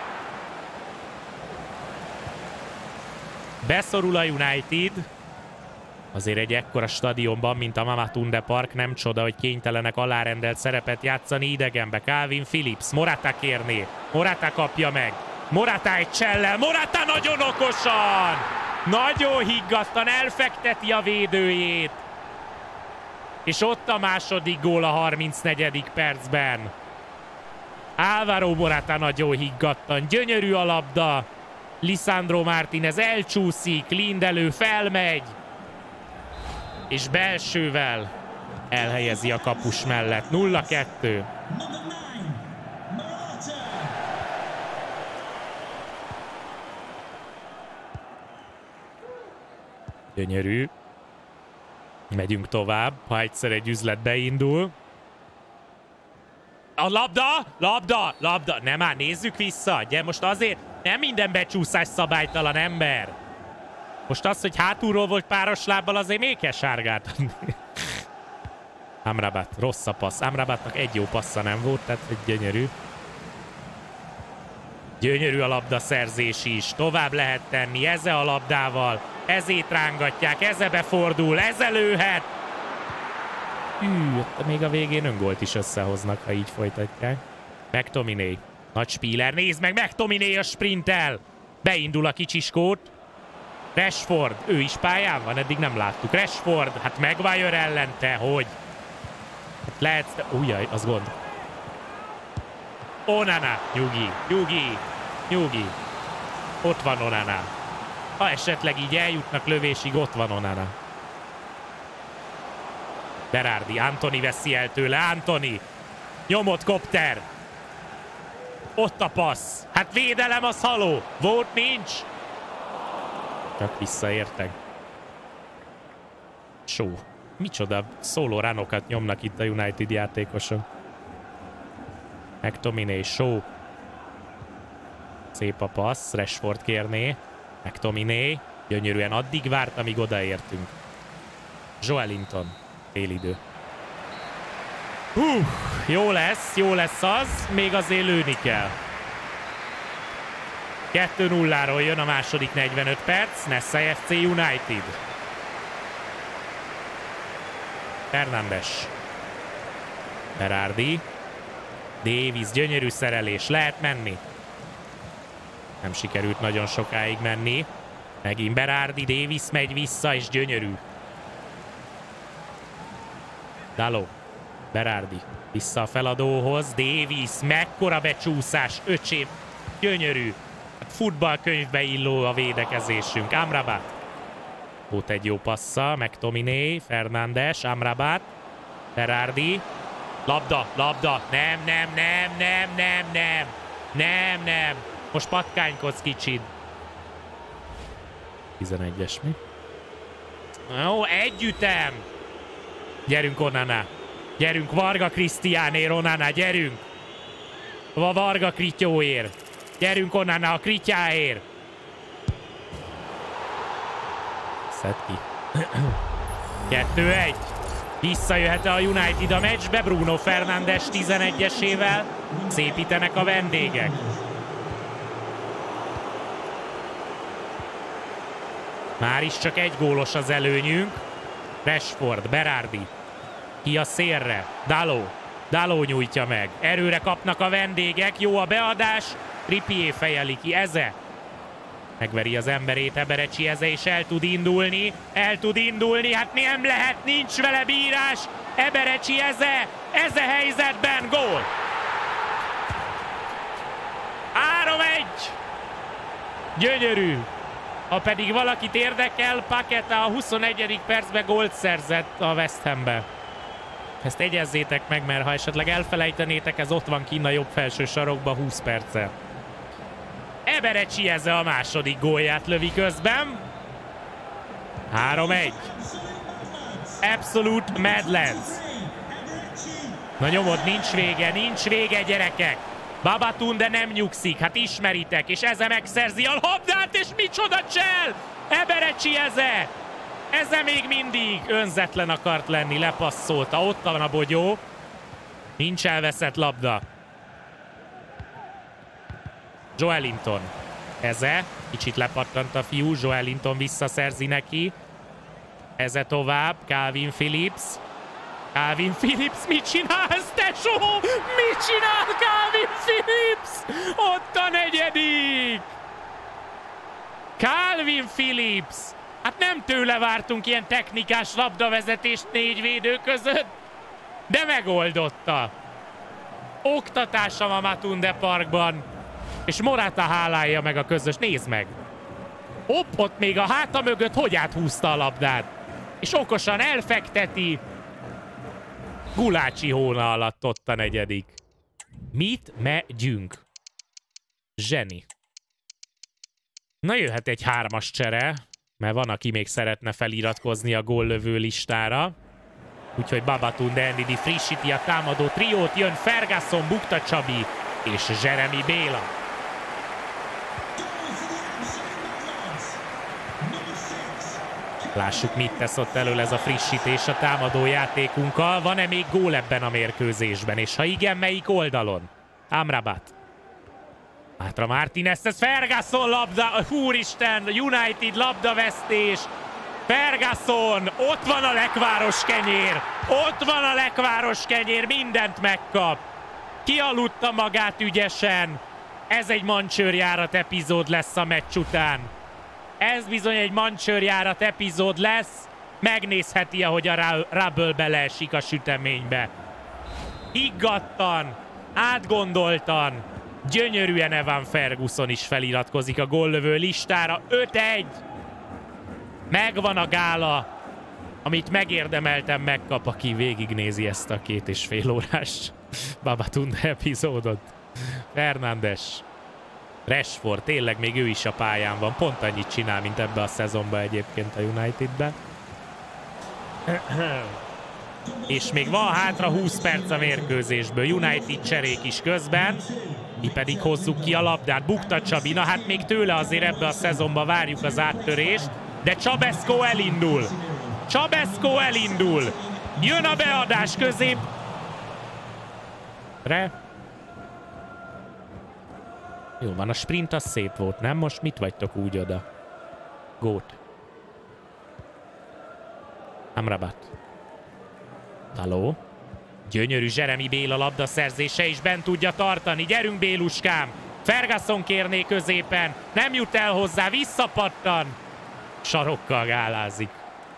Beszorul a United. Azért egy ekkora stadionban, mint a Mamatunde Park, nem csoda, hogy kénytelenek alárendelt szerepet játszani idegenbe. Calvin Phillips, Morata kérné. Morata kapja meg. Morata egy csellel. Morata nagyon okosan! Nagyon higgadtan elfekteti a védőjét. És ott a második gól a 34. percben. Álvaro Morata nagyon higgadtan. Gyönyörű a labda. Lisandro Martinez elcsúszik. Lindelöf felmegy. És belsővel elhelyezi a kapus mellett. 0-2. Gyönyörű. Megyünk tovább, ha egyszer egy üzlet beindul. A labda! Nem már, nézzük vissza. Ugye most azért nem minden becsúszás szabálytalan ember. Most az, hogy hátulról volt páros lábbal, azért még kell sárgát adni. Amrabat, rossz a passz. Amrabatnak egy jó passza nem volt, tehát egy gyönyörű. Gyönyörű a labdaszerzés is. Tovább lehet tenni, Eze a labdával. Ezét rángatják, Eze befordul, Eze lőhet. Még a végén öngolt is összehoznak, ha így folytatják. McTominay, nagy spíler, nézd meg, McTominay a sprintel. Beindul a kicsiskót. Rashford, ő is pályán van, eddig nem láttuk. Rashford, hát Maguire ellen, te hogy? Hát lehet, ujjaj, az gond. Onana, nyugi. Ott van Onana. Ha esetleg így eljutnak lövésig, ott van Onana. Berardi, Antony veszi el tőle, Antony. Nyomott kopter. Ott a passz. Hát védelem az haló. Volt nincs. Csak visszaértek. Shaw. Micsoda szóló ránokat nyomnak itt a United játékosok. McTominay, Shaw. Szép a passz, Rashford kérné. McTominay. Gyönyörűen addig várt, amíg odaértünk. Joelinton. Félidő. Jó lesz az. Még azért lőni kell. 2-0-ról jön a második 45 perc. Nessai FC United. Fernandes. Berardi. Davies, gyönyörű szerelés. Lehet menni. Nem sikerült nagyon sokáig menni. Megint Berardi, Davies megy vissza, és gyönyörű. Dalot. Berardi. Vissza a feladóhoz. Davies, mekkora becsúszás. Öcsém. Gyönyörű. Hát futballkönyvbe illó a védekezésünk. Amrabat. Volt egy jó passza, McTominay, Fernandes, Amrabat, Berardi. Labda, labda, nem. Most patkánykodsz kicsit. 11-es mi? Jó, együttem! Gyerünk Onana. Gyerünk Varga Krisztiánér, Onana, gyerünk! A Varga Krityóért. Gyerünk Onana a Krityáért. Szed ki. 2-1. Visszajöhet a United a meccsbe, Bruno Fernandes 11-esével. Szépítenek a vendégek. Már is csak egy gólos az előnyünk. Rashford, Berardi. Ki a szélre? Dalot nyújtja meg. Erőre kapnak a vendégek. Jó a beadás. Trippier fejeli ki. Eze. Megveri az emberét Eberecsi Eze, és el tud indulni. Hát nem lehet, nincs vele bírás. Eberecsi Eze. Eze helyzetben. Gól. 3-1. Gyönyörű. Ha pedig valakit érdekel, Paqueta a 21. percben gólt szerzett a West Hambe. Ezt egyezzétek meg, mert ha esetleg elfelejtenétek, ez ott van kinn a jobb felső sarokba 20 perce. Eberecsi Eze a második gólját lövi közben. 3-1. Absolute Madlands. Na nyomod, nincs vége, gyerekek. Babatunde nem nyugszik, hát ismeritek, és Eze megszerzi a labdát, és micsoda csel! Eberecsi Eze! Eze még mindig önzetlen akart lenni, lepasszolta, ott van a bogyó. Nincs elveszett labda. Joelinton. Eze, kicsit lepattant a fiú, Joelinton visszaszerzi neki. Eze tovább, Calvin Phillips. Calvin Phillips, mit csinálsz, tesó? Mit csinál Calvin Phillips? Ott a negyedik! Calvin Phillips! Hát nem tőle vártunk ilyen technikás labdavezetést 4 védő között, de megoldotta. Oktatása a Matunde Parkban, és Morata hálálja meg a közös. Nézd meg! Hopp, ott még a háta mögött hogy áthúzta a labdát. És okosan elfekteti. Gulácsi hóna alatt ott a negyedik. Mit megyünk? Zseni. Na jöhet egy 3-as csere, mert van, aki még szeretne feliratkozni a góllövő listára. Úgyhogy Babatunde Ndidi frissíti a támadó triót, jön Ferguson, Bukta Csabi és Jeremy Béla. Lássuk, mit tesz ott elől ez a frissítés a támadó játékunkkal. Van-e még gól ebben a mérkőzésben? És ha igen, melyik oldalon? Amrabat. Hátra Martinez, ez Ferguson labda, úristen, United labdavesztés. Ferguson, ott van a lekváros kenyér. Ott van a lekváros kenyér, mindent megkap. Kialudta magát ügyesen. Ez egy mancsőrjárat epizód lesz a meccs után. Ez bizony egy mancsőrjárat epizód lesz. Megnézheti, ahogy a Rubble beleesik a süteménybe. Higgadtan, átgondoltan, gyönyörűen Evan Ferguson is feliratkozik a góllövő listára. 5-1. Megvan a gála, amit megérdemeltem megkap, aki végignézi ezt a 2,5 órás Babatunde epizódot. Fernandes. Rashford, tényleg még ő is a pályán van. Pont annyit csinál, mint ebbe a szezonban egyébként a Unitedben. És még van hátra 20 perc a mérkőzésből. United cserék is közben. Mi pedig hozzuk ki a labdát. Bukta Csabi, na hát még tőle azért ebbe a szezonban várjuk az áttörést. De Csabeszko elindul. Csabeszko elindul. Jön a beadás közép. Jó van, a sprint az szép volt, nem? Most mit vagytok úgy oda? Gót. Amrabat. Dalot. Gyönyörű Jeremy Béla labdaszerzése is bent tudja tartani. Gyerünk, Béluskám! Ferguson kérné középen. Nem jut el hozzá, visszapattan. Sarokkal gálázik.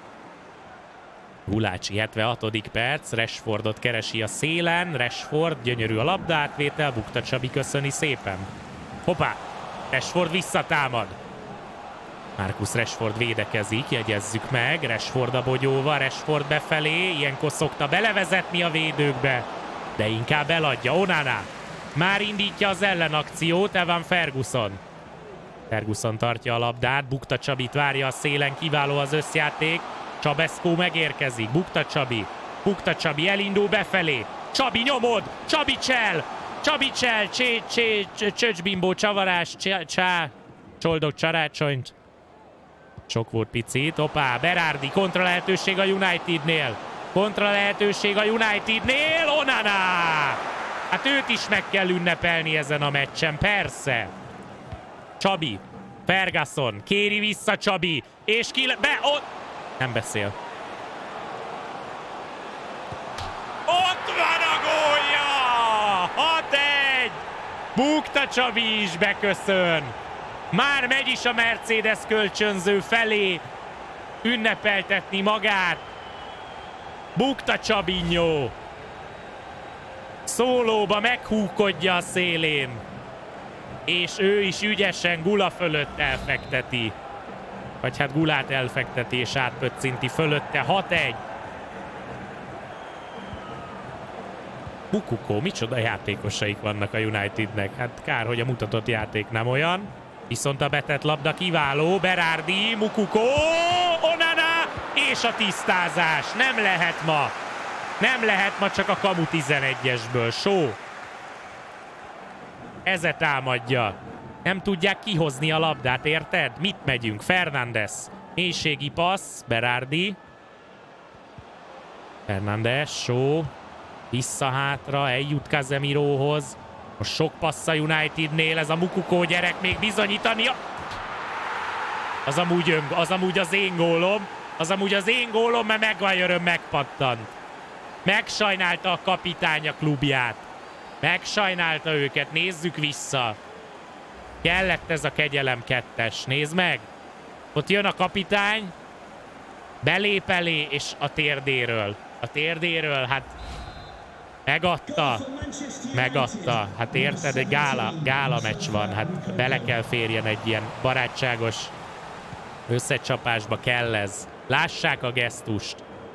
Gulácsi 76. perc. Rashfordot keresi a szélen. Rashford, gyönyörű a labdaátvétel. Bukta Csabi köszöni szépen. Hoppá! Rashford visszatámad. Marcus Rashford védekezik, jegyezzük meg. Rashford a bogyóval, Rashford befelé. Ilyenkor szokta belevezetni a védőkbe, de inkább eladja. Onana már indítja az ellenakciót, Evan Ferguson. Ferguson tartja a labdát, Bukta Csabit várja a szélen, kiváló az összjáték. Csabeszkó megérkezik, Bukta Csabi elindul befelé. Csabi nyomod, Csabi csel, csöcsbimbó, csavarás, csoldog csarácsonyt. Sok volt picit, hoppá, Berardi, kontra lehetőség a Unitednél. Onana! Hát őt is meg kell ünnepelni ezen a meccsen, persze. Csabi, Ferguson, kéri vissza Csabi, és ott! Nem beszél. Ott van a gólja! 6-1! Bukta Csabi is beköszön. Már megy is a Mercedes kölcsönző felé ünnepeltetni magát. Bukta Csabinyó. Szólóba meghúkodja a szélén. És ő is ügyesen Gula fölött elfekteti. Vagy hát Gulát elfekteti és átpöccinti fölötte. 6-1. Mukukó, micsoda játékosaik vannak a Unitednek. Hát kár, hogy a mutatott játék nem olyan. Viszont a betett labda kiváló. Berardi, Mukukó, Onana és a tisztázás. Nem lehet ma csak a kamu 11-esből. Só. Eze támadja. Nem tudják kihozni a labdát, érted? Mit megyünk? Fernandes. Mélységi passz. Berardi. Fernandes, Só. Vissza-hátra, eljut Casemirohoz. Most sok passz a Unitednél, ez a Mukukó gyerek még bizonyítania. Az amúgy az én gólom, mert Maguire megpattant. Megsajnálta a kapitány a klubját. Megsajnálta őket, nézzük vissza. Kellett ez a kegyelem 2-es, nézd meg. Ott jön a kapitány, belép elé, és a térdéről, hát megadta. Hát érted, egy gála meccs van, hát bele kell férjen egy ilyen barátságos összecsapásba, kell ez. Lássák a gesztust.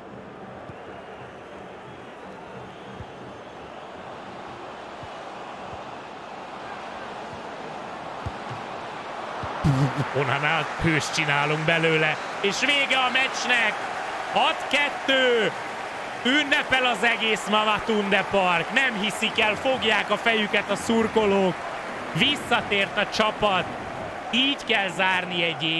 Onanát hős csinálunk belőle, és vége a meccsnek. 6-2. Ünnepel az egész Mamatunde Park. Nem hiszik el, fogják a fejüket a szurkolók. Visszatért a csapat. Így kell zárni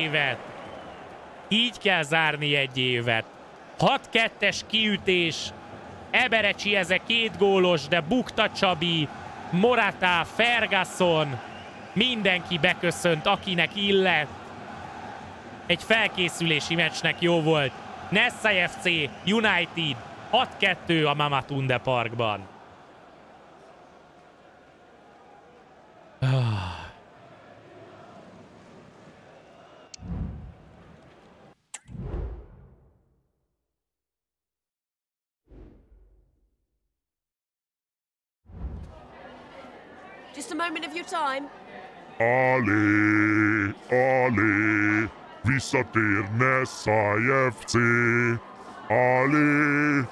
egy évet. 6-2-es kiütés. Eberecsi ezek 2 gólos, de Bukta Csabi, Morata, Ferguson, mindenki beköszönt, akinek illet. Egy felkészülési meccsnek jó volt. Nessai FC, United 6-2 a Mamatunde Parkban. Just a moment of your time. Allé, visszatér Nessai FC. Allé,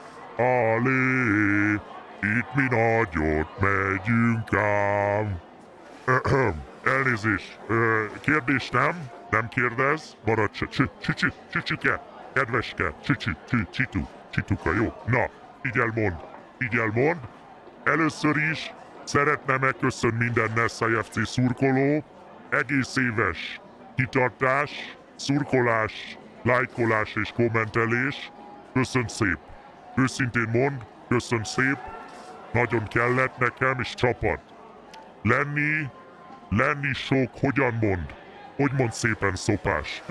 itt mi nagyot megyünk ám. Elnézést, kérdés nem kérdez, maradj csücsüke, kedveske, csituka, jó? Na, így elmond. Először is szeretne megköszönni minden Nessai FC szurkoló, egész éves kitartás, szurkolás, lájkolás és kommentelés. Köszönöm szép. Őszintén mond, köszönöm szép. Nagyon kellett nekem és csapat. Lenni sok, hogyan mond? Hogy mond szépen szopás?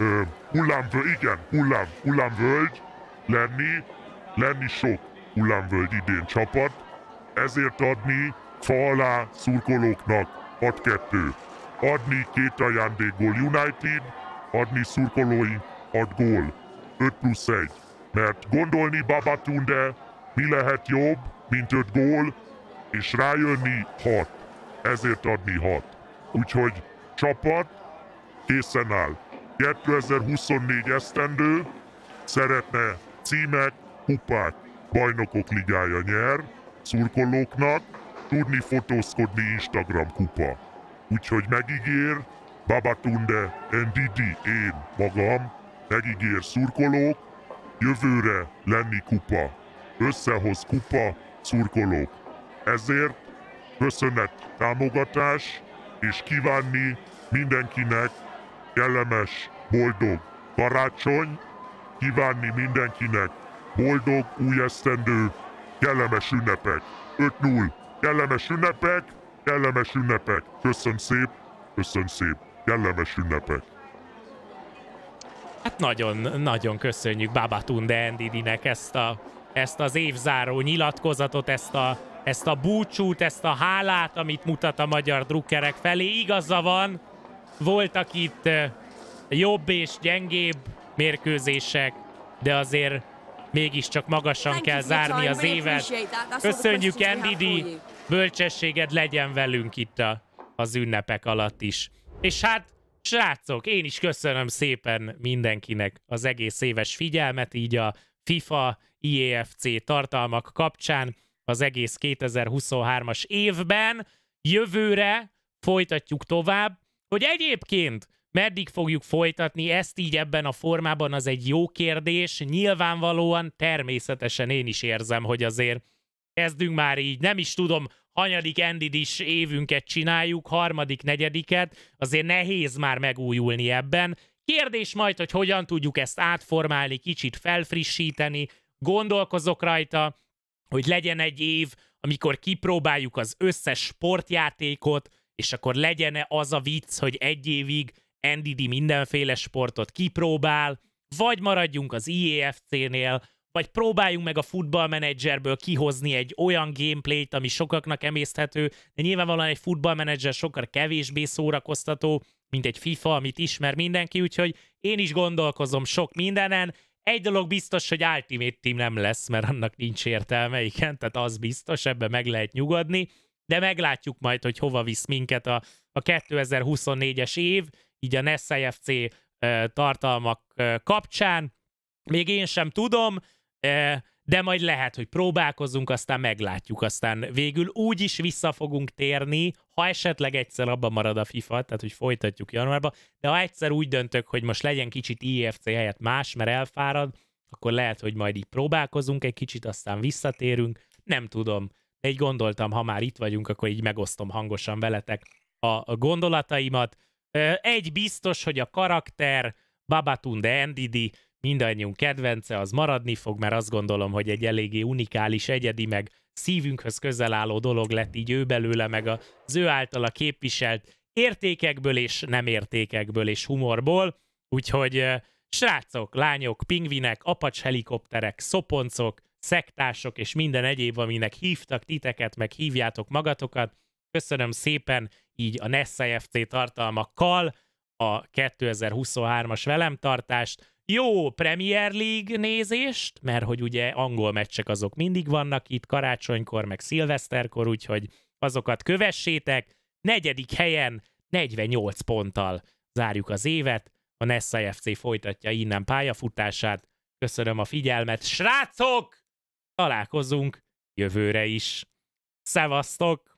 Hullámvölgy. Lenni sok hullámvölgy idén csapat. Ezért adni fa alá szurkolóknak 6-2. Adni 2 ajándékgól United, adni szurkolóink 6 gól. 5+1. Mert gondolni Babatunde, mi lehet jobb, mint 5 gól, és rájönni 6. Ezért adni 6. Úgyhogy csapat készen áll. 2024 esztendő szeretne címek, kupák, bajnokok ligája nyer, szurkolóknak, tudni fotózkodni Instagram kupa. Úgyhogy megígér Babatunde Ndidi, én magam, megígér szurkolók, jövőre lenni kupa. Összehoz kupa, szurkolók. Ezért köszönet támogatás, és kívánni mindenkinek kellemes, boldog karácsony, kívánni mindenkinek boldog új esztendő, kellemes ünnepek. 5-0, kellemes ünnepek, kellemes ünnepek. Köszönöm szép, kellemes ünnepek. Hát nagyon köszönjük Babatunde Ndidinek ezt az évzáró nyilatkozatot, ezt a búcsút, ezt a hálát, amit mutat a magyar drukkerek felé. Igaza van, voltak itt jobb és gyengébb mérkőzések, de azért mégiscsak magasan kell zárni az évet. Köszönjük, Ndidi, bölcsességed legyen velünk itt az ünnepek alatt is. És hát, srácok, én is köszönöm szépen mindenkinek az egész éves figyelmet, így a FIFA, IEFC tartalmak kapcsán az egész 2023-as évben. Jövőre folytatjuk tovább, hogy egyébként meddig fogjuk folytatni ezt így ebben a formában, az egy jó kérdés. Nyilvánvalóan, természetesen én is érzem, hogy azért kezdünk már így, nem is tudom, hanyadik Ndidis évünket csináljuk, harmadik, negyediket, azért nehéz már megújulni ebben. Kérdés majd, hogy hogyan tudjuk ezt átformálni, kicsit felfrissíteni, gondolkozok rajta, hogy legyen egy év, amikor kipróbáljuk az összes sportjátékot, és akkor legyen az a vicc, hogy egy évig Ndidi mindenféle sportot kipróbál, vagy maradjunk az IEFC-nél, vagy próbáljunk meg a Football Managerből kihozni egy olyan gameplayt, ami sokaknak emészthető, de nyilvánvalóan egy Football Manager sokkal kevésbé szórakoztató, mint egy FIFA, amit ismer mindenki, úgyhogy én is gondolkozom sok mindenen. Egy dolog biztos, hogy Ultimate Team nem lesz, mert annak nincs értelme, igen, tehát az biztos, ebben meg lehet nyugodni, de meglátjuk majd, hogy hova visz minket a 2024-es év, így a NESZ-FC tartalmak kapcsán. Még én sem tudom, de majd lehet, hogy próbálkozunk, aztán meglátjuk, aztán végül úgy is vissza fogunk térni, ha esetleg egyszer abban marad a FIFA, tehát hogy folytatjuk januárban, de ha egyszer úgy döntök, hogy most legyen kicsit IFC helyett más, mert elfárad, akkor lehet, hogy majd így próbálkozunk egy kicsit, aztán visszatérünk, nem tudom, de így gondoltam, ha már itt vagyunk, akkor így megosztom hangosan veletek a gondolataimat. Egy biztos, hogy a karakter Babatunde Ndidi mindannyiunk kedvence, az maradni fog, mert azt gondolom, hogy egy eléggé unikális, egyedi, meg szívünkhöz közel álló dolog lett így ő belőle, meg az ő általa képviselt értékekből és nem értékekből és humorból. Úgyhogy srácok, lányok, pingvinek, apacs helikopterek, szoponcok, szektások és minden egyéb, aminek hívtak titeket, meg hívjátok magatokat. Köszönöm szépen így a NESZ-FC tartalmakkal a 2023-as velemtartást. Jó Premier League nézést, mert hogy ugye angol meccsek azok mindig vannak itt karácsonykor, meg szilveszterkor, úgyhogy azokat kövessétek. 4. helyen 48 ponttal zárjuk az évet. A NESZ-FC folytatja innen pályafutását. Köszönöm a figyelmet, srácok! Találkozunk jövőre is. Szevasztok!